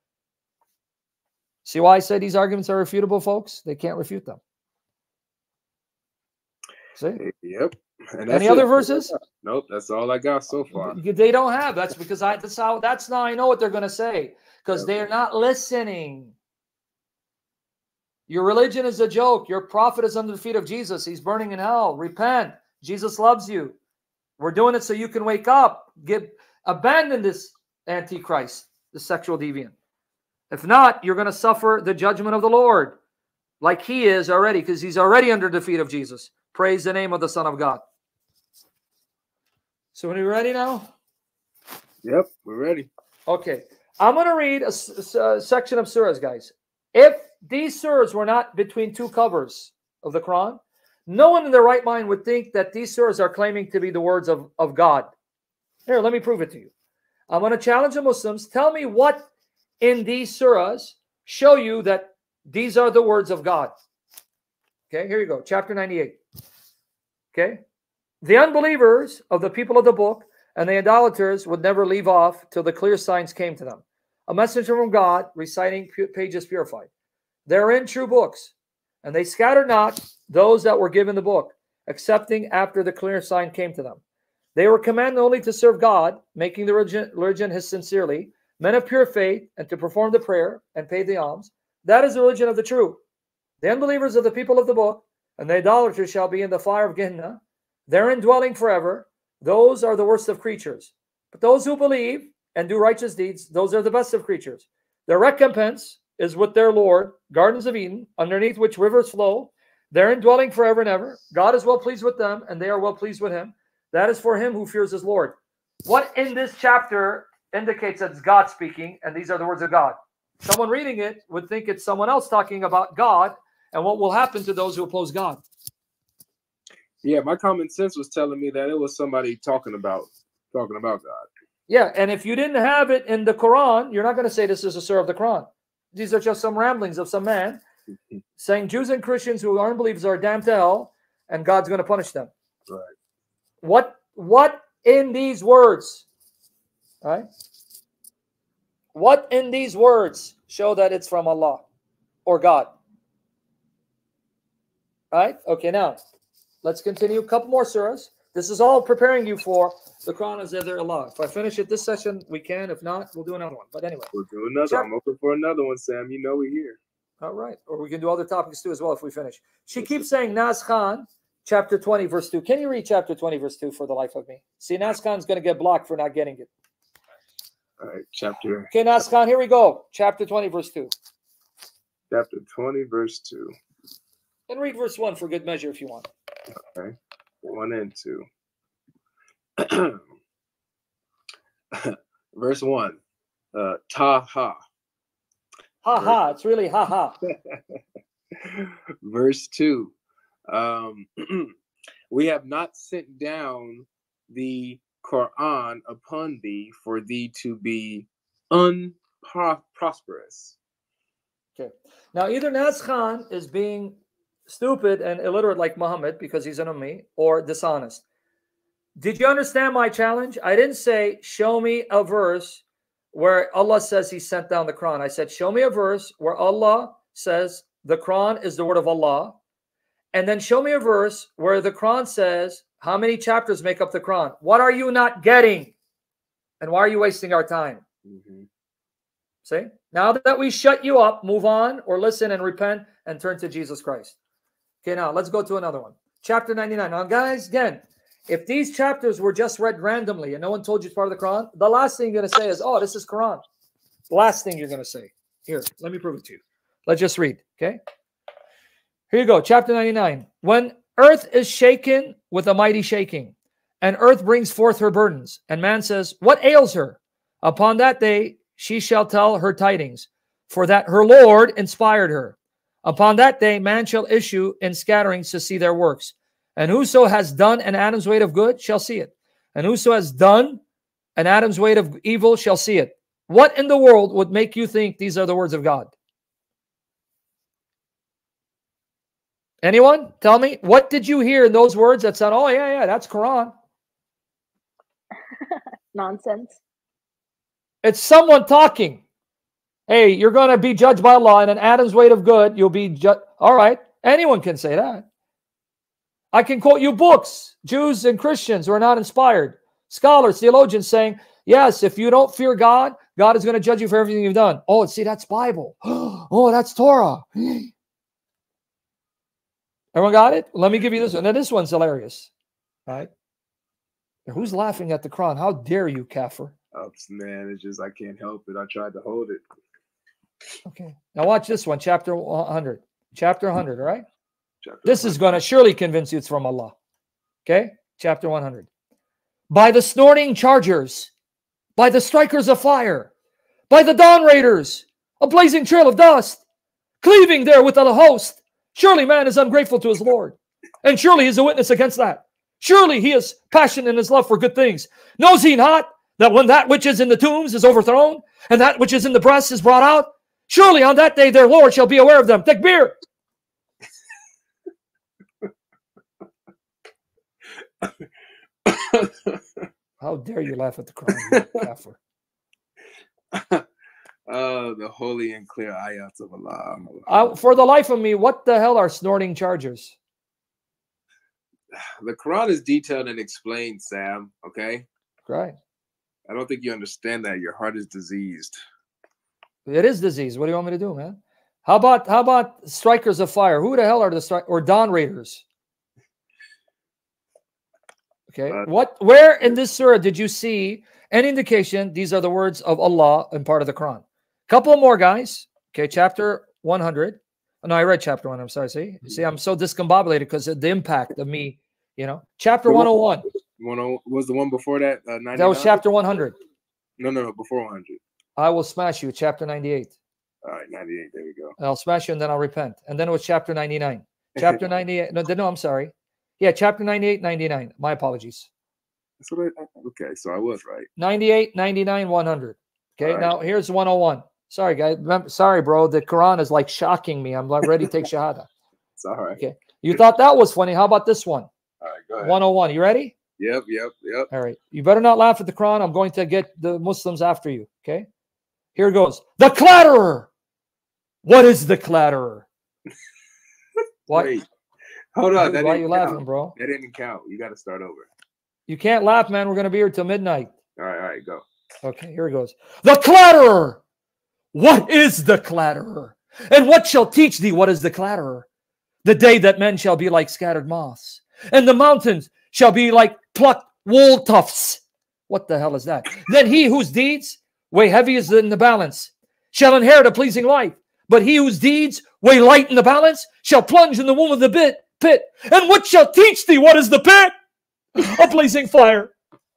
See why I say these arguments are refutable, folks? They can't refute them. See? Yep. And Any that's other it. verses? Nope. That's all I got so far. They don't have. That's because I. That's how. That's now I know what they're going to say because Yep. they're not listening. Your religion is a joke. Your prophet is under the feet of Jesus. He's burning in hell. Repent. Jesus loves you. We're doing it so you can wake up. Get abandon this antichrist, the sexual deviant. If not, you're going to suffer the judgment of the Lord, like he is already, because he's already under the feet of Jesus. Praise the name of the Son of God. So, are we ready now? Yep. We're ready. Okay, I'm going to read a, s- a section of surahs, guys. If these surahs were not between two covers of the Quran, no one in their right mind would think that these surahs are claiming to be the words of, of God. Here, let me prove it to you. I'm going to challenge the Muslims. Tell me what in these surahs show you that these are the words of God. Okay, here you go. Chapter ninety-eight. Okay. The unbelievers of the people of the book and the idolaters would never leave off till the clear signs came to them. A messenger from God reciting pu- pages purified. They're in true books, and they scattered not those that were given the book, excepting after the clear sign came to them. They were commanded only to serve God, making the religion, religion his sincerely, men of pure faith, and to perform the prayer and pay the alms. That is the religion of the true. The unbelievers of the people of the book and the idolaters shall be in the fire of Gehenna, therein dwelling forever. Those are the worst of creatures. But those who believe and do righteous deeds, those are the best of creatures. Their recompense is with their Lord, gardens of Eden, underneath which rivers flow, therein dwelling forever and ever. God is well pleased with them, and they are well pleased with him. That is for him who fears his Lord. What in this chapter indicates that it's God speaking, and these are the words of God? Someone reading it would think it's someone else talking about God and what will happen to those who oppose God. Yeah, my common sense was telling me that it was somebody talking about talking about God. Yeah, and if you didn't have it in the Quran, you're not going to say this is a surah of the Quran. These are just some ramblings of some man saying Jews and Christians who aren't believers are damned to hell, and God's going to punish them. Right. What what in these words, right? What in these words show that it's from Allah or God? Right? Okay, now let's continue. A couple more surahs. This is all preparing you for the Quran as either Allah. If I finish it this session, we can. If not, we'll do another one. But anyway. We'll do another. Sure. I'm open for another one, Sam. You know we're here. All right. Or we can do other topics too as well if we finish. She keeps saying Naz Khan, chapter twenty, verse two. Can you read chapter twenty, verse two for the life of me? See, Naz Khan's going to get blocked for not getting it. All right, chapter Okay, Naz Khan, here we go. Chapter twenty, verse two. chapter twenty, verse two. And read verse one for good measure if you want. Okay. one and two. Verse one. Uh, ta ha. Ha ha. It's really ha ha. Verse two. Um, we have not sent down the Quran upon thee for thee to be unprosperous. Okay. Now, either Naz Khan is being stupid and illiterate like Muhammad because he's an Ummi, or dishonest. Did you understand my challenge? I didn't say, show me a verse where Allah says he sent down the Quran. I said, show me a verse where Allah says the Quran is the word of Allah. And then show me a verse where the Quran says how many chapters make up the Quran. What are you not getting? And why are you wasting our time? Mm-hmm. See? Now that we shut you up, move on or listen and repent and turn to Jesus Christ. Okay, now let's go to another one. Chapter ninety-nine. Now, guys, again, if these chapters were just read randomly and no one told you it's part of the Quran, the last thing you're going to say is, oh, this is Quran. The last thing you're going to say. Here, let me prove it to you. Let's just read, okay? Here you go, chapter ninety-nine. When earth is shaken with a mighty shaking, and earth brings forth her burdens, and man says, what ails her? Upon that day she shall tell her tidings, for that her Lord inspired her. Upon that day man shall issue in scatterings to see their works. And whoso has done an atom's weight of good shall see it. And whoso has done an atom's weight of evil shall see it. What in the world would make you think these are the words of God? Anyone? Tell me. What did you hear in those words that said, oh, yeah, yeah, that's Quran? Nonsense. It's someone talking. Hey, you're going to be judged by Allah in an atom's weight of good. You'll be judged. All right. Anyone can say that. I can quote you books, Jews and Christians who are not inspired. Scholars, theologians saying, yes, if you don't fear God, God is going to judge you for everything you've done. Oh, see, that's Bible. Oh, that's Torah. Everyone got it? Let me give you this one. Now, this one's hilarious. All right. Now, who's laughing at the Quran? How dare you, Kafir? Oh, man, it's just I can't help it. I tried to hold it. Okay. Now watch this one, chapter one hundred. Chapter one hundred, all right? Chapter This is going to surely convince you it's from Allah. Okay? Chapter one hundred. By the snorting chargers, by the strikers of fire, by the dawn raiders, a blazing trail of dust, cleaving there with the host. Surely man is ungrateful to his Lord, and surely he is a witness against that. Surely he is passionate in his love for good things. Knows he not that when that which is in the tombs is overthrown, and that which is in the breast is brought out, surely on that day their Lord shall be aware of them. Takbir. How dare you laugh at the Quran, you kafir. Uh, the holy and clear ayats of Allah. Uh, for the life of me, what the hell are snorting chargers? The Quran is detailed and explained, Sam. Okay? Right. I don't think you understand that. Your heart is diseased. It is disease. What do you want me to do, man? How about how about strikers of fire? Who the hell are the stri- or dawn raiders? Okay. Uh, what? Where in this surah did you see any indication these are the words of Allah and part of the Quran? Couple more, guys. Okay, chapter one hundred. Oh, no, I read chapter one. I'm sorry. See, see, I'm so discombobulated because of the impact of me. You know, chapter one oh one. one was the one before that. Uh, that was chapter one hundred. No, no, no, before one hundred. I will smash you. Chapter ninety-eight. All right, ninety-eight. There we go. I'll smash you and then I'll repent. And then it was chapter ninety-nine. Chapter ninety-eight. No, no, I'm sorry. Yeah, chapter ninety-eight, ninety-nine. My apologies. That's what I, okay, so I was right. ninety-eight, ninety-nine, one hundred. Okay, right. Now here's one oh one. Sorry, guys. Sorry, bro. The Quran is like shocking me. I'm like ready to take Shahada. It's all right. Okay. You thought that was funny. How about this one? All right, go ahead. one oh one. You ready? Yep, yep, yep. All right. You better not laugh at the Quran. I'm going to get the Muslims after you. Okay. Here goes. The clatterer. What is the clatterer? What? Wait. Hold on. Dude, that why are didn't you count. laughing, bro? That didn't count. You got to start over. You can't laugh, man. We're going to be here till midnight. All right, all right, go. Okay, here it goes. The clatterer. What is the clatterer? And what shall teach thee what is the clatterer? The day that men shall be like scattered moths, and the mountains shall be like plucked wool tufts. What the hell is that? Then he whose deeds weigh heavy as in the balance shall inherit a pleasing life. But he whose deeds weigh light in the balance shall plunge in the womb of the bit pit. And what shall teach thee what is the pit? A blazing fire.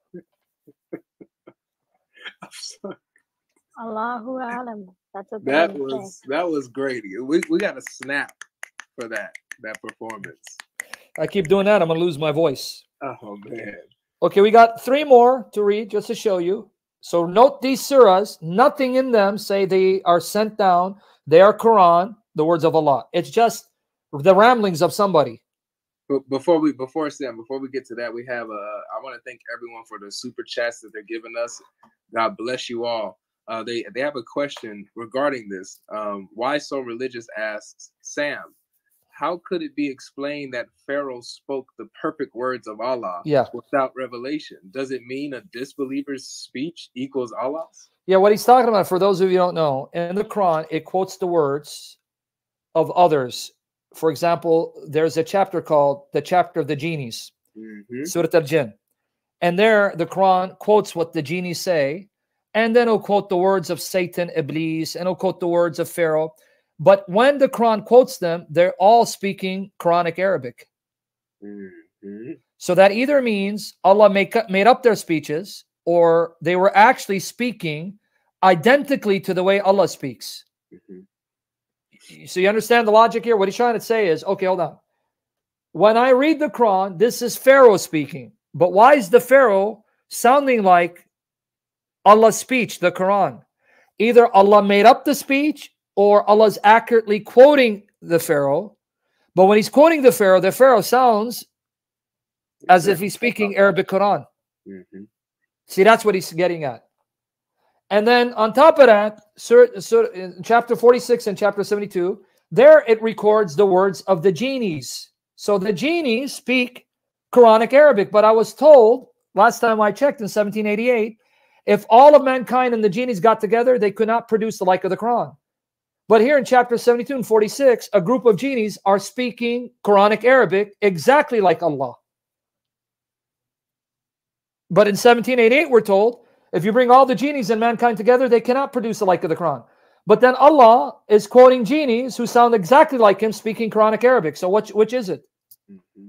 Allahu Alam. That's what That they was say. that was great. We we got a snap for that that performance. I keep doing that, I'm going to lose my voice. Oh man. Okay, we got three more to read just to show you. So note these surahs, nothing in them say they are sent down. They are Quran, the words of Allah. It's just the ramblings of somebody. But before we before Sam, before we get to that, we have uh I want to thank everyone for the super chats that they're giving us. God bless you all. Uh, they they have a question regarding this. Um, why so religious asks Sam, how could it be explained that Pharaoh spoke the perfect words of Allah Yeah. without revelation? Does it mean a disbeliever's speech equals Allah's? Yeah, what he's talking about, for those of you who don't know, in the Quran, it quotes the words of others. For example, there's a chapter called the chapter of the genies, Mm-hmm. Surah Al-Jinn. And there, the Quran quotes what the genies say, and then it'll quote the words of Satan, Iblis, and it'll quote the words of Pharaoh. But when the Quran quotes them, they're all speaking Quranic Arabic. Mm-hmm. So that either means Allah make up, made up their speeches, or they were actually speaking identically to the way Allah speaks. Mm-hmm. So you understand the logic here? What he's trying to say is, okay, hold on. When I read the Quran, this is Pharaoh speaking. But why is the Pharaoh sounding like Allah's speech, the Quran? Either Allah made up the speech or Allah's accurately quoting the Pharaoh. But when he's quoting the Pharaoh, the Pharaoh sounds as if he's speaking Arabic Quran. Mm-hmm. See, that's what he's getting at. And then on top of that, sur, sur, in chapter forty-six and chapter seventy-two, there it records the words of the genies. So the genies speak Quranic Arabic. But I was told last time I checked in seventeen eighty-eight, if all of mankind and the genies got together, they could not produce the like of the Quran. But here in chapter seventy-two and forty-six, a group of genies are speaking Quranic Arabic exactly like Allah. But in seventeen eighty-eight, we're told, if you bring all the genies and mankind together, they cannot produce the like of the Quran. But then Allah is quoting genies who sound exactly like him speaking Quranic Arabic. So which, which is it? Mm-hmm.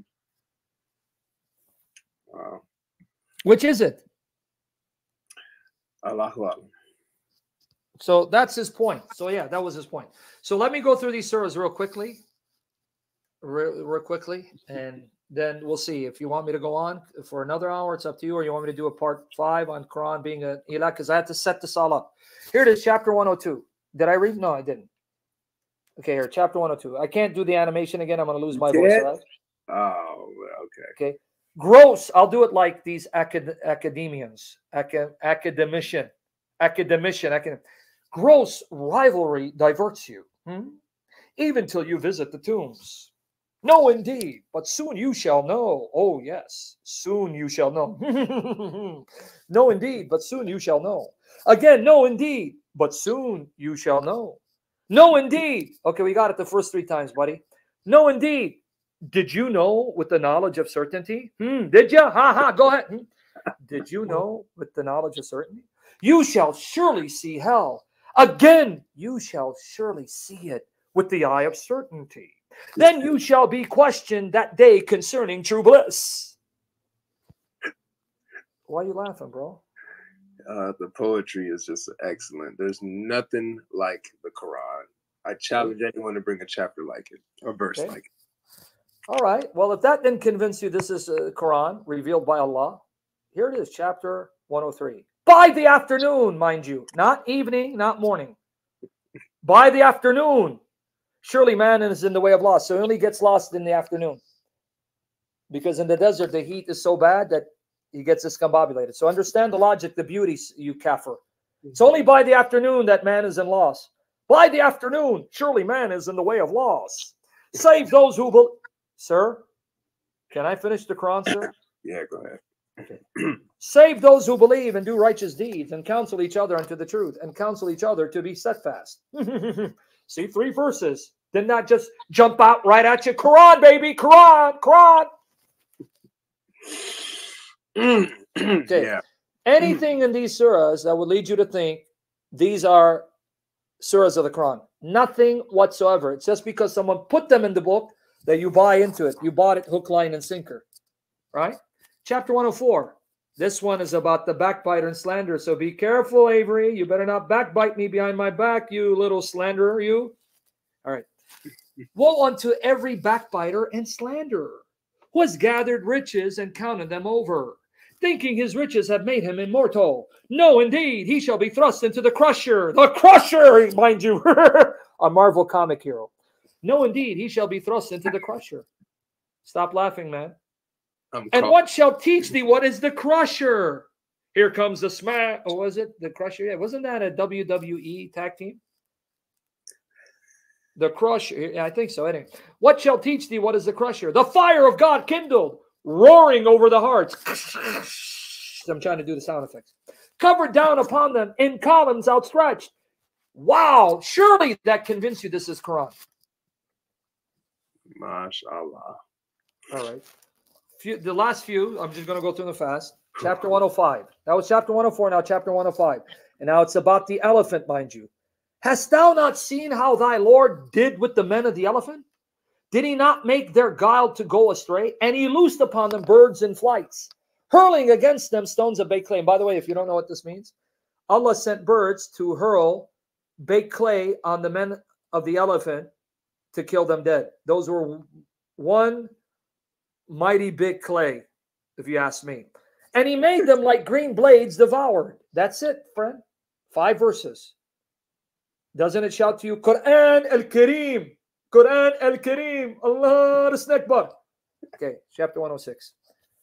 Wow. Which is it? Allahu Akbar. So that's his point. So yeah, that was his point. So let me go through these surahs real quickly. Real, real quickly. And then we'll see. If you want me to go on for another hour, it's up to you. Or you want me to do a part five on Quran being an ilah? Because I had to set this all up. Here it is, chapter one oh two. Did I read? No, I didn't. Okay, here, chapter one oh two. I can't do the animation again. I'm going to lose my voice, right? Oh, okay. Okay. Gross. I'll do it like these acad academians. Acad academician. Academician. Acad gross rivalry diverts you. Hmm? Even till you visit the tombs. No, indeed. But soon you shall know. Oh, yes. Soon you shall know. No, indeed. But soon you shall know. Again, no, indeed. But soon you shall know. No, indeed. Okay, we got it the first three times, buddy. No, indeed. Did you know with the knowledge of certainty? Hmm, did you? Ha ha, go ahead. Hmm. Did you know with the knowledge of certainty? You shall surely see hell. Again, you shall surely see it with the eye of certainty. Then you shall be questioned that day concerning true bliss. Why are you laughing, bro? Uh, the poetry is just excellent. There's nothing like the Quran. I challenge anyone to bring a chapter like it, or verse Okay. like it. All right. Well, if that didn't convince you this is a Quran revealed by Allah, here it is, chapter one oh three. By the afternoon, mind you, not evening, not morning. By the afternoon. Surely man is in the way of loss, so he only gets lost in the afternoon. Because in the desert, the heat is so bad that he gets discombobulated. So understand the logic, the beauty, you kafir. It's only by the afternoon that man is in loss. By the afternoon, surely man is in the way of loss. Save those who will... Sir, can I finish the Quran, sir? Yeah, go ahead. Okay. Save those who believe and do righteous deeds and counsel each other unto the truth and counsel each other to be steadfast. See, three verses. Did not just jump out right at you. Quran, baby, Quran, Quran. Okay. Yeah. Anything in these surahs that would lead you to think these are surahs of the Quran. Nothing whatsoever. It's just because someone put them in the book that you buy into it. You bought it hook, line, and sinker, right? Chapter one oh four. This one is about the backbiter and slanderer. So be careful, Avery. You better not backbite me behind my back, you little slanderer, you. All right. Woe unto every backbiter and slanderer who has gathered riches and counted them over, thinking his riches have made him immortal. No, indeed, he shall be thrust into the crusher. The crusher, mind you, a Marvel comic hero. No, indeed, he shall be thrust into the crusher. Stop laughing, man. I'm And caught. what shall teach thee what is the crusher? Here comes the smash. Or was it the crusher? Yeah, wasn't that a W W E tag team? The crusher. Yeah, I think so. Anyway, what shall teach thee what is the crusher? The fire of God kindled, roaring over the hearts. I'm trying to do the sound effects. Covered down upon them in columns outstretched. Wow, surely that convinced you this is Quran. MashaAllah. All right. Few, the last few, I'm just going to go through them fast. Chapter one oh five. That was chapter one oh four, now chapter one oh five. And now it's about the elephant, mind you. Hast thou not seen how thy Lord did with the men of the elephant? Did he not make their guile to go astray? And he loosed upon them birds in flights, hurling against them stones of baked clay. And by the way, if you don't know what this means, Allah sent birds to hurl baked clay on the men of the elephant to kill them dead. Those were one mighty big clay, if you ask me. And he made them like green blades devoured. That's it, friend. Five verses. Doesn't it shout to you, Quran al-Kareem, Quran al-Kareem, Allah Akbar. Okay, chapter one oh six.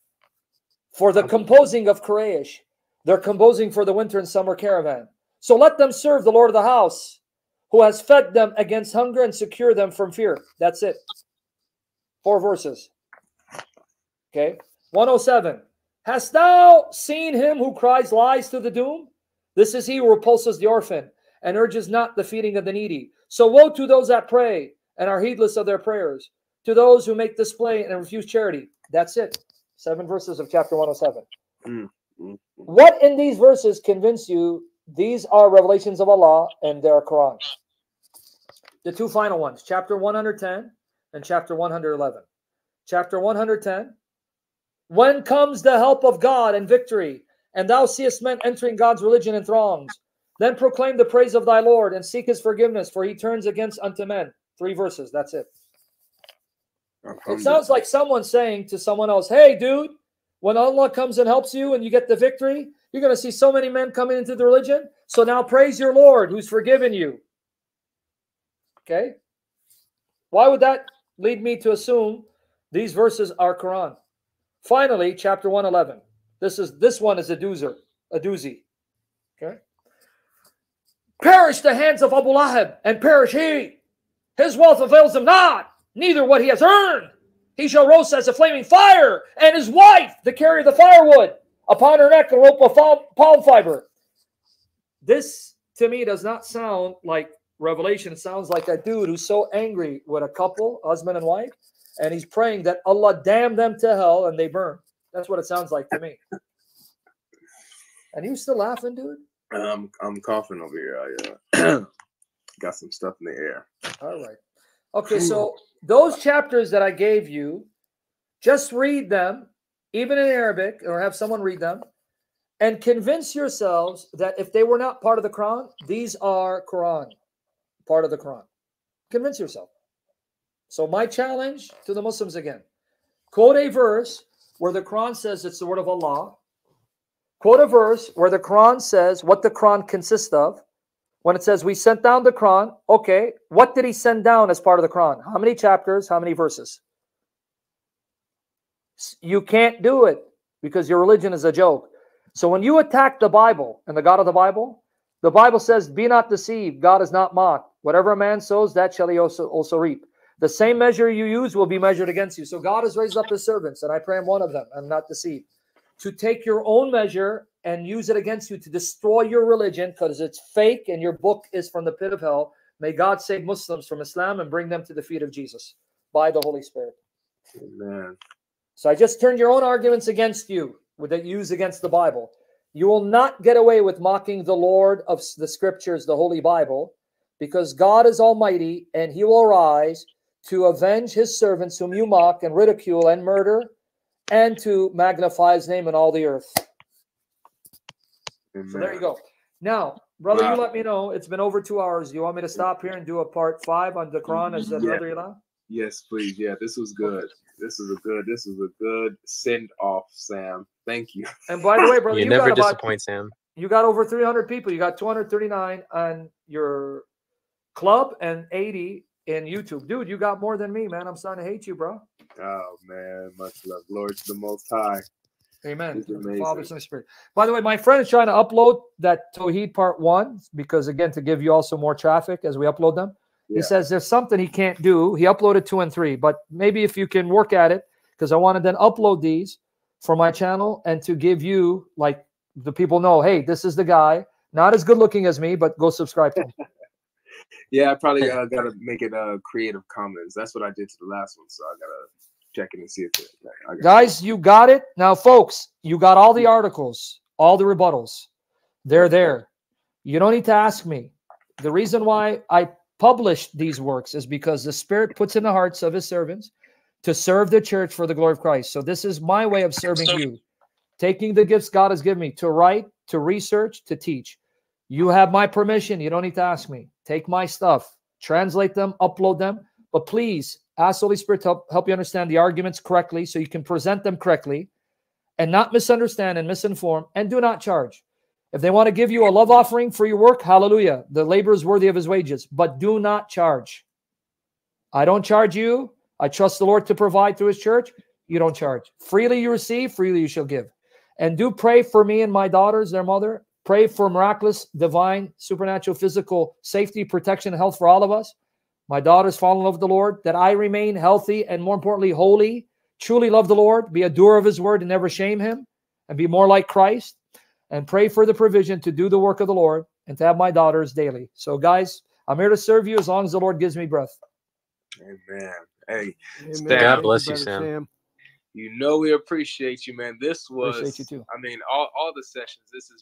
For the composing of Quraysh, they're composing for the winter and summer caravan. So let them serve the Lord of the house, who has fed them against hunger and secure them from fear. That's it. Four verses. Okay. one oh seven. Hast thou seen him who cries lies to the doom? This is he who repulses the orphan and urges not the feeding of the needy. So woe to those that pray and are heedless of their prayers, to those who make display and refuse charity. That's it. Seven verses of chapter one oh seven. Mm, mm, mm. What in these verses convince you these are revelations of Allah and their Quran? The two final ones, chapter one hundred ten and chapter one hundred eleven. Chapter one hundred ten. When comes the help of God and victory, and thou seest men entering God's religion in throngs, then proclaim the praise of thy Lord and seek his forgiveness, for he turns against unto men. Three verses, that's it. It sounds like someone saying to someone else, hey, dude, when Allah comes and helps you and you get the victory, you're going to see so many men coming into the religion. So now praise your Lord who's forgiven you. Okay? Why would that lead me to assume these verses are Quran? Finally, chapter one eleven. This is this one is a doozer, a doozy. Okay? Perish the hands of Abu Lahab, and perish he. His wealth avails him not, neither what he has earned. He shall roast as a flaming fire, and his wife, the carrier of the firewood, upon her neck a rope of palm fiber. This, to me, does not sound like Revelation. It sounds like a dude who's so angry with a couple, husband and wife, and he's praying that Allah damn them to hell and they burn. That's what it sounds like to me. And you still laughing, dude? Um, I'm coughing over here. I uh, got some stuff in the air. All right. Okay, so those chapters that I gave you, just read them, even in Arabic, or have someone read them, and convince yourselves that if they were not part of the Quran, these are Quran, part of the Quran. Convince yourself. So my challenge to the Muslims again, quote a verse where the Quran says it's the word of Allah. Quote a verse where the Quran says what the Quran consists of. When it says we sent down the Quran, okay, what did he send down as part of the Quran? How many chapters? How many verses? You can't do it because your religion is a joke. So when you attack the Bible and the God of the Bible, the Bible says, be not deceived, God is not mocked. Whatever a man sows, that shall he also, also reap. The same measure you use will be measured against you. So God has raised up his servants, and I pray I'm one of them, I'm not deceived, to take your own measure and use it against you to destroy your religion because it's fake and your book is from the pit of hell. May God save Muslims from Islam and bring them to the feet of Jesus by the Holy Spirit. Amen. So I just turned your own arguments against you that you use against the Bible. You will not get away with mocking the Lord of the Scriptures, the Holy Bible, because God is almighty and he will arise to avenge his servants whom you mock and ridicule and murder, and to magnify his name in all the earth. Amen. So there you go. Now, brother, Wow. you let me know. It's been over two hours. You want me to stop here and do a part five on the Quran as the Yeah. brother Ilan? Yes, please. Yeah, this was good. This is a good. This is a good send off, Sam. Thank you. And by the way, brother, You you, never got about, disappoint, Sam. you got over three hundred people. You got two hundred thirty-nine on your club and eighty in YouTube. Dude, you got more than me, man. I'm starting to hate you, bro. Oh man, much love. Glory to the Most High. Amen. It's Father, amazing. Son, and Spirit. By the way, my friend is trying to upload that Tawheed part one because, again, to give you also more traffic as we upload them. Yeah. He says there's something he can't do. He uploaded two and three, but maybe if you can work at it, because I want to then upload these for my channel and to give you, like, the people know, hey, this is the guy, not as good looking as me, but go subscribe to him. Yeah, I probably uh, gotta make it uh Creative Commons. That's what I did to the last one, so I gotta check it and see if it. I got Guys, you got it. Now, folks, you got all the articles, all the rebuttals. They're there. You don't need to ask me. The reason why I published these works is because the Spirit puts in the hearts of his servants to serve the church for the glory of Christ. So this is my way of serving you, taking the gifts God has given me to write, to research, to teach. You have my permission. You don't need to ask me. Take my stuff, translate them, upload them, but please ask Holy Spirit to help, help you understand the arguments correctly so you can present them correctly and not misunderstand and misinform, and do not charge. If they want to give you a love offering for your work, hallelujah. The labor is worthy of his wages, but do not charge. I don't charge you. I trust the Lord to provide through his church. You don't charge. Freely you receive, freely you shall give. And do pray for me and my daughters, their mother. Pray for miraculous, divine, supernatural, physical safety, protection, and health for all of us. My daughters fall in love with the Lord, that I remain healthy and, more importantly, holy, truly love the Lord, be a doer of his word and never shame him, and be more like Christ. And pray for the provision to do the work of the Lord and to have my daughters daily. So, guys, I'm here to serve you as long as the Lord gives me breath. Amen. Hey, Amen. Sam, God Thank bless you, brother Sam. you know we appreciate you, man. This was, Appreciate you too. I mean, all, all the sessions, this has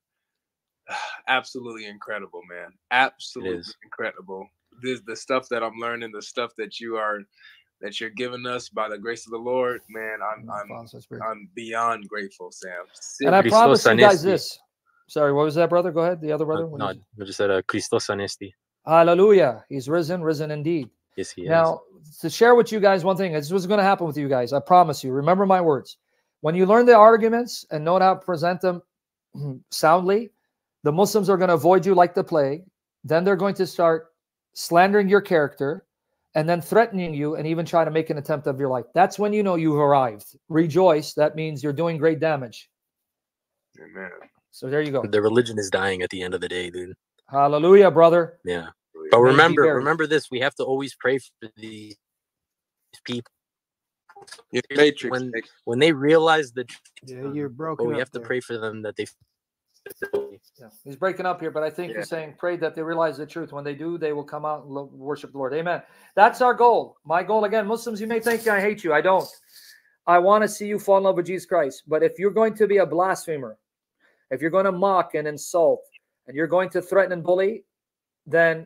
been absolutely incredible, man. Absolutely is. incredible. This the stuff that I'm learning, the stuff that you are that you're giving us by the grace of the Lord, man. I'm I'm Father, Son, Spirit. I'm beyond grateful, Sam. And I Christos promise you guys Anesti. this. Sorry, what was that, brother? Go ahead. The other brother. Uh, What no, is it? I just said uh, Christos Anesti. Hallelujah. He's risen, risen indeed. Yes, he is. Now, to share with you guys one thing, this was going to happen with you guys. I promise you. Remember my words. When you learn the arguments and know how to present them soundly, the Muslims are going to avoid you like the plague. Then they're going to start slandering your character and then threatening you and even try to make an attempt of your life. That's when you know you've arrived. Rejoice. That means you're doing great damage. Amen. So there you go. The religion is dying at the end of the day, dude. Hallelujah, brother. Yeah. But May he be remember, buried. remember this. We have to always pray for these people. Your matrix. When when they realize the truth, Yeah, you're but broken we up have to there. pray for them that they. Yeah, he's breaking up here, but I think Yeah. he's saying, pray that they realize the truth. When they do, they will come out and lo- worship the Lord. Amen. That's our goal. My goal, again, Muslims, you may think I hate you. I don't. I want to see you fall in love with Jesus Christ. But if you're going to be a blasphemer, if you're going to mock and insult, and you're going to threaten and bully, then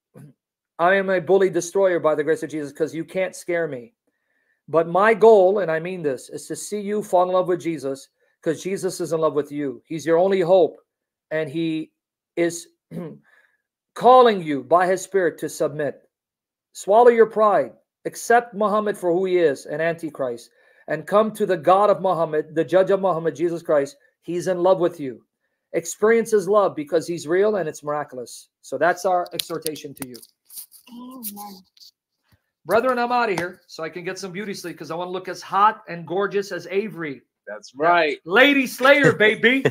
I am a bully destroyer by the grace of Jesus, because you can't scare me. But my goal, and I mean this, is to see you fall in love with Jesus, because Jesus is in love with you. He's your only hope. And he is calling you by his Spirit to submit. Swallow your pride. Accept Muhammad for who he is, an antichrist. And come to the God of Muhammad, the judge of Muhammad, Jesus Christ. He's in love with you. Experience his love because he's real and it's miraculous. So that's our exhortation to you. Amen. Brethren, I'm out of here so I can get some beauty sleep because I want to look as hot and gorgeous as Avery. That's right. Lady Slayer, baby.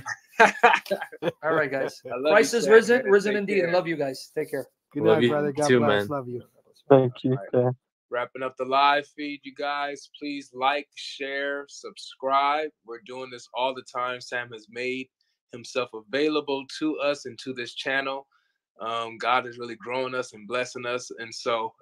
All right, guys. I love Christ you, is Sam, risen, man. risen Take indeed. I care. love you guys. Take care. Good Love night, you brother. God too, bless. man. Love you. Thank you. All Wrapping up the live feed, you guys. Please like, share, subscribe. We're doing this all the time. Sam has made himself available to us and to this channel. Um, God is really growing us and blessing us. And so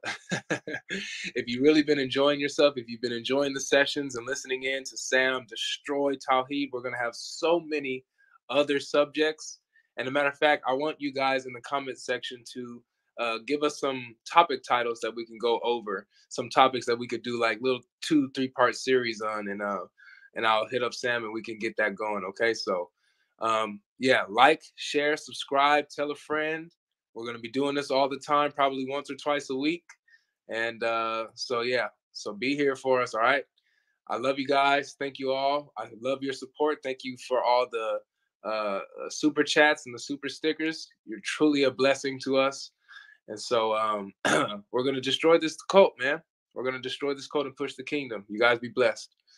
if you've really been enjoying yourself, if you've been enjoying the sessions and listening in to Sam destroy Tawheed, we're going to have so many other subjects. And a matter of fact, I want you guys in the comment section to uh, give us some topic titles that we can go over, some topics that we could do like little two, three part series on, and uh, and I'll hit up Sam and we can get that going. Okay, so um, yeah, like, share, subscribe, tell a friend. We're gonna be doing this all the time, probably once or twice a week, and uh, so yeah, so be here for us. All right, I love you guys. Thank you all. I love your support. Thank you for all the uh, super chats and the super stickers. You're truly a blessing to us. And so um, we're going to destroy this cult, man. We're going to destroy this cult and push the kingdom. You guys be blessed.